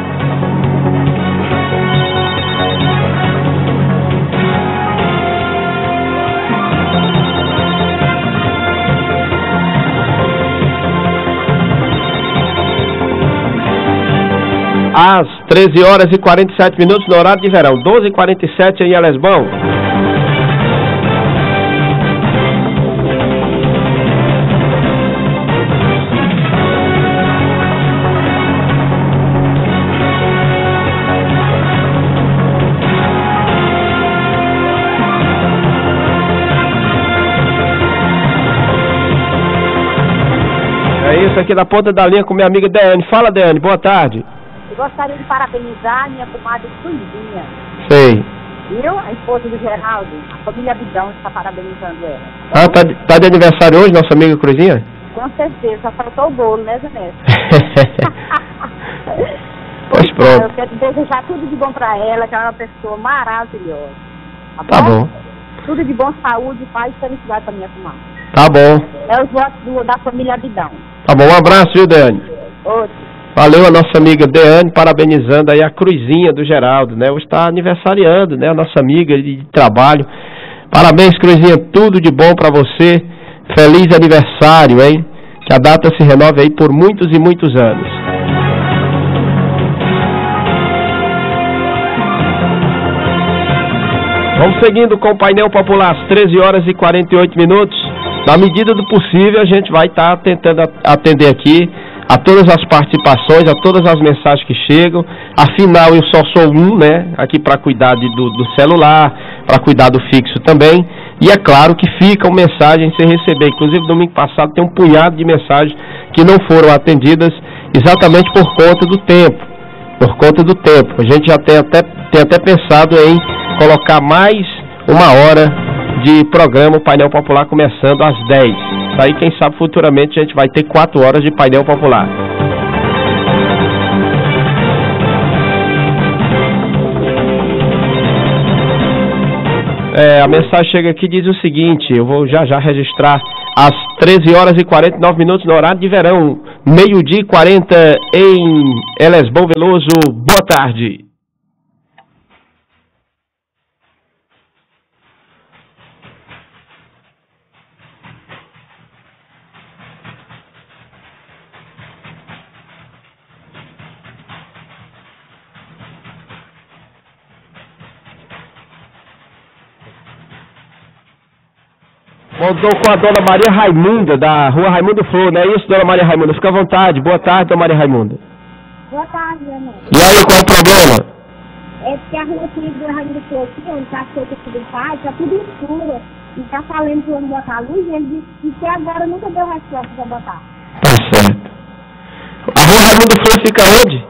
Às 13 horas e 47 minutos no horário de verão, 12h47 em Elés Bom. compromisso aqui na ponta da linha com minha amiga Deane. Fala, Deane, boa tarde. Eu gostaria de parabenizar a minha comadre Cruzinha. Sei. Eu, a esposa do Geraldo, a família Abidão está parabenizando ela. Ah, tá de aniversário hoje, nossa amiga Cruzinha? Com certeza, só faltou o bolo, né, Zanete? Pois pronto. Eu quero desejar tudo de bom pra ela, que ela é uma pessoa maravilhosa. Tá bom. Tudo de bom, saúde, paz e felicidade pra minha comadre. Tá bom. É os votos da família Abidão. Tá bom, um abraço, viu, Deane? Outro. Valeu a nossa amiga Deane, parabenizando aí a Cruzinha do Geraldo, né? Hoje está aniversariando, né? A nossa amiga de trabalho. Parabéns, Cruzinha, tudo de bom para você. Feliz aniversário, hein? Que a data se renove aí por muitos e muitos anos. Vamos seguindo com o painel popular às 13 horas e 48 minutos. Na medida do possível, a gente vai estar tentando atender aqui a todas as participações, a todas as mensagens que chegam. Afinal, eu só sou um, né, aqui para cuidar do celular, para cuidar do fixo também. E é claro que ficam mensagens sem receber. Inclusive, domingo passado tem um punhado de mensagens que não foram atendidas exatamente por conta do tempo. Por conta do tempo. A gente já tem até pensado em colocar mais uma hora de programa, o painel popular começando às 10. Aí, quem sabe, futuramente a gente vai ter 4 horas de painel popular. A mensagem chega aqui e diz o seguinte, eu vou já registrar às 13 horas e 49 minutos no horário de verão, 12h40 em Elesbão Veloso. Boa tarde. Voltou com a dona Maria Raimunda, da rua Raimundo Flor, não é isso, dona Maria Raimunda? Fica à vontade. Boa tarde, dona Maria Raimunda. Boa tarde, Ana. E aí, qual é o problema? É porque a rua aqui do Raimundo Flor, onde está feita tudo pai, está tudo escuro. E está falando que vamos botar a luz, e ele disse que agora nunca deu resposta para botar. Tá certo. A rua Raimundo Flor fica onde?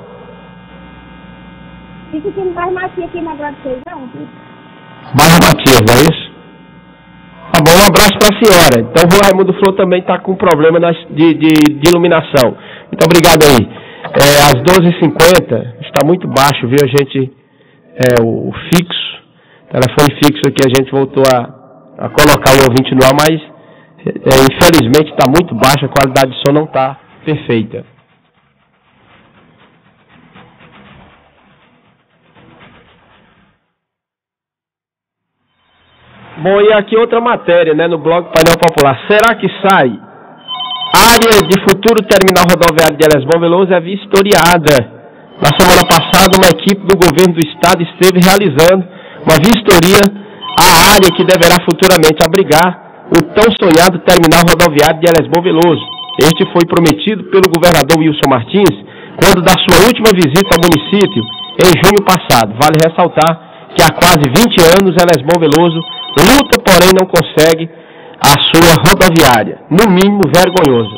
Fica aqui no bairro Matias, aqui na Grande Feijão. Bairro Matias, não é isso? Tá bom, um abraço para a senhora. Então, o Raimundo Flor também está com problema de iluminação. Muito obrigado aí. Às 12h50, está muito baixo, viu? A gente, o fixo, telefone fixo aqui, a gente voltou a colocar o ouvinte no ar, mas infelizmente está muito baixo, a qualidade de som não está perfeita. Bom, e aqui outra matéria, né, no blog Painel Popular. Será que sai? Área de futuro terminal rodoviário de Elesbão Veloso é vistoriada. Na semana passada, uma equipe do governo do estado esteve realizando uma vistoria à área que deverá futuramente abrigar o tão sonhado terminal rodoviário de Elesbão Veloso. Este foi prometido pelo governador Wilson Martins quando da sua última visita ao município em junho passado. Vale ressaltar que há quase 20 anos Elesbão Veloso luta, porém não consegue a sua rodoviária. No mínimo vergonhoso.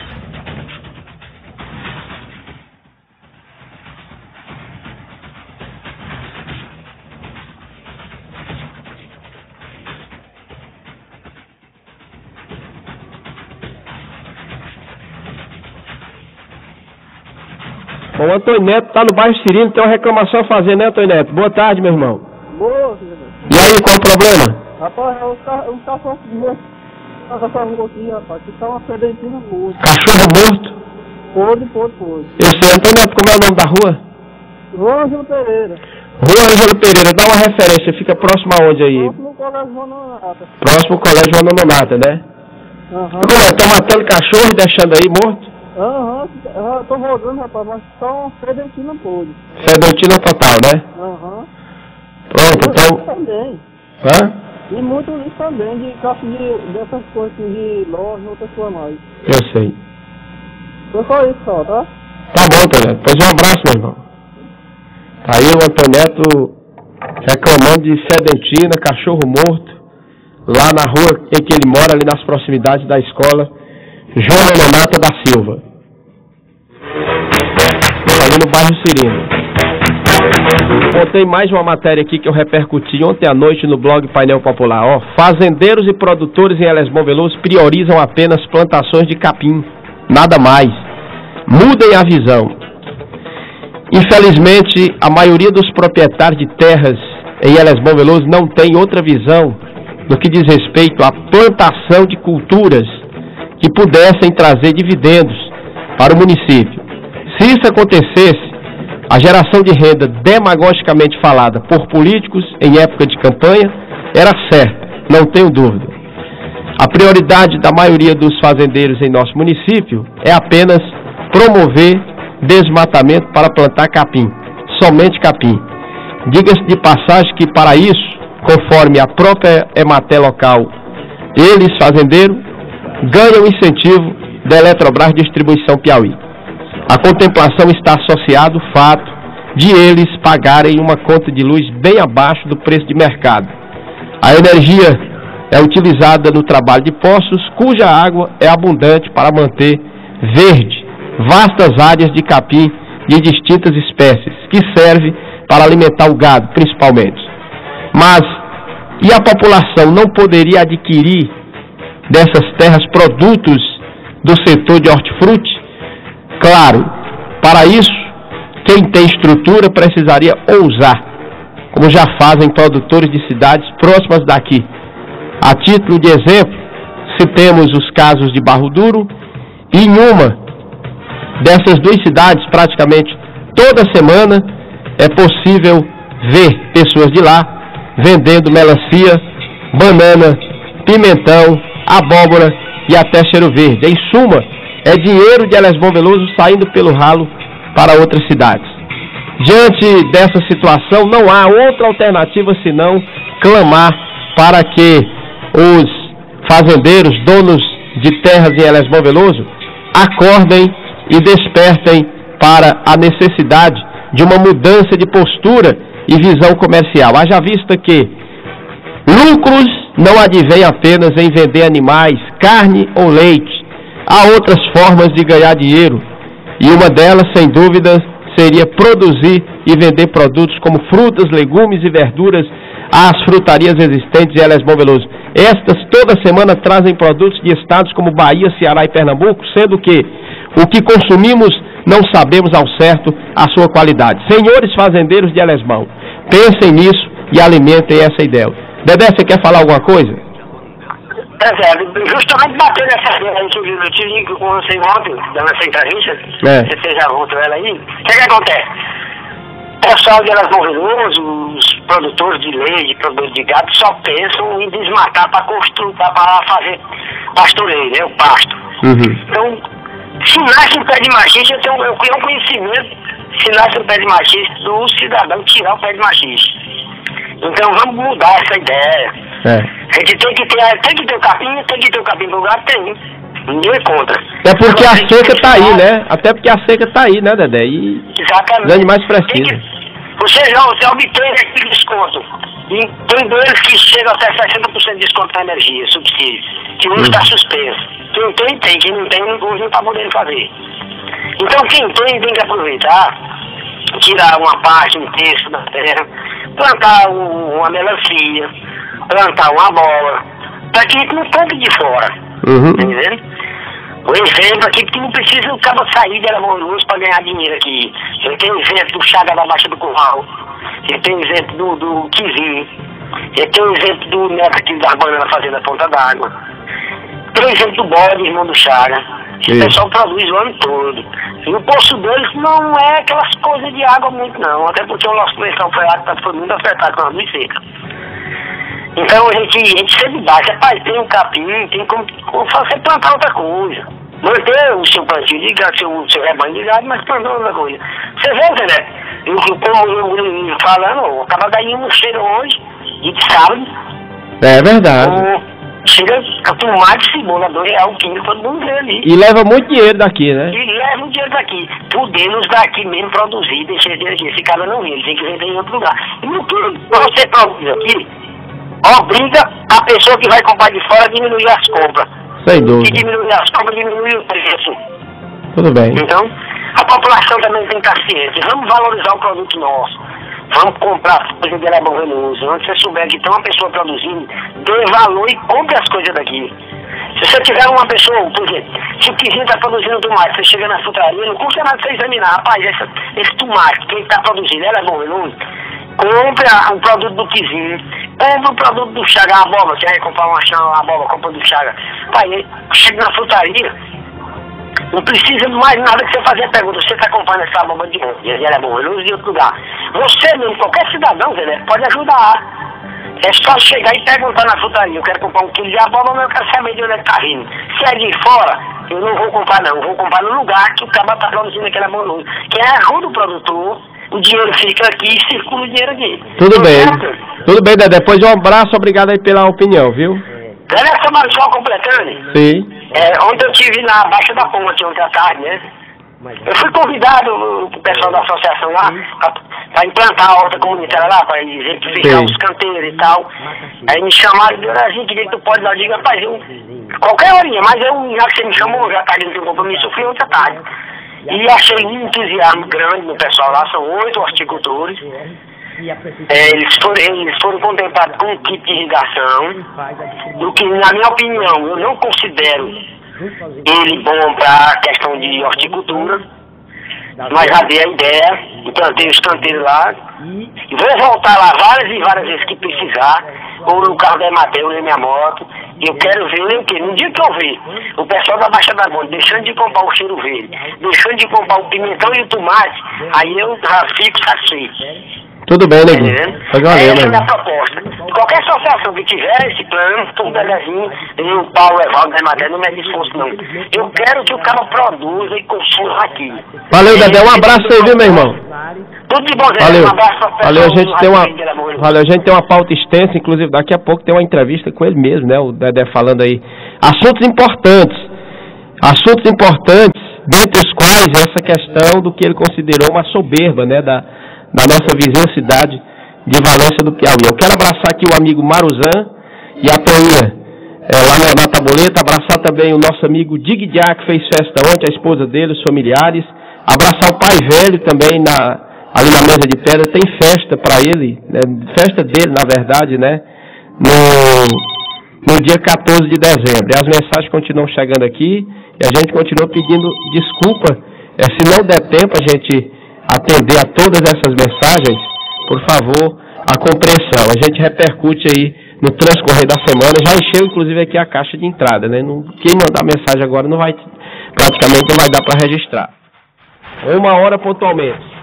Bom, o Antônio Neto está no bairro Cirino, tem uma reclamação a fazer, né, Antônio Neto? Boa tarde, meu irmão. Boa, filho. E aí, qual o problema? Rapaz, um cachorro morto. Um cachorro aqui, rapaz, que tá uma sedentina morta. Cachorro morto? Pode. Eu sei, Antônio Neto, como é o nome da rua? Rua Ângelo Pereira. Rua Ângelo Pereira, dá uma referência, fica próximo aonde aí? Próximo ao Colégio João Nonato. Próximo ao Colégio João Nonato, né? Como é? Estão matando cachorro e deixando aí morto? Tô rodando, rapaz, mas só sedentina podre. Sedentina total, né? Pronto, então... Também. Hã? E muito lixo também, de caixa dessas coisas de loja e outras coisas mais. Eu sei. Foi só isso, só, tá? Tá bom, Antoneto. Pois um abraço, meu irmão. Aí o Antoneto reclamando de sedentina, cachorro morto, lá na rua em que ele mora, ali nas proximidades da escola João Nonato da Silva. ali no bairro Cirino. Tem mais uma matéria aqui que eu repercuti ontem à noite no blog Painel Popular. Ó, fazendeiros e produtores em Elesbom Veloso priorizam apenas plantações de capim, nada mais. Mudem a visão. Infelizmente, a maioria dos proprietários de terras em Elesbom Veloso não tem outra visão no que diz respeito à plantação de culturas que pudessem trazer dividendos para o município. Se isso acontecesse, a geração de renda demagogicamente falada por políticos em época de campanha era certa, não tenho dúvida. A prioridade da maioria dos fazendeiros em nosso município é apenas promover desmatamento para plantar capim, somente capim. Diga-se de passagem que para isso, conforme a própria Emater local, eles, fazendeiros, ganham incentivo da Eletrobras Distribuição Piauí. A contemplação está associada ao fato de eles pagarem uma conta de luz bem abaixo do preço de mercado. A energia é utilizada no trabalho de poços, cuja água é abundante para manter verde vastas áreas de capim de distintas espécies, que serve para alimentar o gado, principalmente. Mas, e a população não poderia adquirir dessas terras produtos do setor de hortifruti? Claro, para isso, quem tem estrutura precisaria ousar, como já fazem produtores de cidades próximas daqui. A título de exemplo, citemos os casos de Barro Duro, e em uma dessas duas cidades, praticamente toda semana, é possível ver pessoas de lá vendendo melancia, banana, pimentão, abóbora e até cheiro verde. Em suma, é dinheiro de Elesbom Veloso saindo pelo ralo para outras cidades. Diante dessa situação, não há outra alternativa senão clamar para que os fazendeiros, donos de terras em Elesbom Veloso, acordem e despertem para a necessidade de uma mudança de postura e visão comercial. Haja vista que lucros não advêm apenas em vender animais, carne ou leite. Há outras formas de ganhar dinheiro, e uma delas, sem dúvida, seria produzir e vender produtos como frutas, legumes e verduras às frutarias existentes em Elesbom Veloso. Estas toda semana trazem produtos de estados como Bahia, Ceará e Pernambuco, sendo que o que consumimos não sabemos ao certo a sua qualidade. Senhores fazendeiros de Elesbom, pensem nisso e alimentem essa ideia. Dedé, você quer falar alguma coisa? Justamente batendo essa ideia aí que eu tive com você ontem, dando essa entrevista, você já voltou ela aí. O que acontece? O pessoal de Elesbom Veloso, os produtores de leite, produtores de gado, só pensam em desmatar para construir, para fazer pastoreio, né, o pasto. Então, se nasce um pé de machista, eu tenho um conhecimento, se nasce um pé de machista, do cidadão tirar o pé de machista. Então vamos mudar essa ideia. A gente tem que ter o capim no lugar, tem. Ninguém é contra. É porque a seca tá aí, né? Até porque a seca tá aí, né, Dedé? E exatamente. Os animais precisam. Você obtém aquele desconto. E tem deles que chegam até 60% de desconto na energia, subsídio. Que não está suspenso. Quem tem. Quem não tem, não está podendo fazer. Então quem tem que aproveitar, tirar uma parte, um terço da terra, plantar uma melancia, plantar uma abóbora, para que não compre de fora. Entendeu? O exemplo aqui que não precisa o cara sair de Elesbom Veloso para ganhar dinheiro aqui. Eu tenho exemplo do Chaga da Baixa do Curral, eu tenho exemplo do Kiwi, eu tenho exemplo do Neto aqui da Banana fazendo a Ponta d'Água, tenho exemplo do Bode, irmão do Chaga. Esse pessoal produz o ano todo. E o poço deles não é aquelas coisas de água muito não, até porque o nosso pressão foi muito afetado com a luz seca. Então a gente sempre bate, rapaz, tem um capim, tem como você plantar outra coisa. Manter o seu plantio de gado, seu rebanho de gado, mas plantar outra coisa. Você vê, né? Como eu falando, acaba daí um cheiro hoje, de sábado. É verdade. Chega a tomate, cebola, R$2 o quilo, todo mundo vê ali. E leva muito dinheiro daqui, né? E leva muito dinheiro daqui. Podemos daqui mesmo produzir, deixar aqui. Esse cara não vende, tem que vender em outro lugar. E no que você produz aqui, obriga a pessoa que vai comprar de fora a diminuir as compras. Sem dúvida. Se diminuir as compras, diminui o preço. Tudo bem. Então, A população também tem que estar ciente. Vamos valorizar o produto nosso. Vamos comprar coisa de Elebon Veloso. Onde você souber que tem uma pessoa produzindo, dê valor e compre as coisas daqui. Se você tiver uma pessoa, por exemplo, se o Quizinho está produzindo tomate, você chega na frutaria, não custa nada você examinar. Rapaz, esse tomate, quem está produzindo, Elebon Veloso, compre um produto do Quizinho, compre um produto do Chaga, a abóbora, você vai comprar uma abóbora, compra do Chaga. Pai, chega na frutaria, não precisa mais nada que você fazer a pergunta. Você está comprando essa abóbora de onde? Ela é bom, eu não uso de outro lugar. Você mesmo, qualquer cidadão, Zé, pode ajudar. É só chegar e perguntar na frutaria. Eu quero comprar 1 quilo de abóbora, mas eu quero saber de onde é que está vindo. Se é de fora, eu não vou comprar não. Eu vou comprar no lugar que o cara está produzindo aquele abóbora. Que ajuda o produtor, o dinheiro fica aqui e circula o dinheiro aqui. Tudo bem. Tudo bem, Dedé. Depois um abraço, obrigado aí pela opinião, viu? Essa Marisol completando. Sim. Ontem eu estive na Baixa da Ponte, ontem à tarde, né? Eu fui convidado, o pessoal da associação lá, para implantar a horta comunitária lá, para exemplificar os canteiros e tal. Aí me chamaram e disseram, a gente que tu pode dar, eu digo, rapaz, qualquer horinha, mas já que você me chamou, já tá dentro do compromisso, eu fui ontem à tarde. E achei um entusiasmo grande no pessoal lá, são 8 horticultores. Eles foram contemplados com um kit de irrigação, do que, na minha opinião, eu não considero ele bom para a questão de horticultura, mas já dei a ideia, implantei os canteiros lá, e vou voltar lá várias e várias vezes que precisar, ou no carro da Emater, ou na minha moto. Eu quero ver o quê? No dia que eu ver o pessoal da Baixa da Ponte deixando de comprar o cheiro verde, deixando de comprar o pimentão e o tomate, aí eu já fico satisfeito. Tudo bem, Neguinho. Essa é a minha proposta. Qualquer associação que tiver esse plano, todo Dedezinho, e o Paulo Evaldo da Emater, não mede esforço não. Eu quero que o cara produza e consuma aqui. Valeu, Dedé. Um abraço aí, viu, meu irmão? Tudo de bom, Zé. Valeu. Um abraço pra pessoa. Valeu, a gente tem uma pauta extensa, inclusive daqui a pouco tem uma entrevista com ele mesmo, né? O Dedé falando aí. Assuntos importantes, dentre os quais essa questão do que ele considerou uma soberba, né? Da nossa vizinha cidade de Valência do Piauí. Eu quero abraçar aqui o amigo Maruzan e a Toinha, lá na Taboleta, abraçar também o nosso amigo Digdiá, que fez festa ontem, a esposa dele, os familiares, abraçar o pai velho também ali na mesa de pedra, tem festa para ele, né, festa dele na verdade, né, no dia 14 de dezembro. E as mensagens continuam chegando aqui e a gente continua pedindo desculpa, se não der tempo a gente atender a todas essas mensagens, por favor, a compreensão. A gente repercute aí no transcorrer da semana, já encheu inclusive aqui a caixa de entrada, né? Quem mandar mensagem agora praticamente não vai dar para registrar. 1h pontualmente.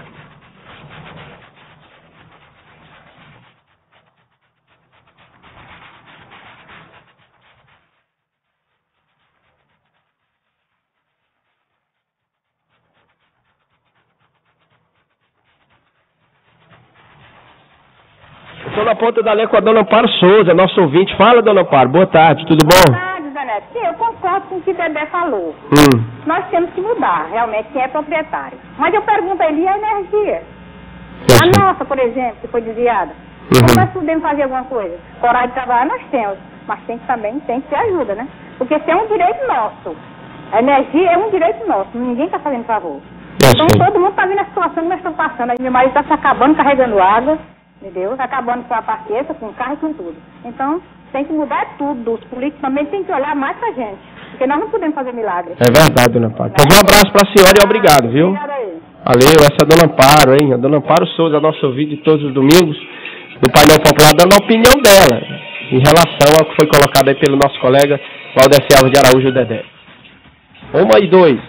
Estou na ponta da linha com a dona Amparo Souza, nosso ouvinte. Fala, dona Amparo. Boa tarde, tudo bom? Boa tarde, Zé Neto. Sim, eu concordo com o que o Dedé falou. Nós temos que mudar, realmente, quem é proprietário. Mas eu pergunto a ele, e a energia? A nossa, por exemplo, que foi desviada. Como nós podemos fazer alguma coisa? Coragem de trabalhar nós temos, mas também tem que ter ajuda, né? Porque isso é um direito nosso. A energia é um direito nosso, ninguém está fazendo favor. Então todo mundo está vendo a situação que nós estamos passando. Meu marido está se acabando carregando água. Entendeu? Acabando com a paciência, com o carro e com tudo. Então, tem que mudar tudo. Os políticos também têm que olhar mais pra gente. Porque nós não podemos fazer milagre. É verdade, dona Amparo. Então, um abraço pra senhora e obrigado, viu? Obrigada aí. Valeu, essa é a dona Amparo, hein? A dona Amparo Souza, nosso ouvinte de todos os domingos, do Painel Popular, dando a opinião dela em relação ao que foi colocado aí pelo nosso colega Valdeci Alves de Araújo Dedé. 1h02.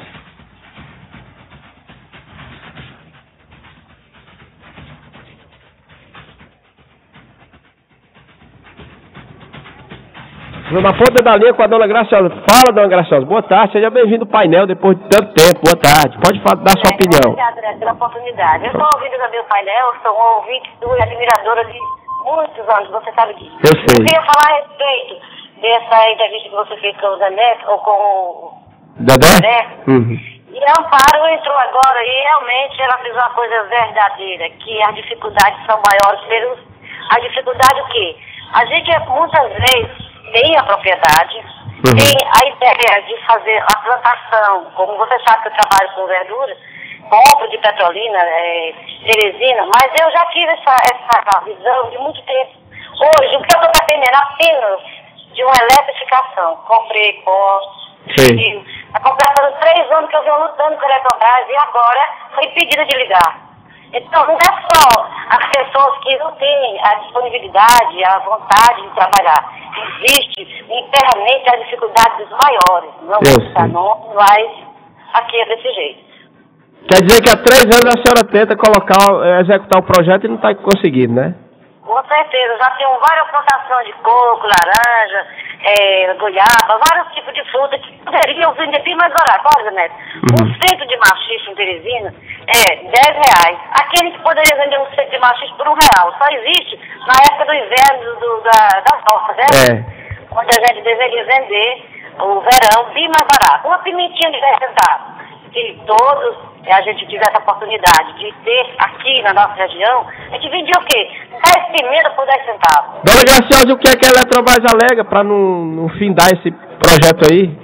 Na ponta da linha com a dona Graciosa. Fala, dona Graciosa. Boa tarde. Seja bem-vindo ao painel depois de tanto tempo. Boa tarde. Pode dar sua opinião. Obrigada pela oportunidade. Eu estou ouvindo também o painel. Sou um ouvinte sua e admiradora de muitos anos. Você sabe disso. Eu sei. Eu queria falar a respeito dessa entrevista que você fez com o Dedé, ou com o Dedé? E a Amparo entrou agora e realmente ela fez uma coisa verdadeira, que as dificuldades são maiores. A dificuldade o quê? A gente muitas vezes tem a propriedade, tem a ideia de fazer a plantação, como você sabe que eu trabalho com verdura, compro de Petrolina, Teresina, mas eu já tive essa visão de muito tempo. Hoje, o que eu estou dependendo apenas de uma eletrificação. Comprei poste, está completando 3 anos que eu venho lutando com a Eletrobras e agora foi impedida de ligar. Então, não é só as pessoas que não têm a disponibilidade, a vontade de trabalhar. Existe internamente a dificuldade dos maiores. Não vou citar nome, mas aqui é desse jeito. Quer dizer que há 3 anos a senhora tenta executar o projeto e não está conseguindo, né? Com certeza. Já tenho várias plantações de coco, laranja, goiaba, vários tipos de fruta que poderiam vender bem mais barato. Olha, Neto, um centro de machixe em Teresina é R$10. Aquele que poderia vender um centro de machixe por R$1. Só existe na época do inverno das roças, né? Onde a gente deveria vender o verão bem mais barato. Uma pimentinha de 10 centavos. Se todos a gente tivesse a oportunidade de ter aqui na nossa região, a gente vendia o quê? 10 pimentas por 10 centavos. Dona Graciosa, o que é que a Eletrobras alega para não findar esse projeto aí?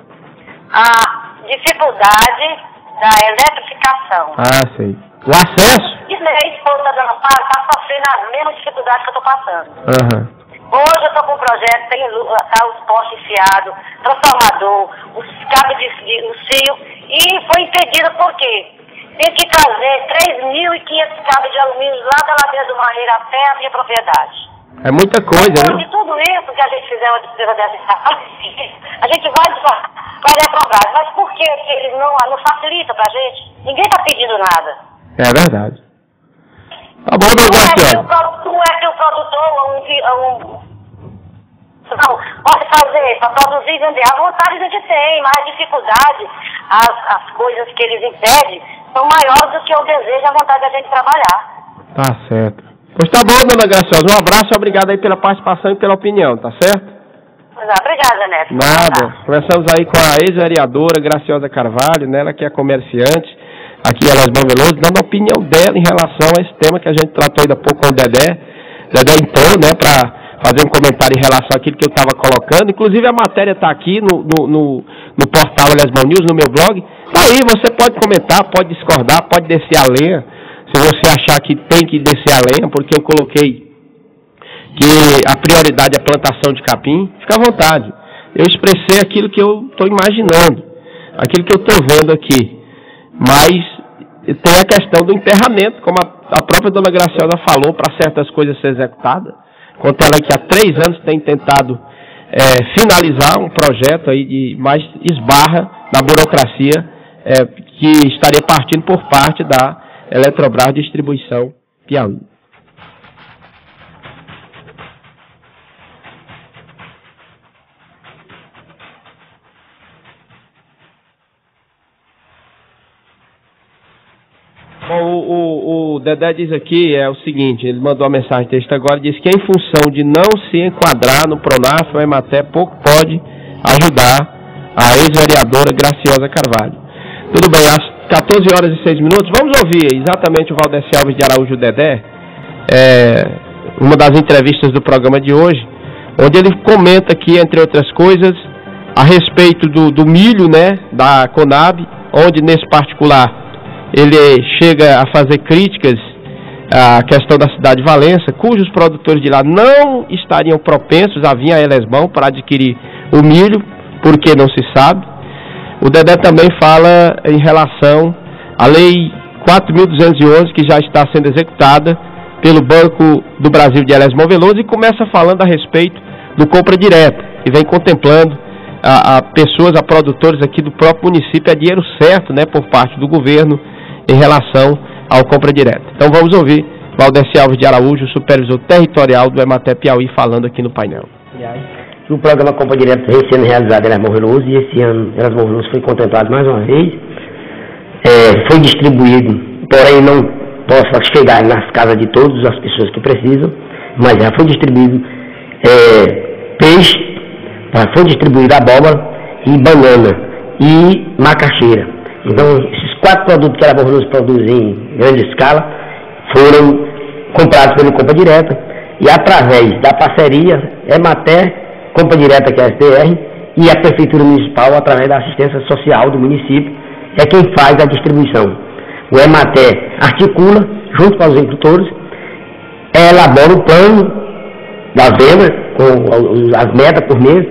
A dificuldade da eletrificação. Ah, sei. O acesso? E minha esposa da Dona Paula está sofrendo a mesma dificuldade que eu estou passando. Hoje eu estou com um projeto, tem os postes enfiados, transformador, os cabos o fio, e foi impedido por quê? Tem que trazer 3.500 cabos de alumínio lá da ladeira do Marreiro até a minha propriedade. É muita coisa, né? De tudo isso que a gente fizer uma despesa dessa, a gente vai para a Eletrobras. Mas por que eles não facilitam para a gente? Ninguém está pedindo nada. É verdade. Tá bom, Dona Graciosa. Não é que o produtor não pode fazer para produzir e vender. A vontade a gente tem, mas a dificuldade, as coisas que eles impedem são maiores do que o desejo e a vontade da gente trabalhar. Tá certo. Pois tá bom, Dona Graciosa. Um abraço e obrigado aí pela participação e pela opinião, tá certo? Obrigada, Neto. Nada. Conversamos aí com a ex-vereadora Graciosa Carvalho, né? Ela que é comerciante aqui em Elesmão Veloso, dando a opinião dela em relação a esse tema que a gente tratou ainda há pouco com o Dedé. Dedé entrou, né, para fazer um comentário em relação àquilo que eu estava colocando. Inclusive a matéria está aqui no portal Elesmão News, no meu blog. Aí você pode comentar, pode discordar, pode descer a lenha. Se você achar que tem que descer a lenha, porque eu coloquei que a prioridade é a plantação de capim, fica à vontade. Eu expressei aquilo que eu estou imaginando, aquilo que eu estou vendo aqui. Mas tem a questão do enterramento, como a própria Dona Graciosa falou, para certas coisas ser executadas. Quanto ela que há 3 anos tem tentado finalizar um projeto aí mas esbarra na burocracia que estaria partindo por parte da Eletrobras Distribuição Piauí. Bom, o Dedé diz aqui o seguinte, ele mandou uma mensagem de texto agora, diz que em função de não se enquadrar no Pronaf, o Emater pouco pode ajudar a ex-vereadora Graciosa Carvalho. Tudo bem, às 14h06, vamos ouvir exatamente o Valdeci Alves de Araújo Dedé, uma das entrevistas do programa de hoje, onde ele comenta aqui, entre outras coisas, a respeito do milho, né, da Conab, onde nesse particular ele chega a fazer críticas à questão da cidade de Valença, cujos produtores de lá não estariam propensos a vir a Elesmão para adquirir o milho, porque não se sabe. O Dedé também fala em relação à Lei 4.211, que já está sendo executada pelo Banco do Brasil de Elesmão Veloso, e começa falando a respeito do compra direta, e vem contemplando a pessoas, a produtores aqui do próprio município, é dinheiro certo, né, por parte do governo, em relação ao compra direta. Então vamos ouvir Valdeci Alves de Araújo, supervisor territorial do Emater Piauí, falando aqui no painel. O programa Compra Direta vem sendo realizado em Elesmão Veloso, e esse ano Elesmão Veloso foi contemplado mais uma vez. Foi distribuído, porém não posso chegar nas casas de todas as pessoas que precisam, mas já foi distribuído peixe, foi distribuída abóbora e banana e macaxeira. Então, esses 4 produtos que a Elesmão Veloso produz em grande escala foram comprados pelo Compra Direta, e através da parceria Emater, Compra Direta, que é a SDR, e a Prefeitura Municipal, através da assistência social do município, é quem faz a distribuição. O EMATER articula, junto com os agricultores, elabora o plano da venda, com as metas por mês,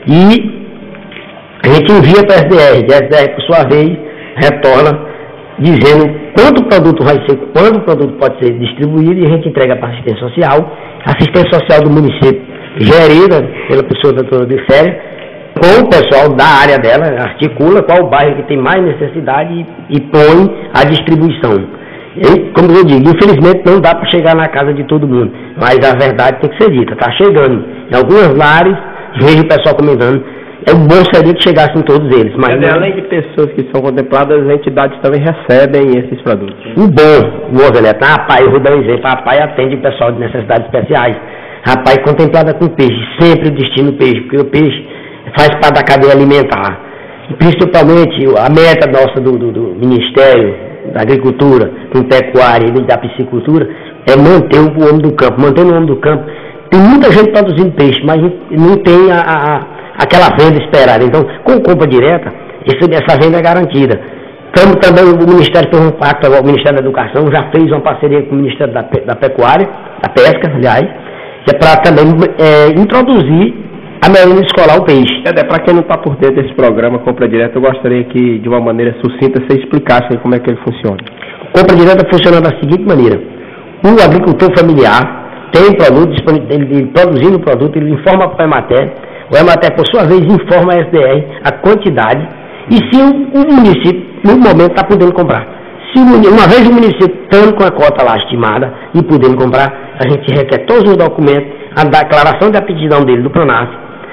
e a gente envia para a SDR, e a SDR, por sua vez, retorna dizendo quanto o produto vai ser, quando o produto pode ser distribuído, e a gente entrega para a assistência social. A assistência social do município, gerida pela pessoa da doutora Biféria, com o pessoal da área dela, articula qual o bairro que tem mais necessidade e põe a distribuição. E, como eu digo, infelizmente não dá para chegar na casa de todo mundo, mas a verdade tem que ser dita, está chegando. Em alguns lares, vejo o pessoal comentando, bom seria que chegassem todos eles. Mas além de pessoas que são contempladas, as entidades também recebem esses produtos. O Zé Neto, rapaz, eu vou dar um exemplo, rapaz, atende o pessoal de necessidades especiais, rapaz, contemplada com peixe, sempre o destino peixe, porque o peixe faz parte da cadeia alimentar. E principalmente a meta nossa do Ministério da Agricultura, com Pecuária e da Piscicultura, é manter o homem do campo. Mantendo o homem do campo, tem muita gente produzindo peixe, mas não tem aquela venda esperada. Então, com compra direta, essa venda é garantida. Então, também o Ministério fez um pacto, o Ministério da Educação já fez uma parceria com o Ministério da Pecuária, da Pesca, aliás, que é para também introduzir a merenda escolar, o peixe. Para quem não está por dentro desse programa Compra Direta, eu gostaria que, de uma maneira sucinta, você explicasse aí como é que ele funciona. Compra Direta funciona da seguinte maneira: o agricultor familiar tem produto, ele produzindo o produto, ele informa para o EMATER, o EMATER, por sua vez, informa a SDR a quantidade e se o município, no momento, está podendo comprar. Se uma vez o município estando com a cota lá estimada e podendo comprar, a gente requer todos os documentos, a declaração de aptidão dele do PRONAF,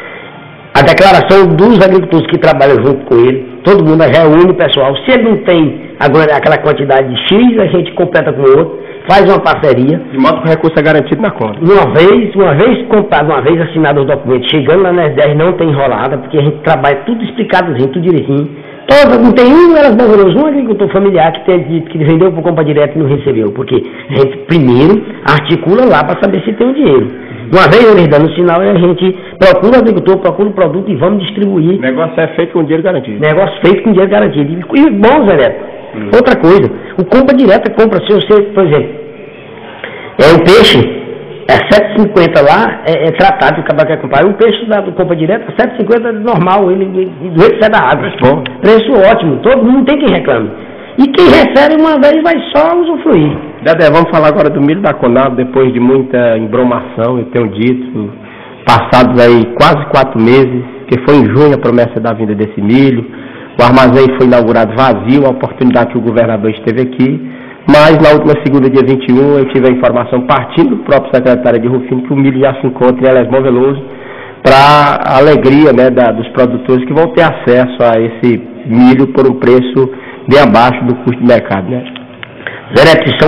a declaração dos agricultores que trabalham junto com ele, todo mundo reúne o pessoal. Se ele não tem aquela quantidade de X, a gente completa com o outro, faz uma parceria. De modo que o recurso é garantido na conta. Uma vez comprado, uma vez assinado os documentos, chegando lá na SDR não tem enrolada, porque a gente trabalha tudo explicadozinho, tudo direitinho. Não tem um agricultor familiar que tenha dito que vendeu por compra direta e não recebeu, porque a gente primeiro articula lá para saber se tem o dinheiro. Uma vez eles dando o sinal, a gente procura o agricultor, procura o produto e vamos distribuir. O negócio é feito com dinheiro garantido. Negócio feito com dinheiro garantido. E bom, Zé Neto, outra coisa, o compra direta compra, se você, por exemplo, o peixe, é 7,50 lá, é tratado, o cara quer comprar. O peixe do compra direta, 7,50 é normal, ele do jeito que sai da água. Preço ótimo, todo mundo tem quem reclame. E quem recebe uma vez vai só usufruir. Dedé, vamos falar agora do milho da Conab, depois de muita embromação, eu tenho dito, passados aí quase 4 meses, que foi em junho a promessa da vinda desse milho. O armazém foi inaugurado vazio, a oportunidade que o governador esteve aqui, mas na última segunda, dia 21, eu tive a informação partindo do próprio secretário de Rufino que o milho já se encontra em Elesmão Veloso, para a alegria, né, dos produtores que vão ter acesso a esse milho por um preço bem abaixo do custo de mercado, né? Zé Neto, isso é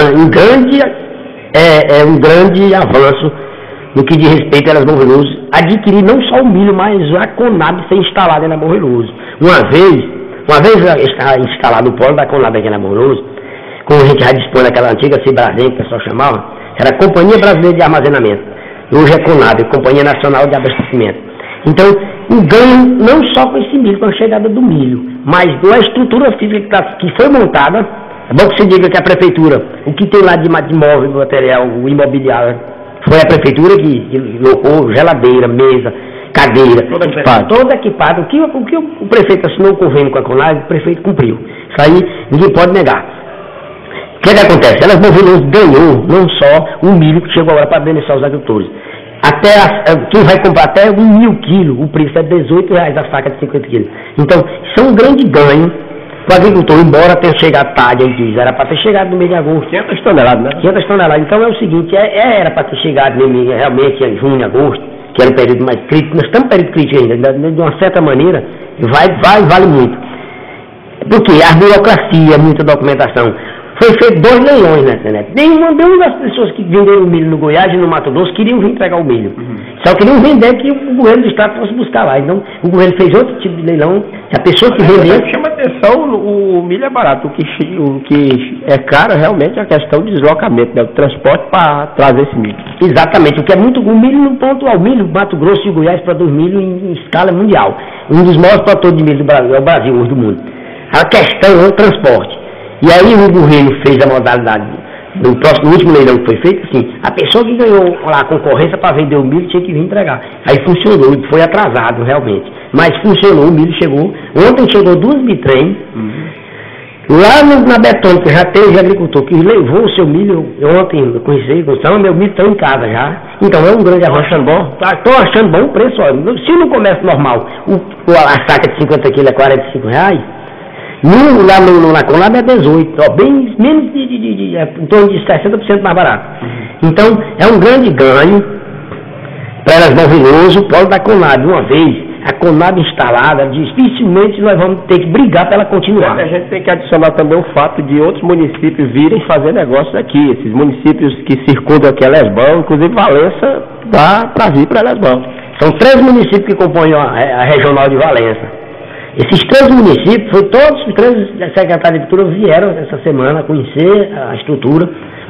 um grande avanço no que diz respeito a Elesmão Veloso, adquirir não só o milho, mas a Conab ser instalada em Elesmão Veloso. Uma vez instalado o polo da Conab aqui em Elesmão Veloso, como a gente já dispõe daquela antiga Cibrazen, que o pessoal chamava, era a Companhia Brasileira de Armazenamento. Hoje é Conab, Companhia Nacional de Abastecimento. Então, o ganho não só com esse milho, com a chegada do milho, mas com a estrutura física que foi montada. É bom que se diga que a prefeitura, o que tem lá de móvel, material, o imobiliário, foi a prefeitura que locou geladeira, mesa, cadeira, todo equipado. O que o prefeito assinou o convênio com a Conab, o prefeito cumpriu. Isso aí ninguém pode negar. O que acontece? Elesmão Veloso ganhou não só o milho que chegou agora para beneficiar os agricultores. Quem vai comprar até 1.000 quilos, o preço é R$18 a saca de 50 quilos. Então, isso é um grande ganho para o agricultor, embora tenha chegado tarde, aí diz, era para ter chegado no mês de agosto. 500 toneladas, né? 500 toneladas. Então é o seguinte, era para ter chegado realmente em junho, agosto, que era o período mais crítico. Nós estamos em período crítico ainda, de uma certa maneira, vale muito. Porque a burocracia, muita documentação. Foi feito 2 leilões na internet. Nenhuma das pessoas que venderam o milho no Goiás e no Mato Grosso queriam vir entregar o milho. Só queriam vender que o governo do estado fosse buscar lá. Então, o governo fez outro tipo de leilão. A pessoa que vendeu... Chama atenção, o milho é barato. O que é caro realmente é a questão do deslocamento, né? O transporte para trazer esse milho. Exatamente. O que é muito... O milho não pontual. O milho, Mato Grosso e o Goiás produz milho em escala mundial. Um dos maiores produtores de milho do Brasil, é o Brasil hoje do mundo. A questão é o transporte. E aí o governo fez a modalidade, no último leilão que foi feito, assim, a pessoa que ganhou lá a concorrência para vender o milho tinha que vir entregar. Aí funcionou, foi atrasado realmente, mas funcionou, o milho chegou. Ontem chegou 2 bitrem, lá na Betônica já teve agricultor que levou o seu milho. Ontem eu conheci, Gustavo, meu milho está em casa já. Então é um grande arroz. Achando bom? Estou achando bom o preço. Ó. Se no comércio normal a saca de 50 quilos é R$45, lá na Conab é 18, ó, bem menos em torno de 60% mais barato. Então é um grande ganho para Elas Bom Veloso, o polo da Conab. Uma vez a Conab instalada, dificilmente nós vamos ter que brigar para ela continuar. A gente tem que adicionar também o fato de outros municípios virem fazer negócios aqui. Esses municípios que circundam aqui a Lesbão, inclusive Valença, dá para vir para Lesbão. São 3 municípios que compõem a regional de Valença. Esses 3 municípios, todos os 3 secretários de Cultura vieram essa semana conhecer a estrutura.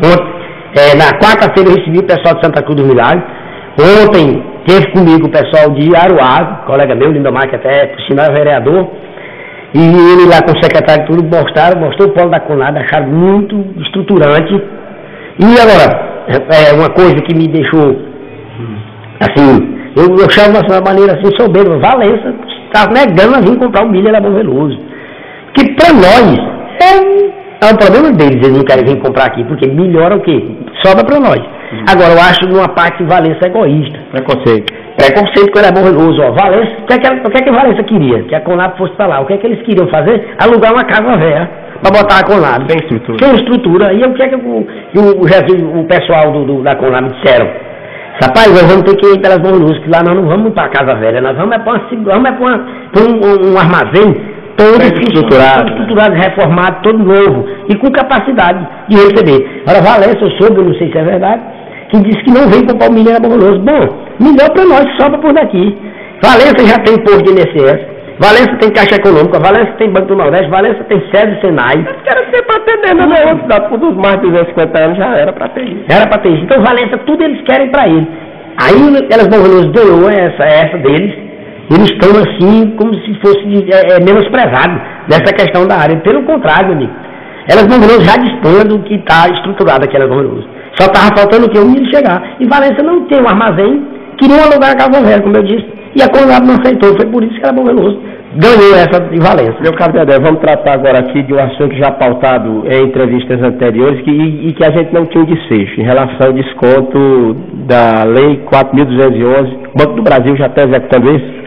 Na quarta-feira eu recebi o pessoal de Santa Cruz do Milagre. Ontem teve comigo o pessoal de Aruá, colega meu, Lindomar, que até por sinal é vereador, e ele lá com o secretário de tudo mostrou o polo da Conab, acharam muito estruturante. E agora, uma coisa que me deixou, assim, eu chamo de uma maneira assim, soberba, Valença está negando a vir comprar o milho Elas Bom Veloso. Que para nós é um problema deles, eles não querem vir comprar aqui, porque melhora o quê? Sobra para nós. Agora, eu acho numa parte Valença egoísta. Preconceito com o Elas Bom Veloso. Ó, Valença, o que é que Valença queria? Que a Conab fosse para lá. O que é que eles queriam fazer? Alugar uma casa velha para botar a Conab. Sem estrutura. E o que é que o pessoal da Conab disseram? Rapaz, nós vamos ter que ir pelas Bom Veloso, que lá nós não vamos para a casa velha, nós vamos para um armazém todo estruturado, reformado, todo novo, e com capacidade de receber. Agora, Valença, eu soube, eu não sei se é verdade, que disse que não vem comprar o milho Elas Bom Veloso. Bom, melhor para nós, sobra por daqui. Valença já tem posto de INSS, Valença tem Caixa Econômica, Valença tem Banco do Nordeste, Valença tem sede Senai. Mas quero ser para atender, não é outro dado, por mais de 250 anos já era para ter isso. Era para ter isso. Então, Valença, tudo eles querem para ele. Aí, Elas Bom Veloso ganhou essa deles. Eles estão assim, como se fosse menosprezado nessa questão da área. Pelo contrário, amigo. Elas Bom Veloso já dispõem do que está estruturado aqui, Elas Bom Veloso. Só estava faltando o que? O milho chegar. E Valença não tem um armazém, queriam alugar a casa velha, como eu disse. E a Conab não aceitou. Foi por isso que Elas Bom Veloso ganhou essa de Valença. Meu caro Dedé, vamos tratar agora aqui de um assunto já pautado em entrevistas anteriores e que a gente não tinha um desfecho, em relação ao desconto da Lei 4.211. O Banco do Brasil já está executando isso?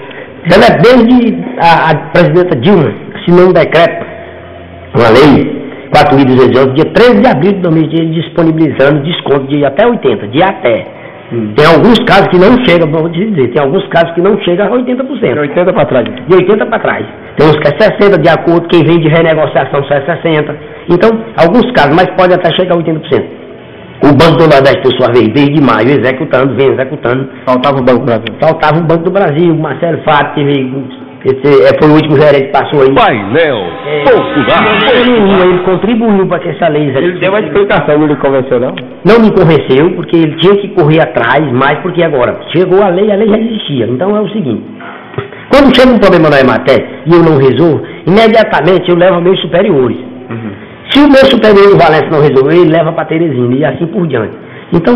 Desde a presidenta Dilma assinou um decreto, uma lei 4.211, dia 13 de abril de 2010, disponibilizando desconto de até 80%, de até. Tem alguns casos que não chega, vou te dizer, tem alguns casos que não chega a 80%. De 80 para trás. De 80 para trás. Tem uns que é 60%, de acordo, quem vem de renegociação só é 60%. Então, alguns casos, mas pode até chegar a 80%. O Banco do Nordeste, por sua vez, desde maio, vem executando. Faltava o Banco do Brasil. Faltava o Banco do Brasil, o Marcelo Fábio, que veio, foi o último gerente que passou aí. Painel Popular. Ele contribuiu para que essa lei... Ele deu uma explicação, não lhe convenceu, não? Não me convenceu, porque ele tinha que correr atrás, mas porque agora chegou a lei já existia. Então é o seguinte, quando chega um problema na Emater e eu não resolvo, imediatamente eu levo aos meus superiores. Se o meu superior de Valença não resolver, ele leva para Teresina e assim por diante. Então,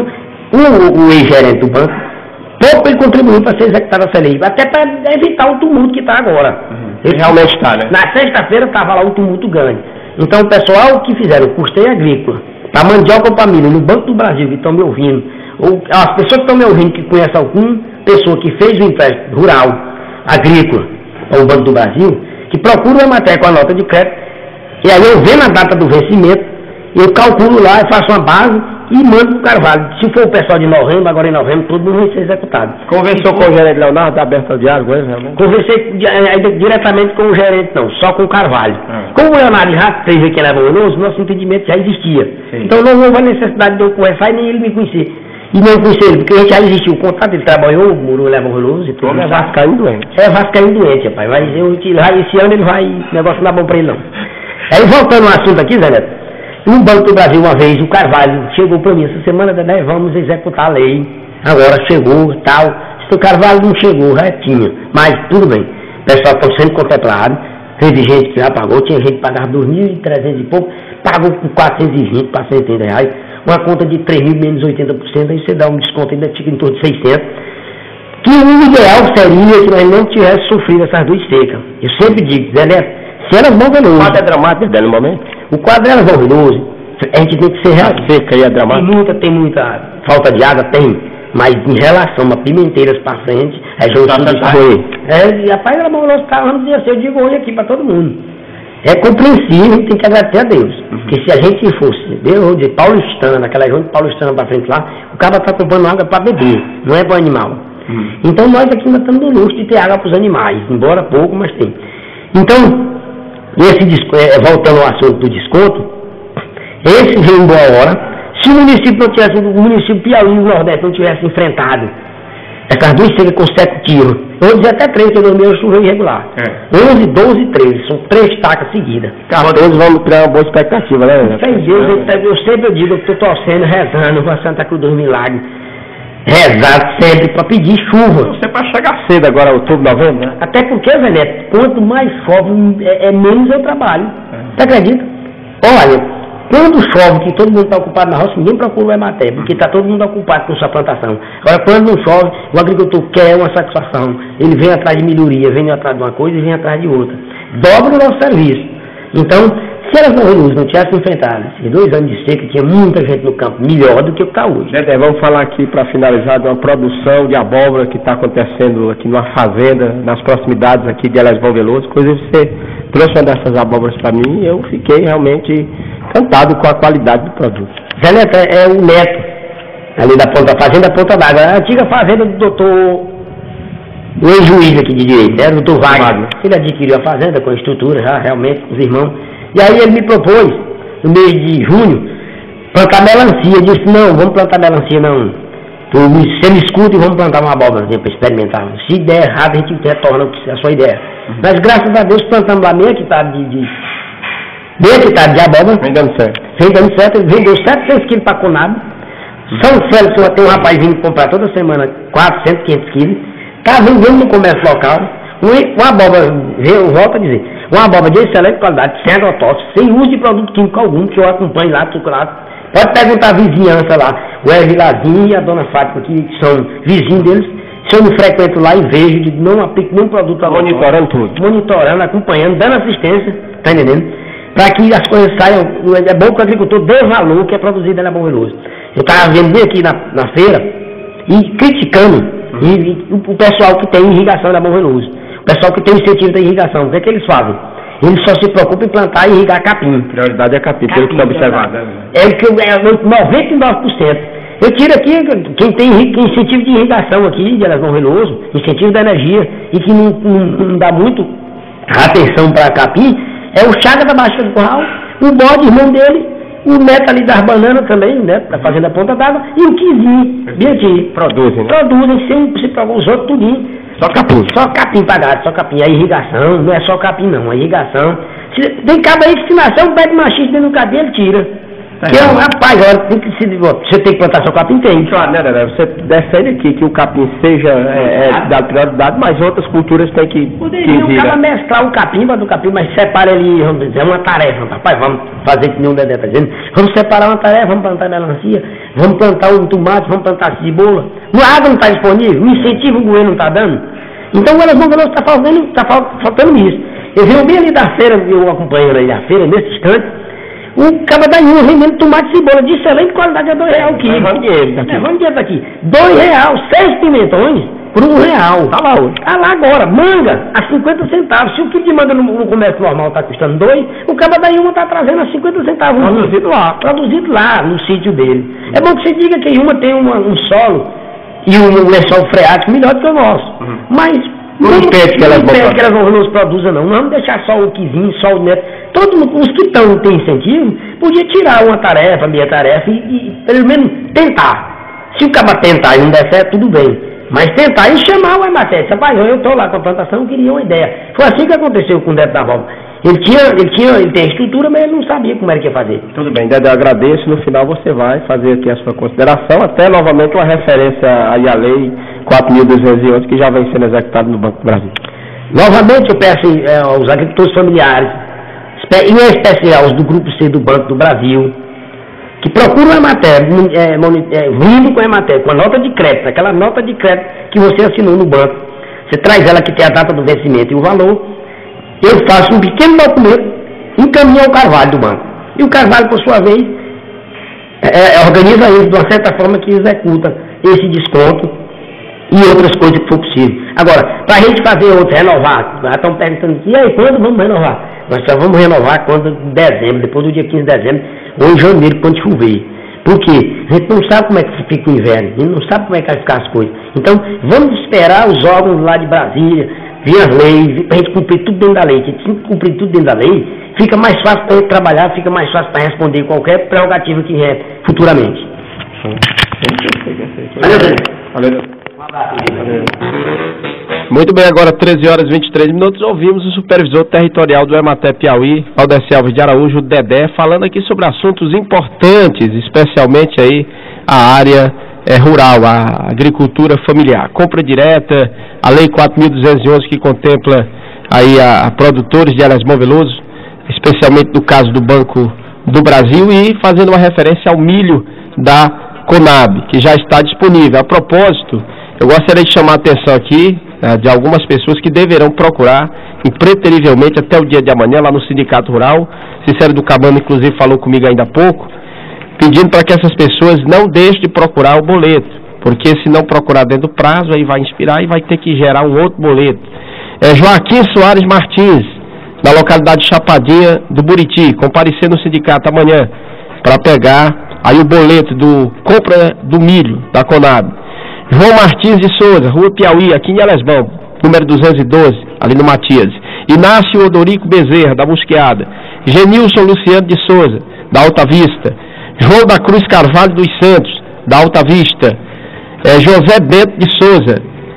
o ex-gerente do banco, pouco ele contribuiu para ser executada essa lei, até para evitar o tumulto que está agora. Ele realmente está, né? Na sexta-feira estava lá o tumulto grande. Então, o pessoal que fizeram o custeio agrícola, para mandioca ou para milho, no Banco do Brasil, que estão me ouvindo, ou as pessoas que estão me ouvindo, que conhecem alguma pessoa que fez o empréstimo rural, agrícola, ao Banco do Brasil, que procura uma matéria com a nota de crédito. E aí eu vendo a data do vencimento, eu calculo lá, eu faço uma base e mando para o Carvalho. Se for o pessoal de novembro, agora em novembro, todo mundo vai ser executado. Conversou com o gerente Leonardo da aberta de água, realmente? Conversei diretamente com o gerente, não, só com o Carvalho. Como o Leonardo já fez aqui em Elas Bom Veloso, nosso entendimento já existia. Sim. Então não houve a necessidade de eu conversar e nem ele me conhecer. E não conhecer ele, porque já existiu o contrato, ele trabalhou, morou em Elas Bom Veloso e tudo. É vascaíno doente. É vascaíno doente, rapaz. Esse ano ele vai, o negócio não é bom para ele não. Aí voltando ao assunto aqui, Zé Neto, no Banco do Brasil uma vez, o Carvalho chegou para mim, essa semana, né, vamos executar a lei, agora chegou, tal, se o Carvalho não chegou, já tinha, mas tudo bem, o pessoal está sendo contemplado, teve gente que já pagou, tinha gente que pagava 2.300 e pouco, pagam com 420, 430 reais, uma conta de 3 mil menos 80%, aí você dá um desconto, ainda fica em torno de 600. Que o ideal seria que nós não tivéssemos sofrido essas 2 secas. Eu sempre digo, Zé Neto, se elas vão veloso. O quadro é dramático, no momento? O quadro elas vão veloso. A gente tem que ser realista. Seca aí é dramático? Tem muita falta de água, tem. Mas em relação a Pimenteiras para frente, é João de rapaz, ela vão veloso, vamos dizer assim, eu digo hoje aqui para todo mundo. É compreensível, tem que agradecer a Deus. Porque se a gente fosse, de paulistana, aquela região de paulistana para frente lá, o cara está comprando água para beber, não é para animal. Então nós aqui ainda estamos no luxo de ter água para os animais, embora pouco, mas tem. Então, voltando ao assunto do desconto, esse veio em boa hora. Se o município Piauí e o Nordeste não tivesse enfrentado essas 2 secas consecutivas, eu vou dizer até 3, que dormiu choveu irregular. 11, 12 e 13, são 3 tacas seguidas. Todos vamos criar uma boa expectativa, né? Sem Deus, eu sempre digo que estou torcendo, rezando para Santa Cruz dos Milagres. Rezar sempre para pedir chuva. Você para chegar cedo agora, outubro, novembro, né? Até porque, Zé Neto, quanto mais chove, menos eu trabalho. Você acredita? Olha, quando chove, que todo mundo está ocupado na roça, ninguém procura o Emater, porque está todo mundo ocupado com sua plantação. Agora, quando não chove, o agricultor quer uma satisfação. Ele vem atrás de melhoria, vem atrás de uma coisa e vem atrás de outra. Dobra o nosso serviço. Então, se elas não tivessem enfrentado esses 2 anos de seca, tinha muita gente no campo melhor do que o que está hoje. Vamos falar aqui, para finalizar, de uma produção de abóbora que está acontecendo aqui numa fazenda, nas proximidades aqui de Elesval Veloso. Coisa que você trouxe uma dessas abóboras para mim e eu fiquei realmente encantado com a qualidade do produto. Zé Neto é o neto ali da fazenda Ponta d'Água, a antiga fazenda do doutor, o ex-juiz aqui de direito, era o doutor Wagner. Ele adquiriu a fazenda com a estrutura já, realmente, com os irmãos. E aí ele me propôs, no mês de junho, plantar melancia. Eu disse, não, vamos plantar melancia não. Você me escuta e vamos plantar uma abóbora para experimentar. Se der errado, a gente retorna a sua ideia. Mas graças a Deus plantamos lá meio hectare de abóbora. Vem dando certo. Vendeu 700 quilos para Conab. São Félix, tem um rapaz vindo comprar toda semana 400, 500 quilos. Está vendendo no comércio local. Uma abóbora, eu volto a dizer, uma abóbora de excelente qualidade, sem agrotóxico, sem uso de produto químico algum, que eu acompanho lá, pode perguntar a vizinhança lá, o Hervé Lazinho e a dona Fátima, que são vizinhos deles, se eu não frequento lá e vejo, não aplico nenhum produto agrotóxico. Monitorando tudo. Monitorando, acompanhando, dando assistência, tá entendendo? Para que as coisas saiam, é bom que o agricultor dê valor que é produzido na Bom Veloso. Eu estava vendo aqui na feira e criticando o pessoal que tem irrigação na Bom Veloso. O pessoal que tem incentivo da irrigação, o que é que eles fazem? Eles só se preocupam em plantar e irrigar capim. A prioridade é capim, pelo que está observado. É 99%. Eu tiro aqui, quem tem incentivo de irrigação aqui, de Bom Veloso, incentivo da energia, e que não dá muito atenção para capim, é o Chaga da Baixa do Curral, o bode, irmão dele, o neto ali das bananas também, né, da fazenda Ponta d'Água, e o Quizinho, bem aqui. Produzem, né? Produzem, sem se preocupar, os outros tudinho. Só capim pagado, só capim. A irrigação, não é só capim não, a irrigação. Tem cabo aí que se nascer um pé de machista dentro do cabelo, tira. Rapaz, olha, você tem que plantar seu capim, tem. Claro, né, você defende aqui que o capim seja da prioridade, mas outras culturas têm que virar. Mesclar o capim, mas separa ele, vamos dizer, é uma tarefa. Rapaz, vamos fazer que nem um Dedé está dizendo. Vamos separar uma tarefa, vamos plantar melancia, vamos plantar um tomate, vamos plantar cebola. A água não está disponível, o incentivo o governo não está dando. Então o Elesval Veloso está faltando isso. Eu venho bem ali da feira, eu acompanho ali da feira, nesse instante. O cabo da Inha vendendo tomate e cebola de excelente qualidade a R$2 o quilo. Levando dinheiro daqui. R$2, 6 pimentões por R$1. Tá lá hoje. Tá lá agora. Manga a 50 centavos. Se o quilo de manga no comércio normal está custando 2, o cabo da Inha está trazendo a 50 centavos. Produzido lá, no sítio dele. É bom que você diga que uma tem um solo e um lençol freático melhor do que o nosso. Mas não impede que elas não produzam, não. Vamos deixar só o Quizinho, só o Neto. Todos os que têm incentivo, podia tirar uma tarefa, meia tarefa e pelo menos tentar. Se o cara tentar e não der certo, tudo bem. Mas tentar e chamar o Emater. Rapaz, eu estou lá com a plantação, queria uma ideia. Foi assim que aconteceu com o Neto da Volta. Ele tem a estrutura, mas ele não sabia como era que ia fazer. Tudo bem, Dedé, eu agradeço. No final você vai fazer aqui a sua consideração. Até novamente uma referência aí à lei 4.211, que já vem sendo executada no Banco do Brasil. Novamente eu peço aos agricultores familiares, em especial os do Grupo C do Banco do Brasil, que procuram a Emater, vindo com a Emater, com a nota de crédito, aquela nota de crédito que você assinou no banco, você traz ela que tem a data do vencimento e o valor, eu faço um pequeno documento, encaminho ao Carvalho do banco. E o Carvalho, por sua vez, organiza isso de uma certa forma que executa esse desconto e outras coisas que for possível. Agora, para a gente fazer outro, renovar, já estão perguntando aqui, e aí, quando vamos renovar? Nós só vamos renovar quando em dezembro, depois do dia 15 de dezembro, ou em janeiro, quando chover. Por quê? A gente não sabe como é que fica o inverno, a gente não sabe como é que vai ficar as coisas. Então, vamos esperar os órgãos lá de Brasília, vir as leis, para a gente cumprir tudo dentro da lei. Se a gente cumprir tudo dentro da lei, fica mais fácil para a gente trabalhar, fica mais fácil para responder qualquer prerrogativa que vier futuramente. Valeu. Muito bem, agora 13 horas e 23 minutos, ouvimos o supervisor territorial do Emater Piauí, Valdeci Alves de Araújo, o Dedé, falando aqui sobre assuntos importantes, especialmente aí a área rural, a agricultura familiar, compra direta, a Lei 4.211 que contempla aí a produtores de Elesmão Veloso, especialmente no caso do Banco do Brasil, e fazendo uma referência ao milho da Conab, que já está disponível. A propósito, eu gostaria de chamar a atenção aqui de algumas pessoas que deverão procurar impreterivelmente até o dia de amanhã lá no Sindicato Rural. Cicero do Cabana, inclusive, falou comigo ainda há pouco, pedindo para que essas pessoas não deixem de procurar o boleto, porque se não procurar dentro do prazo, aí vai inspirar e vai ter que gerar um outro boleto. Joaquim Soares Martins, da localidade de Chapadinha do Buriti, comparecer no sindicato amanhã para pegar aí o boleto do compra do milho da Conab. João Martins de Souza, Rua Piauí, aqui em Elesmão, número 212, ali no Matias. Inácio Odorico Bezerra, da Busqueada. Genilson Luciano de Souza, da Alta Vista. João da Cruz Carvalho dos Santos, da Alta Vista. José Bento de Souza.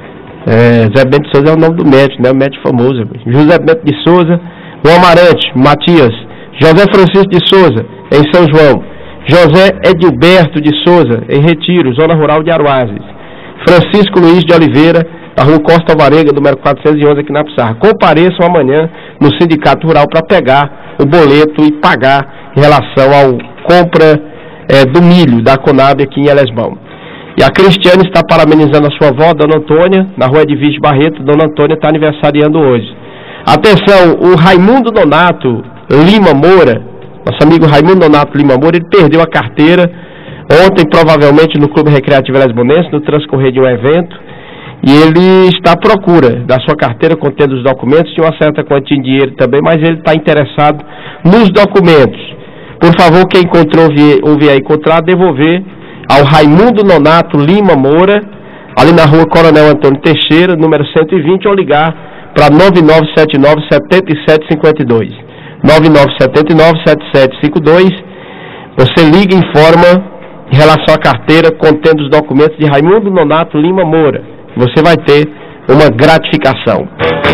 José Bento de Souza é o nome do médico, né? O médico famoso. José Bento de Souza. O Amarante, Matias. José Francisco de Souza, em São João. José Edilberto de Souza, em Retiro, Zona Rural de Aruazes. Francisco Luiz de Oliveira, da Rua Costa Alvarenga, número 411, aqui na Pissarra. Compareçam amanhã no Sindicato Rural para pegar o boleto e pagar em relação ao compra do milho da Conab aqui em Elesmão. E a Cristiane está parabenizando a sua avó, Dona Antônia, na Rua Edvige Barreto. Dona Antônia está aniversariando hoje. Atenção, o Raimundo Donato Lima Moura, nosso amigo Raimundo Donato Lima Moura, ele perdeu a carteira ontem, provavelmente no Clube Recreativo Elesmonense, no transcorrer de um evento, e ele está à procura da sua carteira contendo os documentos, tinha uma certa quantia de dinheiro também, mas ele está interessado nos documentos. Por favor, quem encontrou ou vier encontrar, devolver ao Raimundo Donato Lima Moura, ali na Rua Coronel Antônio Teixeira, número 120, ou ligar para 9979-7752. 9979-7752. Você liga e informa em relação à carteira contendo os documentos de Raimundo Donato Lima Moura. Você vai ter uma gratificação.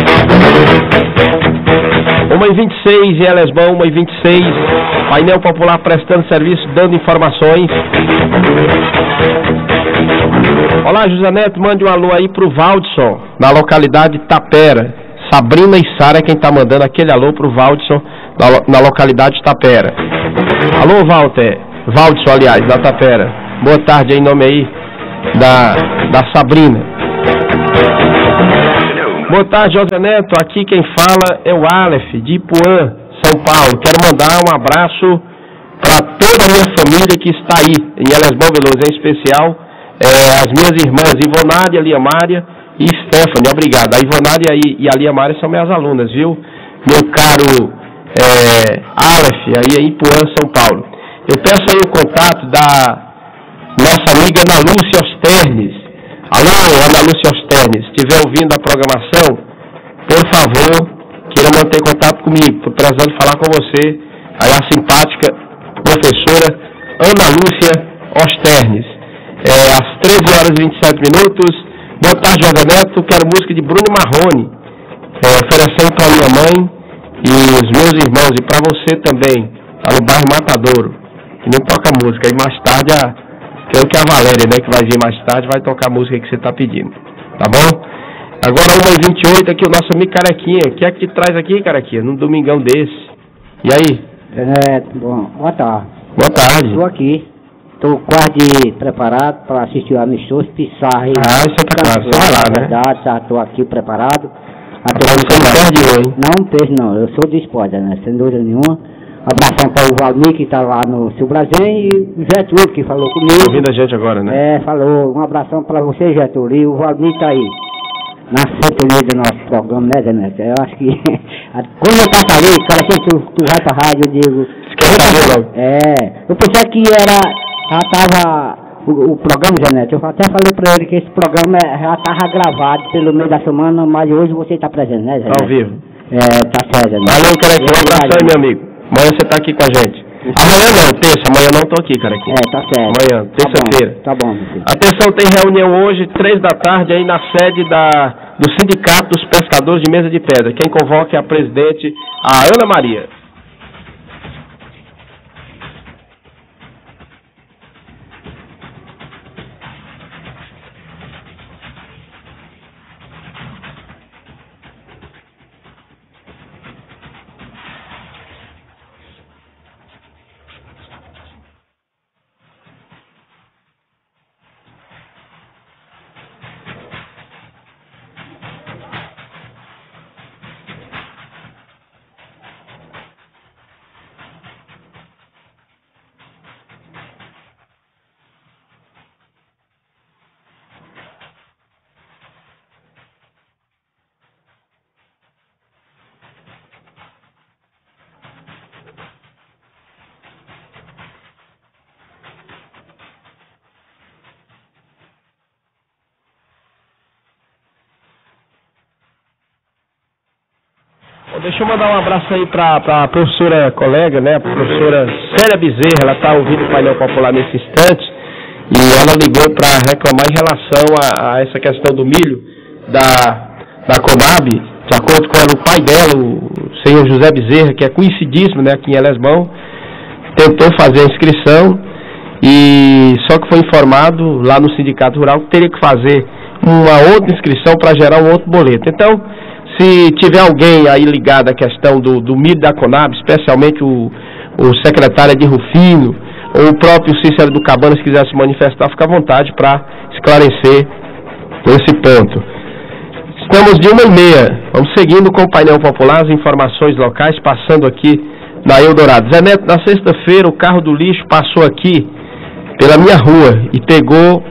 1h26 em Elesmão, 1h26. Painel Popular prestando serviço, dando informações. Olá, José Neto, mande um alô aí pro Valdson, na localidade Tapera. Sabrina e Sara é quem tá mandando aquele alô pro Valdson, na localidade Tapera. Alô, Valdson, aliás, da Tapera. Boa tarde, em nome aí da Sabrina. Boa tarde, José Neto. Aqui quem fala é o Aleph, de Ipuã, São Paulo. Quero mandar um abraço para toda a minha família que está aí, em Elesmão Veloso, em especial as minhas irmãs Ivonádia, Lia Mária e Stephanie. Obrigado. A Ivonádia e a Lia Mária são minhas alunas, viu? Meu caro Aleph, aí em Ipuã, São Paulo. Eu peço aí o contato da nossa amiga Ana Lúcia Osternes. Alô, Ana Lúcia Osternes, se estiver ouvindo a programação, por favor, queira manter contato comigo. Estou precisando falar com você, aí a simpática professora Ana Lúcia Osternes. Às 13 horas e 27 minutos. Boa tarde, José Neto. Quero música de Bruno Marrone, oferecendo para minha mãe e os meus irmãos, e para você também, lá no bairro Matadouro, que não toca música. E mais tarde, creio que a Valéria, né, que vai vir mais tarde, vai tocar a música que você está pedindo. Tá bom? Agora 1h28 aqui, o nosso amigo Carequinha. O que é que te traz aqui, Carequinha, num domingão desse? E aí? Bom, boa tarde. Boa tarde. Estou aqui. Estou quase preparado para assistir o amistoso Pissarra. Isso tá claro. Você vai lá, né? Verdade, já estou aqui preparado. Você não perde hoje? Não perco, não. Eu sou de esporte, né? Sem dúvida nenhuma. Abração para o Valmir, que está lá no Sul Brasil, e o Getúlio, que falou comigo. Ouvindo a gente agora, né? Falou. Um abração para você, Getúlio. E o Valmir está aí. Na sintonia do nosso programa, né, Zé Neto? Eu acho que quando eu passar ali, cara, que tu vai pra rádio, eu digo. Eu pensei que já tava o programa, Zé Neto. Eu até falei pra ele que esse programa já tava gravado pelo meio da semana, mas hoje você tá presente, né, Zé Neto? Ao vivo. Tá certo, né? Valeu, Carequinha. Um abraço aí, meu amigo. Amanhã você tá aqui com a gente. Amanhã não, terça. Amanhã não tô aqui, Carequinha. Tá certo. Amanhã, terça-feira. Tá bom, meu filho. Atenção, tem reunião hoje, 3 da tarde, aí na sede do Sindicato dos Pescadores de Mesa de Pedra. Quem convoca é a presidente, a Ana Maria. Deixa eu mandar um abraço aí para a professora colega, né, a professora Célia Bezerra. Ela está ouvindo o painel popular nesse instante e ela ligou para reclamar em relação a essa questão do milho da Conab. De acordo com ela, o pai dela, o senhor José Bezerra, que é conhecidíssimo, né, aqui em Elesmão, tentou fazer a inscrição e só que foi informado lá no Sindicato Rural que teria que fazer uma outra inscrição para gerar um outro boleto. Então, se tiver alguém aí ligado à questão do milho da Conab, especialmente o secretário de Rufino, ou o próprio Cícero do Cabana, se quiser se manifestar, fica à vontade para esclarecer esse ponto. Estamos de 1h30, vamos seguindo com o painel popular, as informações locais, passando aqui na Eldorado. Zé Neto, na sexta-feira o carro do lixo passou aqui pela minha rua e pegou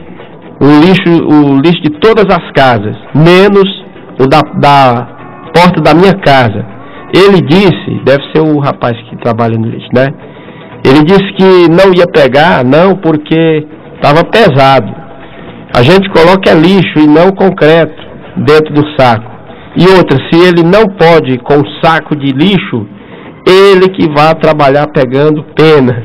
o lixo de todas as casas, menos o da porta da minha casa. Ele disse, deve ser o rapaz que trabalha no lixo, né? Ele disse que não ia pegar, não, porque estava pesado. A gente coloca lixo e não concreto dentro do saco. E outra, se ele não pode com o saco de lixo, ele que vai trabalhar pegando pena.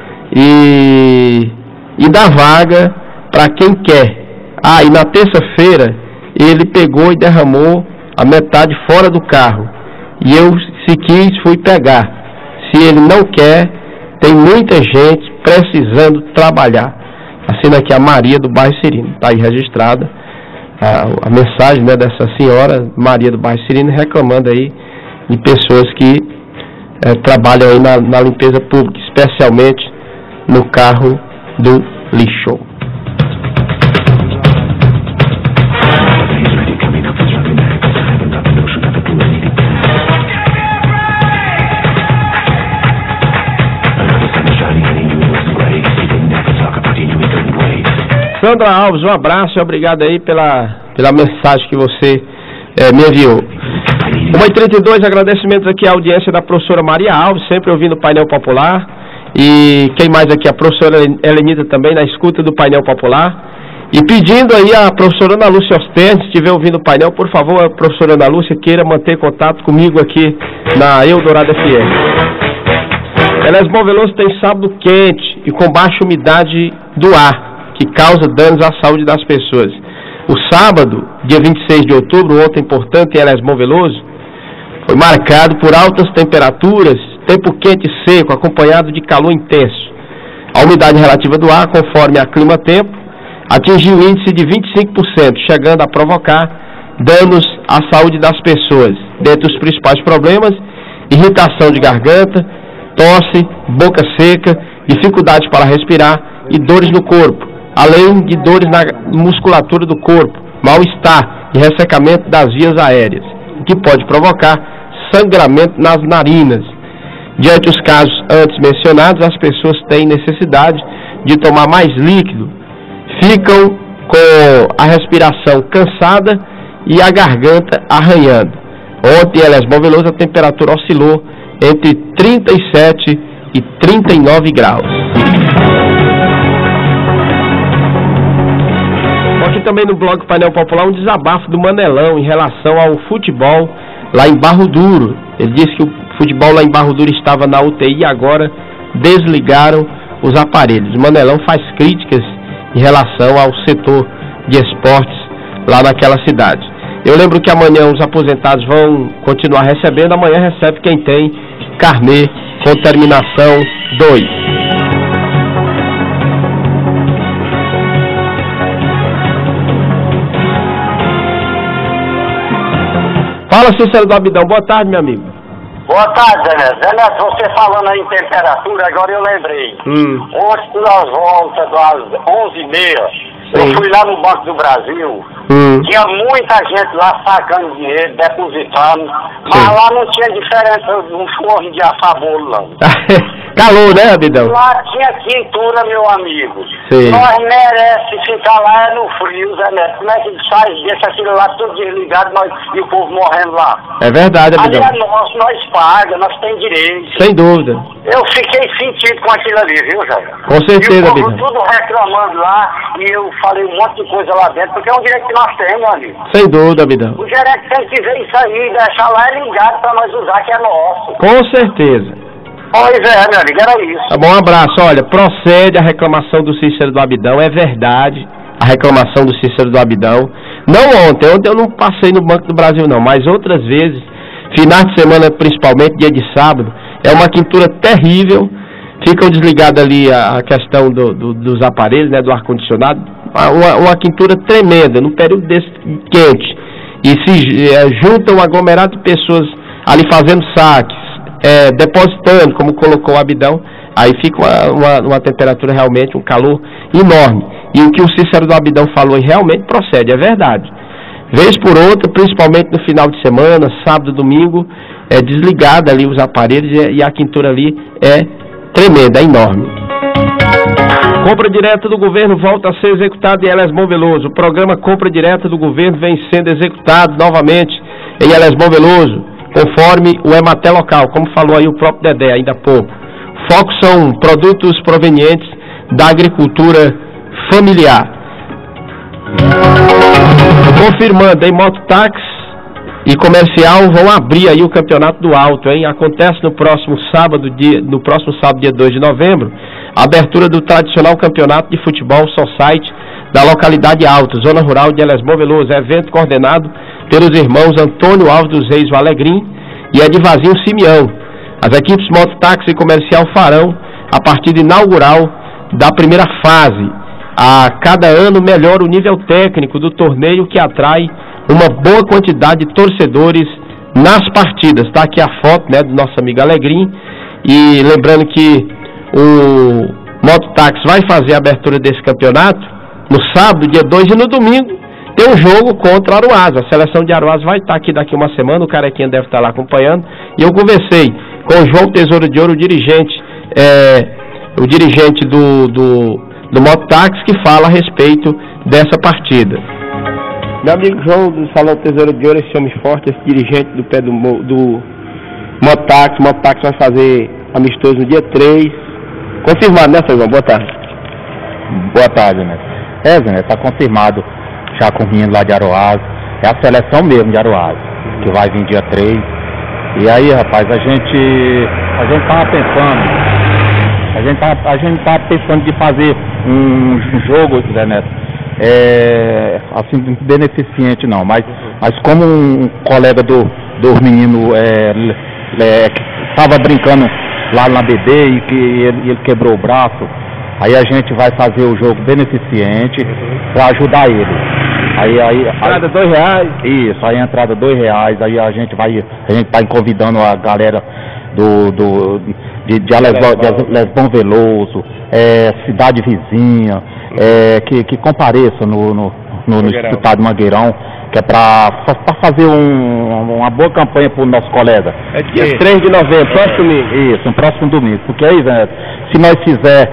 E dá vaga para quem quer. E na terça-feira ele pegou e derramou a metade fora do carro. E eu, se quis, fui pegar. Se ele não quer, tem muita gente precisando trabalhar. Assina aqui a Maria do bairro Serino. Está aí registrada a mensagem, né, dessa senhora Maria do bairro Serino, reclamando aí de pessoas que trabalham aí na limpeza pública, especialmente no carro do lixo. Sandra Alves, um abraço e obrigado aí pela mensagem que você me enviou. 1h32, agradecimentos aqui à audiência da professora Maria Alves, sempre ouvindo o painel popular. E quem mais aqui? A professora Helenita também, na escuta do painel popular. E pedindo aí a professora Ana Lúcia Ostende, se estiver ouvindo o painel, por favor, a professora Ana Lúcia queira manter contato comigo aqui na Eldorado FM. Elesmão Veloso tem sábado quente e com baixa umidade do ar, que causa danos à saúde das pessoas. O sábado, dia 26 de outubro, ontem importante em Elesmão Veloso, foi marcado por altas temperaturas, tempo quente e seco, acompanhado de calor intenso. A umidade relativa do ar, conforme a clima-tempo, atingiu o índice de 25%, chegando a provocar danos à saúde das pessoas. Dentre os principais problemas irritação de garganta, tosse, boca seca, dificuldade para respirar e dores no corpo, além de dores na musculatura do corpo, mal-estar e ressecamento das vias aéreas, o que pode provocar sangramento nas narinas. Diante dos casos antes mencionados, as pessoas têm necessidade de tomar mais líquido, ficam com a respiração cansada e a garganta arranhando. Ontem, em Elesbol Veloso, a temperatura oscilou entre 37 e 39 graus. Aqui também no blog Painel Popular um desabafo do Manelão em relação ao futebol lá em Barro Duro. Ele disse que o futebol lá em Barro Duro estava na UTI e agora desligaram os aparelhos. O Manelão faz críticas em relação ao setor de esportes lá naquela cidade. Eu lembro que amanhã os aposentados vão continuar recebendo. Amanhã recebe quem tem carnê com terminação 2. Fala, Cícero do Abidão. Boa tarde, meu amigo. Boa tarde, Zé Neto. Zé Neto, você falando aí em temperatura, agora eu lembrei. Ontem, por volta das 11h30, eu fui lá no Banco do Brasil. Tinha muita gente lá sacando dinheiro, depositando, mas lá não tinha diferença de um forno de assar bolo, não. Calor, né, Abidão? Lá tinha quintura, meu amigo. Sim. Nós merecemos ficar lá no frio, Zé Neto. Como é que sai, deixa aquilo lá tudo desligado e o povo morrendo lá? É verdade, Abidão. Ali é nosso, nós pagamos, nós temos direito. Sem dúvida. Eu fiquei sentido com aquilo ali, viu, Zé? Com certeza, Abidão. E o povo Abidão. tudo reclamando lá, e eu falei um monte de coisa lá dentro, porque é um direito que nós temos, meu amigo. Sem dúvida, Abidão. O gerente tem que ver isso aí, deixar lá ligado pra nós usar, que é nosso. Com certeza. Pois é, meu amigo, era isso. Tá bom, um abraço. Olha, procede a reclamação do Cícero do Abidão, é verdade a reclamação do Cícero do Abidão. Não ontem eu não passei no Banco do Brasil não, mas outras vezes, finais de semana principalmente, dia de sábado, é uma quintura terrível, ficam desligados ali a questão dos aparelhos, né, do ar-condicionado, uma quintura tremenda, num período desse quente, e se juntam um aglomerado de pessoas ali fazendo saques, depositando, como colocou o Abidão, aí fica uma temperatura realmente, um calor enorme. E o que o Cícero do Abidão falou realmente procede, é verdade. Vez por outra, principalmente no final de semana, sábado, domingo, é desligada ali os aparelhos e a quintura ali é tremenda, é enorme. Compra direta do governo volta a ser executada em Elesbol Veloso. O programa Compra Direta do Governo vem sendo executado novamente em Elesbol Veloso, conforme o Emater local, como falou aí o próprio Dedé ainda há pouco. O foco são produtos provenientes da agricultura familiar. Confirmando, em mototáxi e comercial vão abrir aí o Campeonato do Alto, hein? Acontece no próximo sábado, dia 2 de novembro, a abertura do tradicional Campeonato de Futebol Society da localidade Alto, zona rural de Elesbol Veloso, evento coordenado pelos irmãos Antônio Alves dos Reis Valegrim e Edivazinho Simeão. As equipes mototáxi e comercial farão a partida inaugural da primeira fase. A cada ano melhora o nível técnico do torneio, que atrai uma boa quantidade de torcedores nas partidas. Está aqui a foto, né, do nosso amigo Alegrim, e lembrando que o mototáxi vai fazer a abertura desse campeonato no sábado, dia 2, e no domingo tem um jogo contra a Aruás. A seleção de Aruás vai estar aqui daqui uma semana, o Carequinha deve estar lá acompanhando, e eu conversei com o João Tesouro de Ouro, o dirigente do mototáxi, que fala a respeito dessa partida. Meu amigo João do Salão Tesouro de Ouro, esse homem forte, esse dirigente do pé do mototáxi. O mototáxi vai fazer amistoso no dia 3. Confirmado, né, seu João? Boa tarde. Boa tarde, né? Zé, está confirmado já com o menino lá de Aroás. É a seleção mesmo de Aroás, que vai vir dia 3. E aí, rapaz, a gente tava pensando. A gente tá pensando de fazer um jogo, Zé Neto, assim, beneficente não, mas como um colega dos meninos estava brincando lá na BD e que ele quebrou o braço, aí a gente vai fazer o jogo beneficente para ajudar ele. Entrada R$2. Isso, aí a entrada R$2, aí a gente vai convidando a galera de Lesbão Veloso, cidade vizinha, que compareça no Estádio Mangueirão, que é para fazer uma boa campanha para o nosso colega. É dia 3 de novembro, próximo domingo. Isso, no próximo domingo. Porque aí, Zé, se nós fizer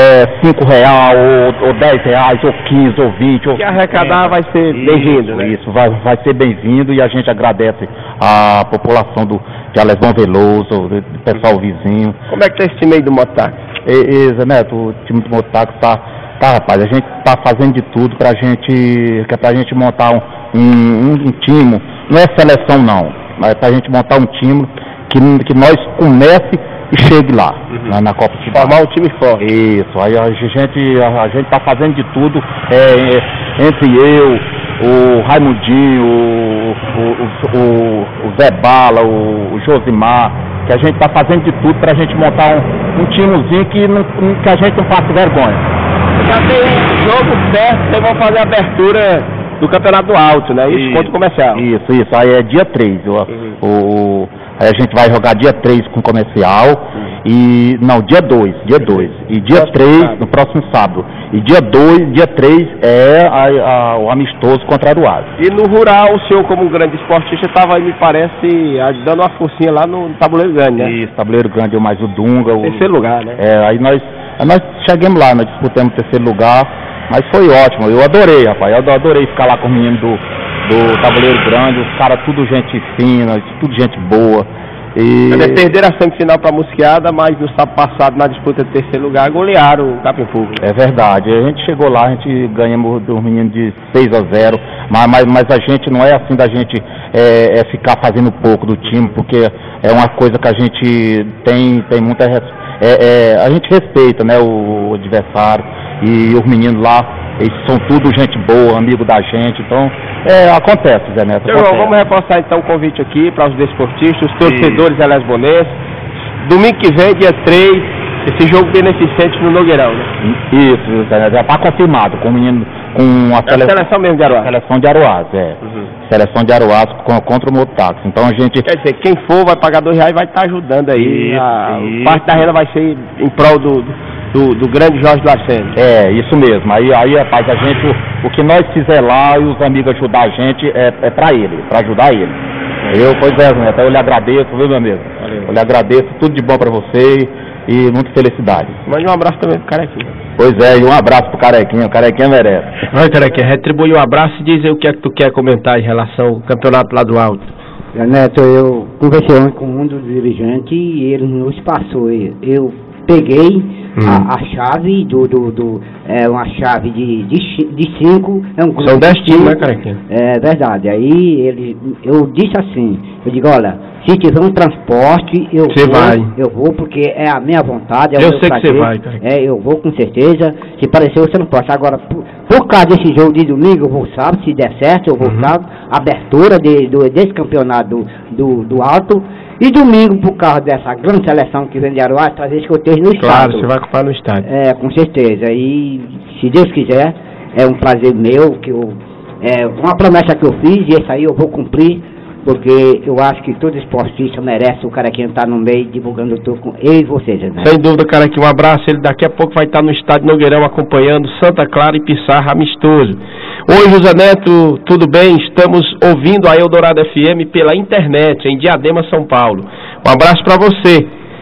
R$5, ou R$10, ou 15, ou 20... O que arrecadar vai ser bem-vindo, né? Isso, vai ser bem-vindo, e a gente agradece a população de Lesbão Veloso, do pessoal vizinho. Como é que tá esse time aí do Mototáxi? Zé Neto, o time do Mototáxi tá, rapaz, a gente tá fazendo de tudo pra gente montar um time, não é seleção não, mas pra gente montar um time que nós comece e chegue lá, na Copa Cidade. Formar um time forte. Isso, aí a gente tá fazendo de tudo, entre eu, o Raimundinho, o Zé Bala, o Josimar, que a gente tá fazendo de tudo pra gente montar um timezinho que a gente não faça vergonha. Já tem um jogo certo, vocês vão fazer a abertura do Campeonato Alto, né? Isso, ponto comercial. Isso, aí é dia 3. Aí a gente vai jogar dia 3 com comercial, dia 2. E dia 3 no próximo sábado. E dia 3 é o amistoso contra Aruás. E no rural, o senhor, como um grande esportista, estava aí, me parece, dando uma forcinha lá no Tabuleiro Grande, né? Isso, Tabuleiro Grande, mais o Dunga. Terceiro lugar, né? Aí nós chegamos lá, nós disputamos o terceiro lugar, mas foi ótimo. Eu adorei, rapaz. Eu adorei ficar lá com o menino do Tabuleiro Grande, os caras tudo gente fina, tudo gente boa. Eles perderam a semifinal para a Mosqueada, mas no sábado passado, na disputa de terceiro lugar, golearam o Capim Fogo. É verdade, a gente chegou lá, a gente ganhamos dos meninos de 6-0, mas a gente não é assim da gente ficar fazendo pouco do time, porque é uma coisa que a gente tem muita... a gente respeita, né, o adversário, e os meninos lá, eles são tudo gente boa, amigo da gente, então acontece, Zé Neto. Vamos reforçar então o convite aqui para os desportistas, os torcedores lesbonenses. Domingo que vem, dia 3, esse jogo beneficente no Nogueirão, né? Isso, Zé Neto, já está confirmado com o menino, com a seleção mesmo de Aruás. Seleção de Aruás, Seleção de Aruás contra o Mototáxi. Então a gente... Quer dizer, quem for vai pagar R$2 e vai estar ajudando aí. Parte da renda vai ser em prol do grande Jorge Lacerda. Isso mesmo. Aí, rapaz, a gente, o que nós fizer lá e os amigos ajudar a gente é pra ele, pra ajudar ele. Neto, eu lhe agradeço, viu, meu amigo? Valeu. Eu lhe agradeço, tudo de bom pra você e muita felicidade. Mande um abraço também pro Carequinha. Pois é, e um abraço pro Carequinha, o Carequinha merece. Vai, Carequinha, retribui o abraço e diz aí o que é que tu quer comentar em relação ao campeonato lá do Alto. Neto, eu conversei ontem com um dos dirigentes e ele nos passou. Eu peguei a chave uma chave de 5, são 10 times, né, Carequinha? É verdade. Aí eu disse assim, eu digo, olha, se tiver um transporte, eu vou porque é a minha vontade, eu sei que você vai, cara. Eu vou com certeza. Se parecer, você não pode. Agora, por causa desse jogo de domingo, eu vou sábado, se der certo, eu vou sábado, abertura desse campeonato do Alto. E domingo, por causa dessa grande seleção que vem de Aruás, talvez que eu esteja no estádio. Claro, você vai ocupar no estádio. Com certeza. E, se Deus quiser, é um prazer meu, uma promessa que eu fiz, e essa aí eu vou cumprir, porque eu acho que todo esportista merece o Carequinha estar no meio, divulgando tudo com eu e vocês, né? Sem dúvida, Carequinha, um abraço. Ele daqui a pouco vai estar no estádio Nogueirão acompanhando Santa Clara e Pissarra amistoso. Oi, José Neto, tudo bem? Estamos ouvindo a Eldorado FM pela internet, em Diadema, São Paulo. Um abraço para você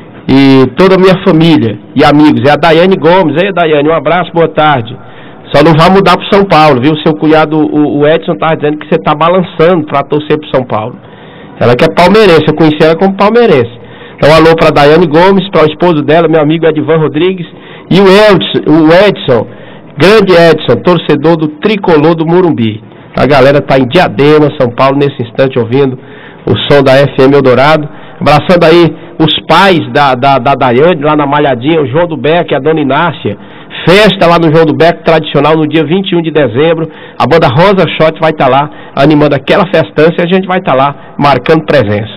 e toda a minha família e amigos. É a Daiane Gomes. Ei, Daiane, um abraço, boa tarde. Só não vai mudar para São Paulo, viu? Seu cunhado, o Edson, estava dizendo que você está balançando para torcer para São Paulo. Ela que é palmeirense, eu conheci ela como palmeirense. Então, alô para a Daiane Gomes, para o esposo dela, meu amigo Edvan Rodrigues, e o Edson, grande Edson, torcedor do Tricolor do Morumbi. A galera está em Diadema, São Paulo, nesse instante, ouvindo o som da FM Eldorado. Abraçando aí os pais da Daiane, lá na Malhadinha, o João do Beck e a dona Inácia. Festa lá no João do Beck, tradicional, no dia 21 de dezembro. A banda Rosa Shot vai estar lá, animando aquela festança, e a gente vai estar lá, marcando presença.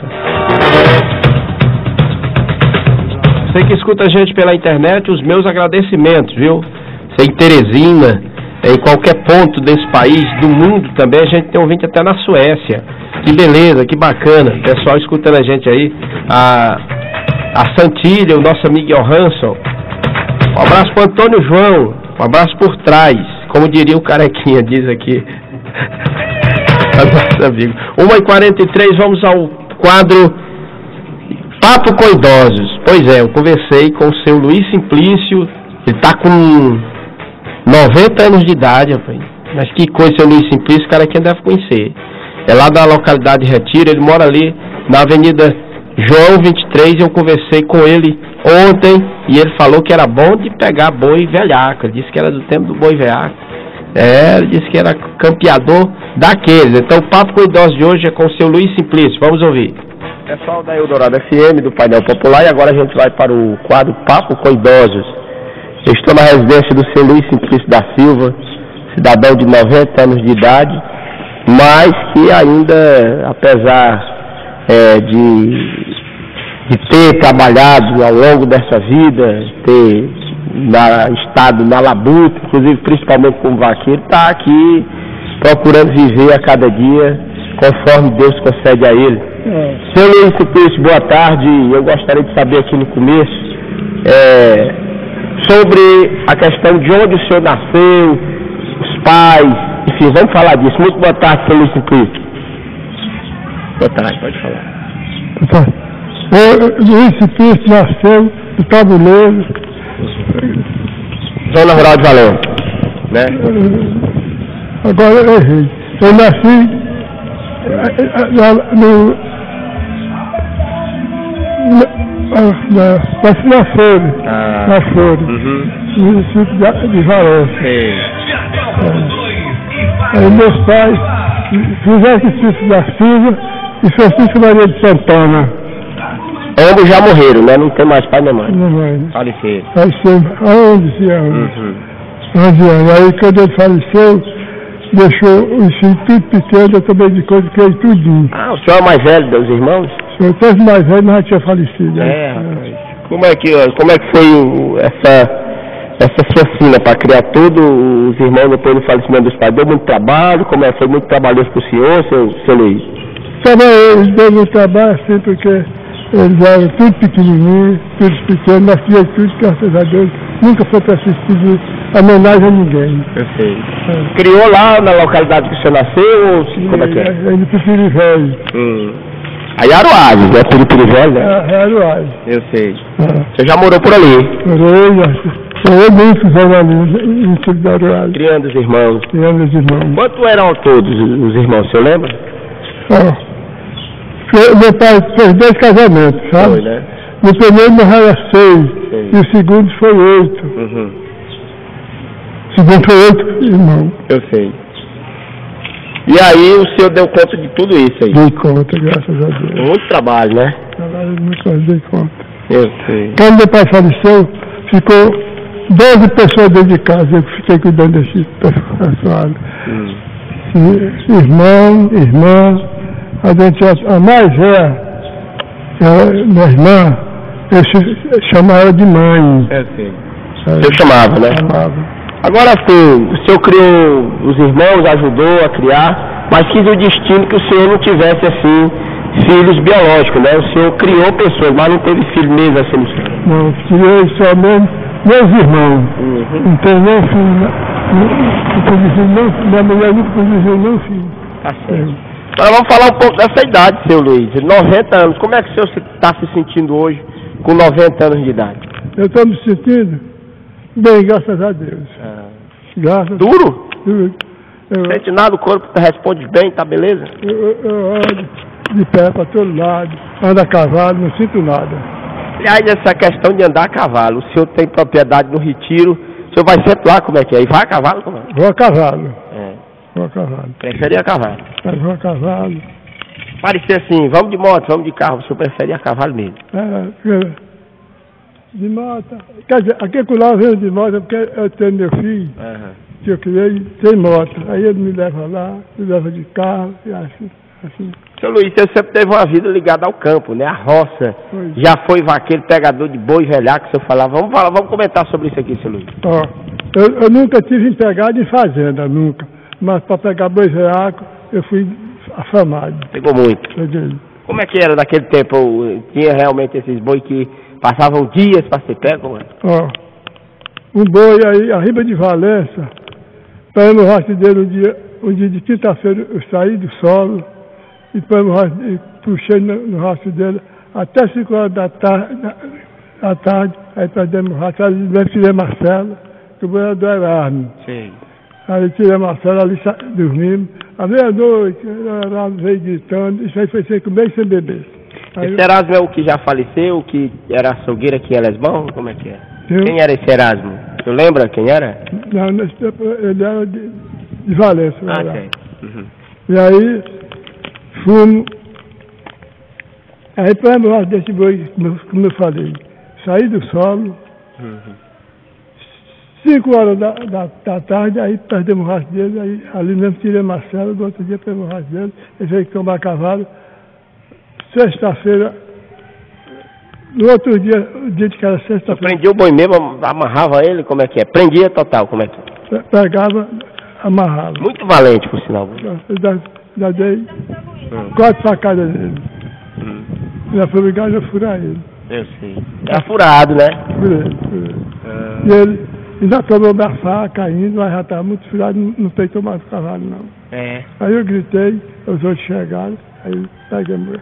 Você que escuta a gente pela internet, os meus agradecimentos, viu? Você em Teresina, em qualquer ponto desse país, do mundo também. A gente tem ouvinte até na Suécia. Que beleza, que bacana. Pessoal escutando a gente aí. A Santilha, o nosso amigo Johansson. Um abraço para Antônio João. Um abraço por trás. Como diria o Carequinha, diz aqui. Nosso amigo. 1h43, vamos ao quadro Papo com Idosos. Pois é, eu conversei com o seu Luiz Simplício. Ele está com 90 anos de idade, rapaz. Mas que coisa, seu Luiz Simplício, o cara que deve conhecer. É lá da localidade de Retiro, ele mora ali na Avenida João 23, eu conversei com ele ontem e ele falou que era bom de pegar boi velhaco. Ele disse que era do tempo do boi velhaco. Ele disse que era campeador daqueles. Então o Papo com Idosos de hoje é com o seu Luiz Simplício. Vamos ouvir. Pessoal da Eldorado FM, do Painel Popular, e agora a gente vai para o quadro Papo com Idosos. Eu estou na residência do seu Luiz Simplício da Silva, cidadão de 90 anos de idade, mas que ainda, apesar de ter trabalhado ao longo dessa vida, ter estado na labuta, inclusive principalmente como vaqueiro, está aqui procurando viver a cada dia conforme Deus concede a ele. Seu Luiz Simplício, boa tarde. Eu gostaria de saber aqui no começo sobre a questão de onde o senhor nasceu, os pais, enfim, vamos falar disso. Muito boa tarde, seu Luiz Simplício. Boa tarde, pode falar. Luiz Simplício nasceu no Tabuleiro. Zona Rural de Valeu, né? Agora eu errei. Eu nasci na Flores, no município de Valença. Aí meus pais fizeram Francisco da Silva e Francisco Maria de Santana. Ambos já morreram, né? Não tem mais pai nem mãe. Não mais. Faleceram. Há 11 anos. 11 anos. Aí quando ele faleceu, deixou o filho tudo pequeno, eu também de coisa que ele tudinho. O senhor é mais velho dos irmãos? O senhor teve mais velho, mas já tinha falecido. Rapaz. Como é que foi essa sua sina para criar todos os irmãos depois do falecimento dos pais? Deu muito trabalho? Foi muito trabalhoso para o senhor, seu Luiz? Eles deu muito trabalho, assim, porque eles eram tudo pequenininhos, tudo pequeno, nós tínhamos tudo, graças a Deus. Nunca foi preciso pedir homenagem a ninguém. Perfeito. Criou lá na localidade que o senhor nasceu? Ou como é que é? Em Piripiri Velho. Aí Aroazes, né? Piripiri Velho, né? Aroazes. Eu sei. Você já morou por ali? Morei muitos anos ali, no sítio de Aroazes. Criando os irmãos. Criando os irmãos. Quanto eram todos os irmãos, o senhor lembra? Meu pai fez 2 casamentos, sabe? Foi, né? No primeiro morreram 6, e o segundo foi 8. O segundo foi 8 irmãos. Eu sei. E aí o senhor deu conta de tudo isso aí? Dei conta, graças a Deus. Muito trabalho, né? Trabalho muito, mas dei conta. Eu sei. Quando meu pai faleceu, ficou 12 pessoas dentro de casa, eu fiquei cuidando desse pessoal. Irmão, irmã, a mais minha irmã, eu chamava ela de mãe. Sim. Eu chamava, né? Chamava. Agora sim, o senhor criou os irmãos, ajudou a criar, mas quis o destino que o senhor não tivesse, assim, filhos biológicos, né? O senhor criou pessoas, mas não teve filho mesmo, assim. Não, criei só mesmo meus irmãos. Não tem nem filho, minha mulher nunca produziu nem filho. Tá certo. Agora vamos falar um pouco dessa idade, seu Luiz, 90 anos. Como é que o senhor está se sentindo hoje com 90 anos de idade? Eu estou me sentindo bem, graças a Deus. Duro? Duro. Sente nada, o corpo responde bem, tá beleza? Eu ando de pé para todo lado, ando a cavalo, não sinto nada. Aliás, essa questão de andar a cavalo, o senhor tem propriedade no Retiro, o senhor vai sempre lá, como é que é? E vai a cavalo? Como é? Vou a cavalo. Vou a cavalo. Prefere ir a cavalo? Vou a cavalo. Parecia assim, vamos de moto, vamos de carro, o senhor prefere ir a cavalo mesmo? De moto. Quer dizer, aqui que lá eu venho de moto, porque eu tenho meu filho, que eu criei, sem moto. Aí ele me leva lá, me leva de carro, e assim. Seu Luiz, você sempre teve uma vida ligada ao campo, né? A roça. Já foi vaqueiro, pegador de boi, velhaco, que o senhor falava. Vamos comentar sobre isso aqui, seu Luiz. Eu nunca tive empregado em fazenda, nunca. Mas para pegar boi veaco, eu fui afamado. Pegou muito. Como é que era naquele tempo? Tinha realmente esses boi que passavam dias para ser pego? Ó, um boi aí, arriba de Valença, pegamos o rastro dele um dia de quinta-feira, eu saí do solo e puxei no rastro dele até 5 horas da tarde, aí perdemos o rastro, aí tirei Marcelo, que o boi era do Erasmo. Sim. Aí tirei Marcelo, ali dormimos. À meia-noite, ela veio gritando, isso aí foi sem comer e sem beber. Esse Erasmo é o que já faleceu, o que era açougueiro aqui em Lesbão? Como é que é? Sim. Quem era esse Erasmo? Tu lembra quem era? Não, nesse tempo ele era de Valença. Ok. E aí, fomos. Aí pegamos lá desse boi, como eu falei, saí do solo. 5 horas da tarde, aí perdemos o rastro dele, aí ali mesmo tirei Marcelo, do outro dia pegamos o rastro dele, ele veio tomar cavalo. Sexta-feira, no outro dia, o dia de cada sexta-feira. Prendia o boi mesmo, amarrava ele, como é que é? Prendia total, como é que é? Pegava, amarrava. Muito valente, por sinal. Eu já dei 4 facadas nele. Já foi obrigado a furar ele. Eu sei. Era furado, né? Furei. E ele ainda tomou minha faca ainda, mas já estava muito furado, não peitou mais o cavalo, não. É. Aí eu gritei, os outros chegaram, aí peguei.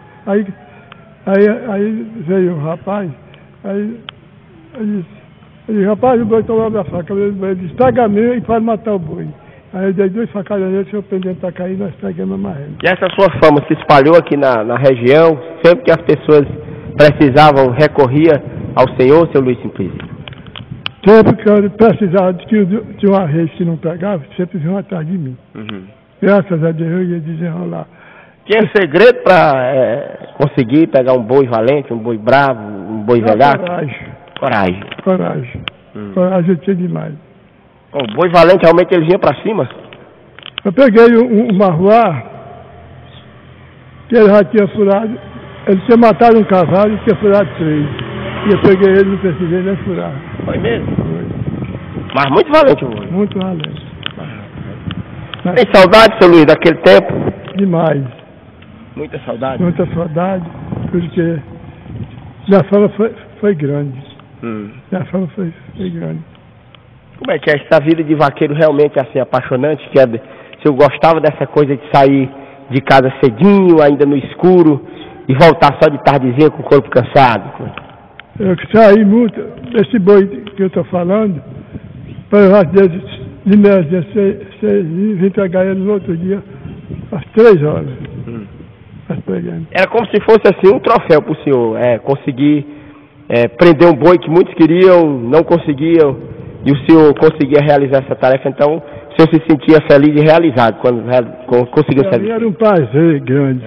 Aí veio o rapaz, aí ele disse, rapaz, o boi tomou minha faca. Ele disse, pega a minha e pode matar o boi. Aí eu dei 2 facadas nele, se o pendente tá caindo, nós pegamos a marreta. E essa sua fama se espalhou aqui na região, sempre que as pessoas precisavam, recorria ao senhor, seu Luiz Simplício? Sempre que eu precisava de uma rede que não pegava, sempre vinham atrás de mim. Graças a Deus eu ia desenrolar. Tinha segredo para conseguir pegar um boi valente, um boi bravo, um boi velhaco? Coragem. Coragem eu tinha demais. O boi valente realmente ele vinha para cima? Eu peguei um marruá, que ele já tinha furado, ele tinha matado um cavalo e tinha furado 3. E eu peguei ele, não precisei nem furar. Foi mesmo? Foi. Mas muito valente o boi? Muito valente. Tem saudade, seu Luiz, daquele tempo? Demais. Muita saudade? Muita saudade, porque minha fama foi grande. Minha fama foi grande. Como é que é essa vida de vaqueiro realmente assim, apaixonante? Que se eu gostava dessa coisa de sair de casa cedinho, ainda no escuro, e voltar só de tardezinha com o corpo cansado? Eu saí muito, esse boi que eu estou falando, para de média, você vim pegar ele no outro dia, às 3 horas. Era como se fosse assim um troféu para o senhor, conseguir prender um boi que muitos queriam, não conseguiam, e o senhor conseguia realizar essa tarefa, então o senhor se sentia feliz e realizado quando conseguiu fazer isso? Era um prazer grande.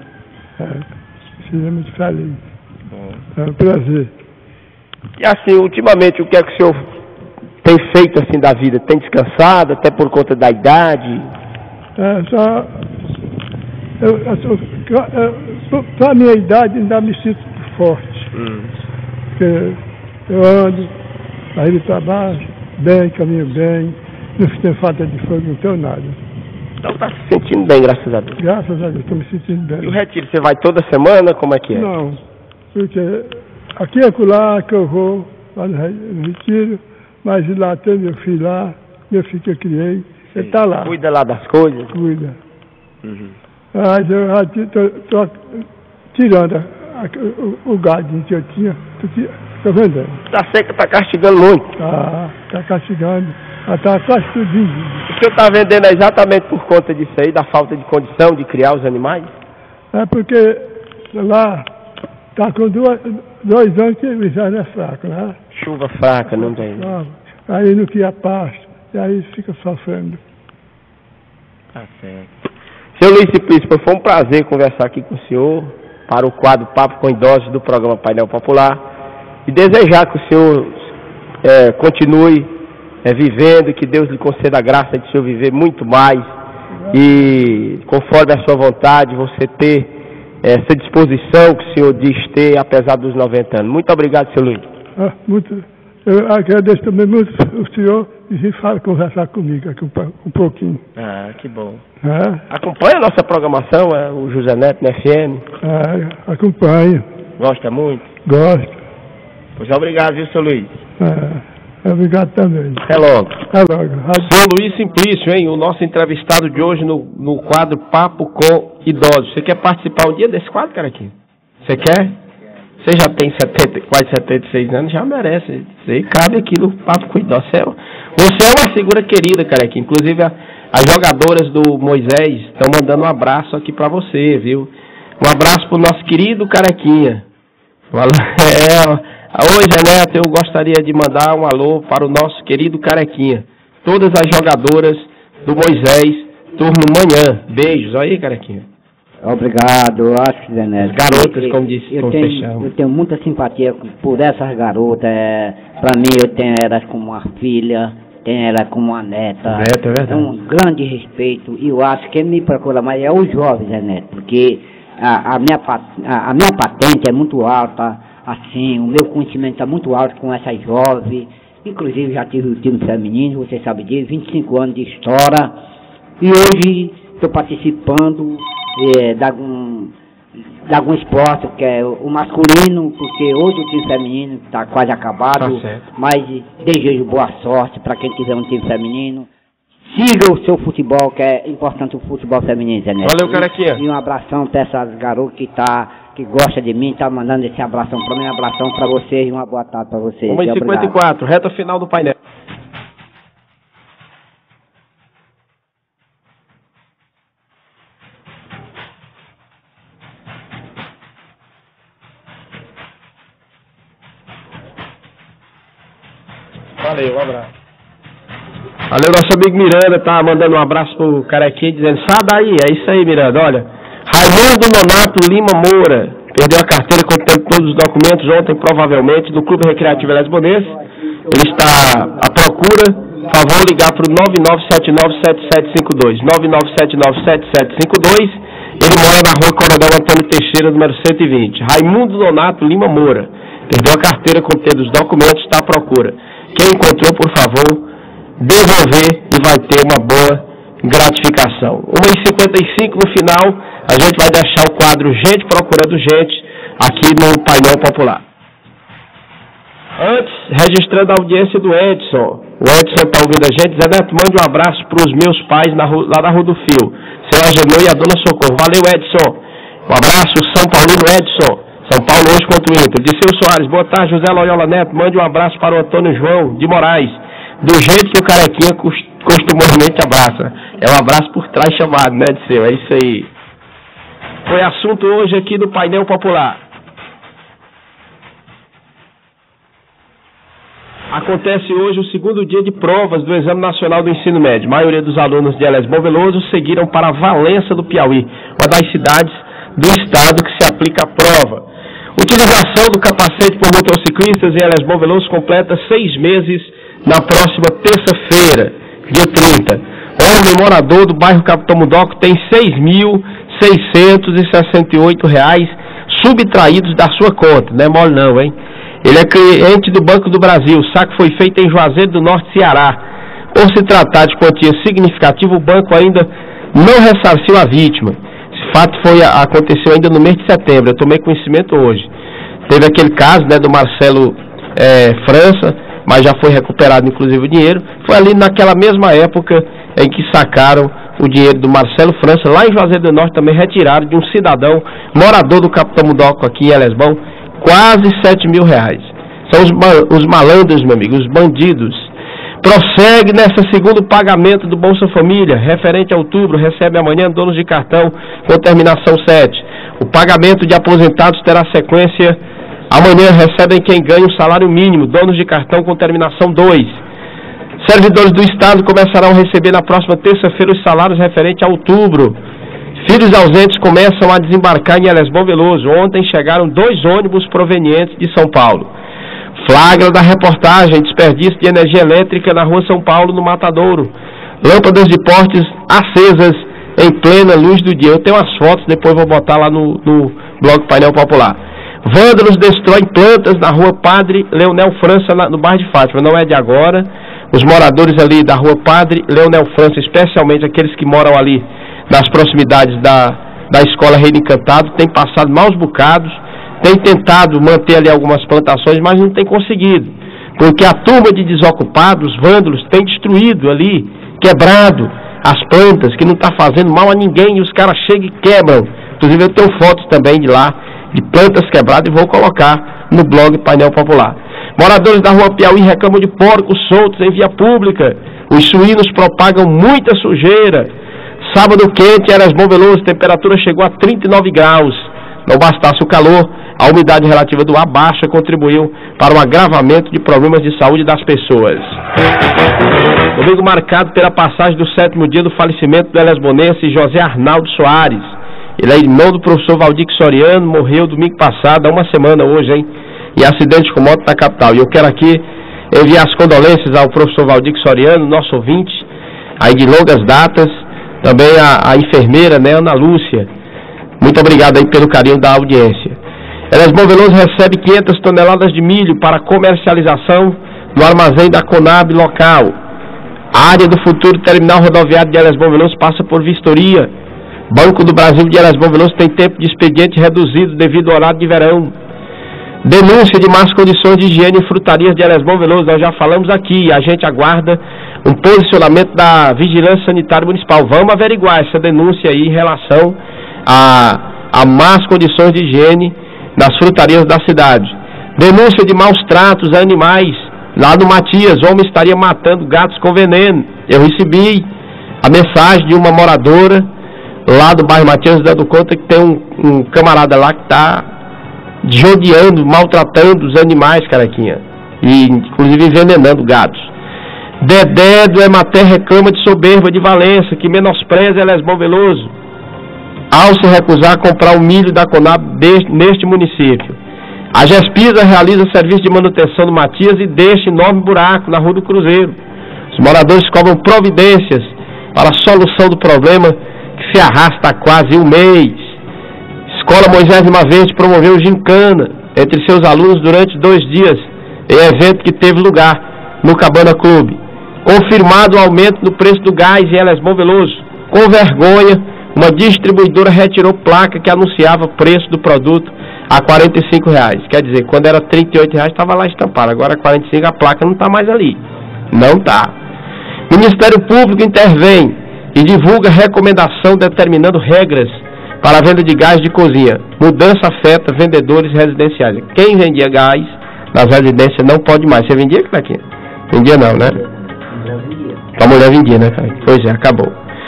Seria muito feliz. Era um prazer. E assim, ultimamente, o que é que o senhor tem feito assim da vida? Tem descansado, até por conta da idade? Para a minha idade, ainda me sinto forte. Porque eu ando, aí de trabalho, bem, caminho bem, não tenho falta de fogo, não tenho nada. Então está se sentindo bem, graças a Deus? Graças a Deus, estou me sentindo bem. E o retiro, você vai toda semana? Como é que é? Não, porque aqui é acolá que eu vou, lá no retiro, mas lá tem meu filho que eu criei, ele está lá. Cuida lá das coisas? Cuida. Mas eu já estou tirando o gadinho que eu tinha, estou vendendo. Está seca, está castigando muito? Está castigando, está quase tudinho. O senhor está vendendo exatamente por conta disso aí, da falta de condição de criar os animais? É porque lá está com 2 anos que o inverno é fraco, né? Chuva fraca, não tem. Aí não cria pasto, e aí fica sofrendo. Tá certo. Seu Luiz Simplício, foi um prazer conversar aqui com o senhor para o quadro Papo com Idosos do programa Painel Popular e desejar que o senhor continue vivendo, que Deus lhe conceda a graça de o senhor viver muito mais e conforme a sua vontade você ter essa disposição que o senhor diz ter apesar dos 90 anos. Muito obrigado, seu Luiz. Eu agradeço também muito o senhor e vem conversar comigo aqui um pouquinho. Ah, que bom. É? Acompanha a nossa programação, o José Neto na FM? Acompanha. Gosta muito? Gosto. Pois obrigado, viu, seu Luiz? Obrigado também. Até logo. Até logo. Seu Luiz Simplício, hein? O nosso entrevistado de hoje no quadro Papo com Idosos. Você quer participar um dia desse quadro, Carequinha? Você quer? Você já tem quase 76 anos, já merece. Você cabe aqui no Papo com Idosos. Você é uma figura querida, Carequinha. Inclusive, as jogadoras do Moisés estão mandando um abraço aqui pra você, viu? Um abraço pro nosso querido Carequinha. Oi, Zé Neto, eu gostaria de mandar um alô para o nosso querido Carequinha. Todas as jogadoras do Moisés, turno manhã. Beijos. Olha aí, Carequinha. Obrigado, eu acho, Zé Neto. As garotas, como disse, eu tenho muita simpatia por essas garotas. Para mim, eu tenho elas como uma filha, tenho elas como uma neta. É verdade. É um grande respeito. E eu acho que quem me procura mais é os jovens, Zé Neto, porque a minha patente é muito alta. Assim, o meu conhecimento está muito alto com essas jovens. Inclusive, já tive o time feminino, você sabe disso, 25 anos de história. E hoje estou participando de algum esporte, que é o masculino, porque hoje o time feminino está quase acabado. Tá, mas desejo boa sorte para quem quiser um time feminino. Siga o seu futebol, que é importante o futebol feminino, Zé Neto. Valeu, Carequinha. E um abração para essas garotas que gosta de mim, tá mandando esse abração para mim, um abração para vocês e uma boa tarde para vocês. 1h54, reta final do painel. Valeu, um abraço. Valeu, nosso amigo Miranda tá mandando um abraço pro Carequinha, dizendo, sai daí, é isso aí, Miranda, olha. Raimundo Nonato Lima Moura perdeu a carteira contendo todos os documentos ontem, provavelmente, do Clube Recreativo Elésbonense. Ele está à procura. Por favor, ligar para o 99797752. 99797752. Ele mora na rua Coronel Antônio Teixeira, número 120. Raimundo Nonato Lima Moura perdeu a carteira contendo os documentos, está à procura. Quem encontrou, por favor, devolver e vai ter uma boa gratificação. 1h55 no final, a gente vai deixar o quadro Gente Procurando Gente aqui no painel popular. Antes, registrando a audiência do Edson. O Edson está ouvindo a gente. Zé Neto, mande um abraço para os meus pais lá na Rua do Fio. Seu Agenor e a Dona Socorro. Valeu, Edson. Um abraço, São Paulino Edson. São Paulo hoje contra o Inter. Disseu Soares, boa tarde, José Loyola Neto. Mande um abraço para o Antônio João de Moraes. Do jeito que o Carequinha costumosamente abraça. É um abraço por trás chamado, né, Disseu? É isso aí. Foi assunto hoje aqui do painel popular. Acontece hoje o segundo dia de provas do Exame Nacional do Ensino Médio. A maioria dos alunos de Elésbon Veloso seguiram para Valença do Piauí, uma das cidades do estado que se aplica a prova. Utilização do capacete por motociclistas em Elésbon Veloso completa 6 meses na próxima terça-feira, dia 30. Homem morador do bairro Capitão Mudoco tem R$ 6.668 subtraídos da sua conta. Não é mole não, hein? Ele é cliente do Banco do Brasil. O saque foi feito em Juazeiro do Norte, Ceará. Por se tratar de quantia significativa, o banco ainda não ressarciu a vítima. Esse fato aconteceu ainda no mês de setembro. Eu tomei conhecimento hoje. Teve aquele caso, né, do Marcelo França, mas já foi recuperado inclusive o dinheiro. Foi ali naquela mesma época em que sacaram o dinheiro do Marcelo França, lá em Juazeiro do Norte, também retiraram de um cidadão morador do Capitão Mudoco aqui em Elésbon, quase R$ 7.000. São os malandros, meu amigo, os bandidos. Prossegue nessa segundo pagamento do Bolsa Família, referente a outubro, recebe amanhã donos de cartão com terminação 7. O pagamento de aposentados terá sequência. Amanhã recebem quem ganha o salário mínimo, donos de cartão com terminação 2. Servidores do Estado começarão a receber na próxima terça-feira os salários referentes a outubro. Filhos ausentes começam a desembarcar em Elésbon Veloso. Ontem chegaram 2 ônibus provenientes de São Paulo. Flagra da reportagem, desperdício de energia elétrica na rua São Paulo, no Matadouro. Lâmpadas de postes acesas em plena luz do dia. Eu tenho as fotos, depois vou botar lá no blog Painel Popular. Vândalos destroem plantas na rua Padre Leonel França, no bairro de Fátima. Não é de agora. os moradores ali da Rua Padre Leonel França, especialmente aqueles que moram ali nas proximidades da Escola Reino Encantado, têm passado maus bocados, têm tentado manter ali algumas plantações, mas não tem conseguido, porque a turma de desocupados, vândalos, tem destruído ali, quebrado as plantas, que não está fazendo mal a ninguém, e os caras chegam e quebram. Inclusive eu tenho fotos também de lá, de plantas quebradas, e vou colocar no blog Painel Popular. Moradores da Rua Piauí reclamam de porcos soltos em via pública. Os suínos propagam muita sujeira. Sábado quente, Erasmon Veloso, temperatura chegou a 39 graus. Não bastasse o calor, a umidade relativa do ar baixa contribuiu para o agravamento de problemas de saúde das pessoas. Domingo marcado pela passagem do 7º dia do falecimento do elesbonense José Arnaldo Soares. Ele é irmão do professor Valdir Soriano, morreu domingo passado, há uma semana hoje, hein? Em acidente com moto na capital. E eu quero aqui enviar as condolências ao professor Valdir Soriano, nosso ouvinte, aí de longas datas, também a enfermeira, né, Ana Lúcia. Muito obrigado aí pelo carinho da audiência. Erasmon Veloso recebe 500 toneladas de milho para comercialização no armazém da Conab local. A área do futuro terminal rodoviário de Erasmon Veloso passa por vistoria. Banco do Brasil de Erasmon Veloso tem tempo de expediente reduzido devido ao horário de verão. Denúncia de más condições de higiene em frutarias de Erasmon Veloso, nós já falamos aqui, a gente aguarda um posicionamento da Vigilância Sanitária Municipal. Vamos averiguar essa denúncia aí em relação a más condições de higiene nas frutarias da cidade. Denúncia de maus tratos a animais, lá no Matias, o homem estaria matando gatos com veneno. Eu recebi a mensagem de uma moradora lá do bairro Matias, dando conta que tem um camarada lá que está judiando, maltratando os animais, Caraquinha, e inclusive envenenando gatos. Dedé do Emater reclama de soberba de Valença, que menospreza Erasmon Veloso ao se recusar a comprar o milho da Conab neste município. A Gespisa realiza serviço de manutenção do Matias e deixa enorme buraco na Rua do Cruzeiro. Os moradores cobram providências para a solução do problema que se arrasta há quase um mês. Escola Moisés Lima Verde promoveu gincana entre seus alunos durante 2 dias, em evento que teve lugar no Cabana Clube. Confirmado o aumento do preço do gás em Erasmon Veloso. Com vergonha, uma distribuidora retirou placa que anunciava o preço do produto a R$45. Quer dizer, quando era R$38 estava lá estampado, agora R$45 a placa não está mais ali. Não está. Ministério Público intervém e divulga recomendação determinando regras para a venda de gás de cozinha. Mudança afeta vendedores residenciais. Quem vendia gás nas residências não pode mais. Você vendia, Craquinha? Vendia não, né? A mulher vendia, né, cara? Pois é, acabou.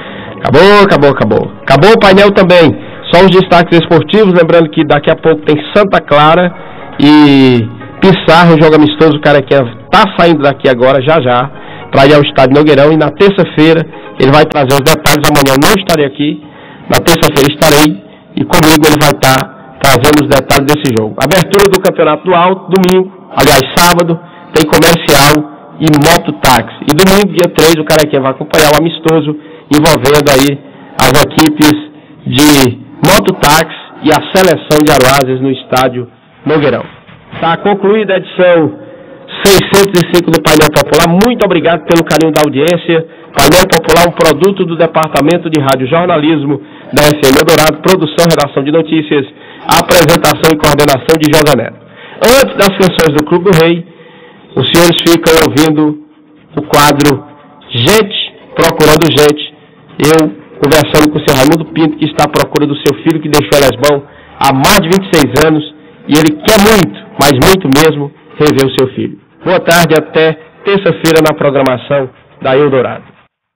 Acabou o painel também. Só os destaques esportivos, lembrando que daqui a pouco tem Santa Clara e Pissarro, jogo amistoso. O cara que está saindo daqui agora, já, para ir ao estádio Nogueirão. E na terça-feira ele vai trazer os detalhes. Amanhã eu não estarei aqui. Na terça-feira estarei e comigo ele vai estar trazendo os detalhes desse jogo. Abertura do Campeonato do Alto, domingo, aliás, sábado, tem comercial e mototáxi. E domingo, dia 3, o cara aqui vai acompanhar o amistoso envolvendo aí as equipes de mototáxi e a seleção de Aruazes no estádio Nogueirão. Está concluída a edição 605 do Painel Popular. Muito obrigado pelo carinho da audiência. Painel Popular, um produto do Departamento de Rádio Jornalismo da FM Eldorado, produção, redação de notícias, apresentação e coordenação de José Neto. Antes das canções do Clube do Rei, os senhores ficam ouvindo o quadro Gente Procurando Gente. Eu conversando com o seu Raimundo Pinto, que está à procura do seu filho que deixou Erasmon há mais de 26 anos, e ele quer muito, mas muito mesmo, rever o seu filho. Boa tarde, até terça-feira na programação da Eldorado.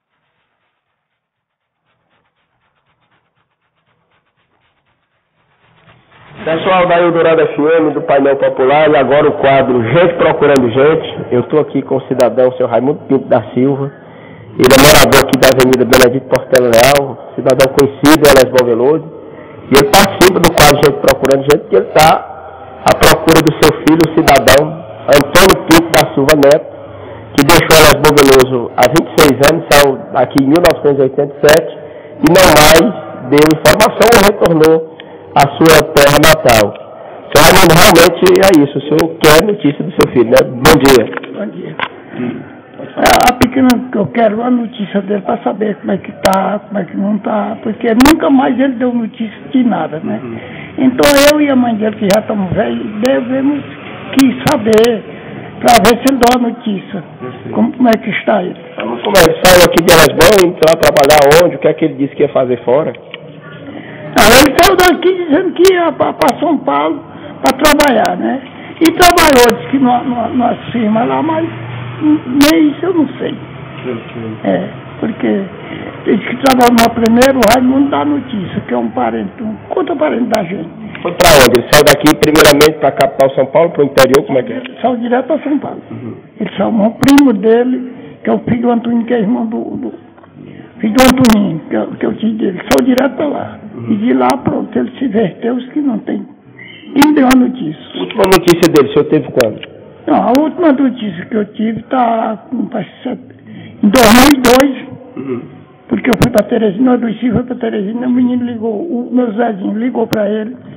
Pessoal da Eldorado FM, do Painel Popular, e agora o quadro Gente Procurando Gente. Eu estou aqui com o cidadão, o seu Raimundo Pinto da Silva. Ele é morador aqui da Avenida Benedito Portela Leal, cidadão conhecido, Erasmon Veloso. E ele participa do quadro Gente Procurando Gente, porque ele está à procura do seu filho, o cidadão Antônio Pinto da Silva Neto, que deixou Erasmon Veloso há 26 anos, saiu aqui em 1987, e não mais deu informação ou retornou à sua terra natal. Então, realmente é isso. O senhor quer notícia do seu filho, né? Bom dia. Bom dia. A pequena que eu quero a notícia dele para saber como é que tá, como é que não tá, porque nunca mais ele deu notícia de nada, né? Então eu e a mãe dele, que já estamos velhos, devemos que saber, para ver se ele dá a notícia, como é que está ele. Como ele saiu aqui de Lesbão, indo para trabalhar onde, o que é que ele disse que ia fazer fora? Ele saiu daqui dizendo que ia para São Paulo para trabalhar, né? E trabalhou, disse que numa firma lá, mas nem isso eu não sei. Porque disse que trabalhou no primeiro, o Raimundo dá notícia, que é um parente, conta parente da gente. Foi para onde? Ele saiu daqui primeiramente para a capital São Paulo, para o interior, como é que é? Saiu direto para São Paulo. Ele saiu com o primo dele, que é o filho do Antônio, que é irmão do filho do Antoninho, que é o tio dele. Saiu direto para lá. E de lá, pronto, ele se verteu, os que não tem. Quem deu a notícia? A última notícia dele, o senhor teve quando? Não, a última notícia que eu tive está em 2002, porque eu fui para Teresina, eu desci, fui para Teresina, o menino ligou, o meu Zezinho ligou para ele,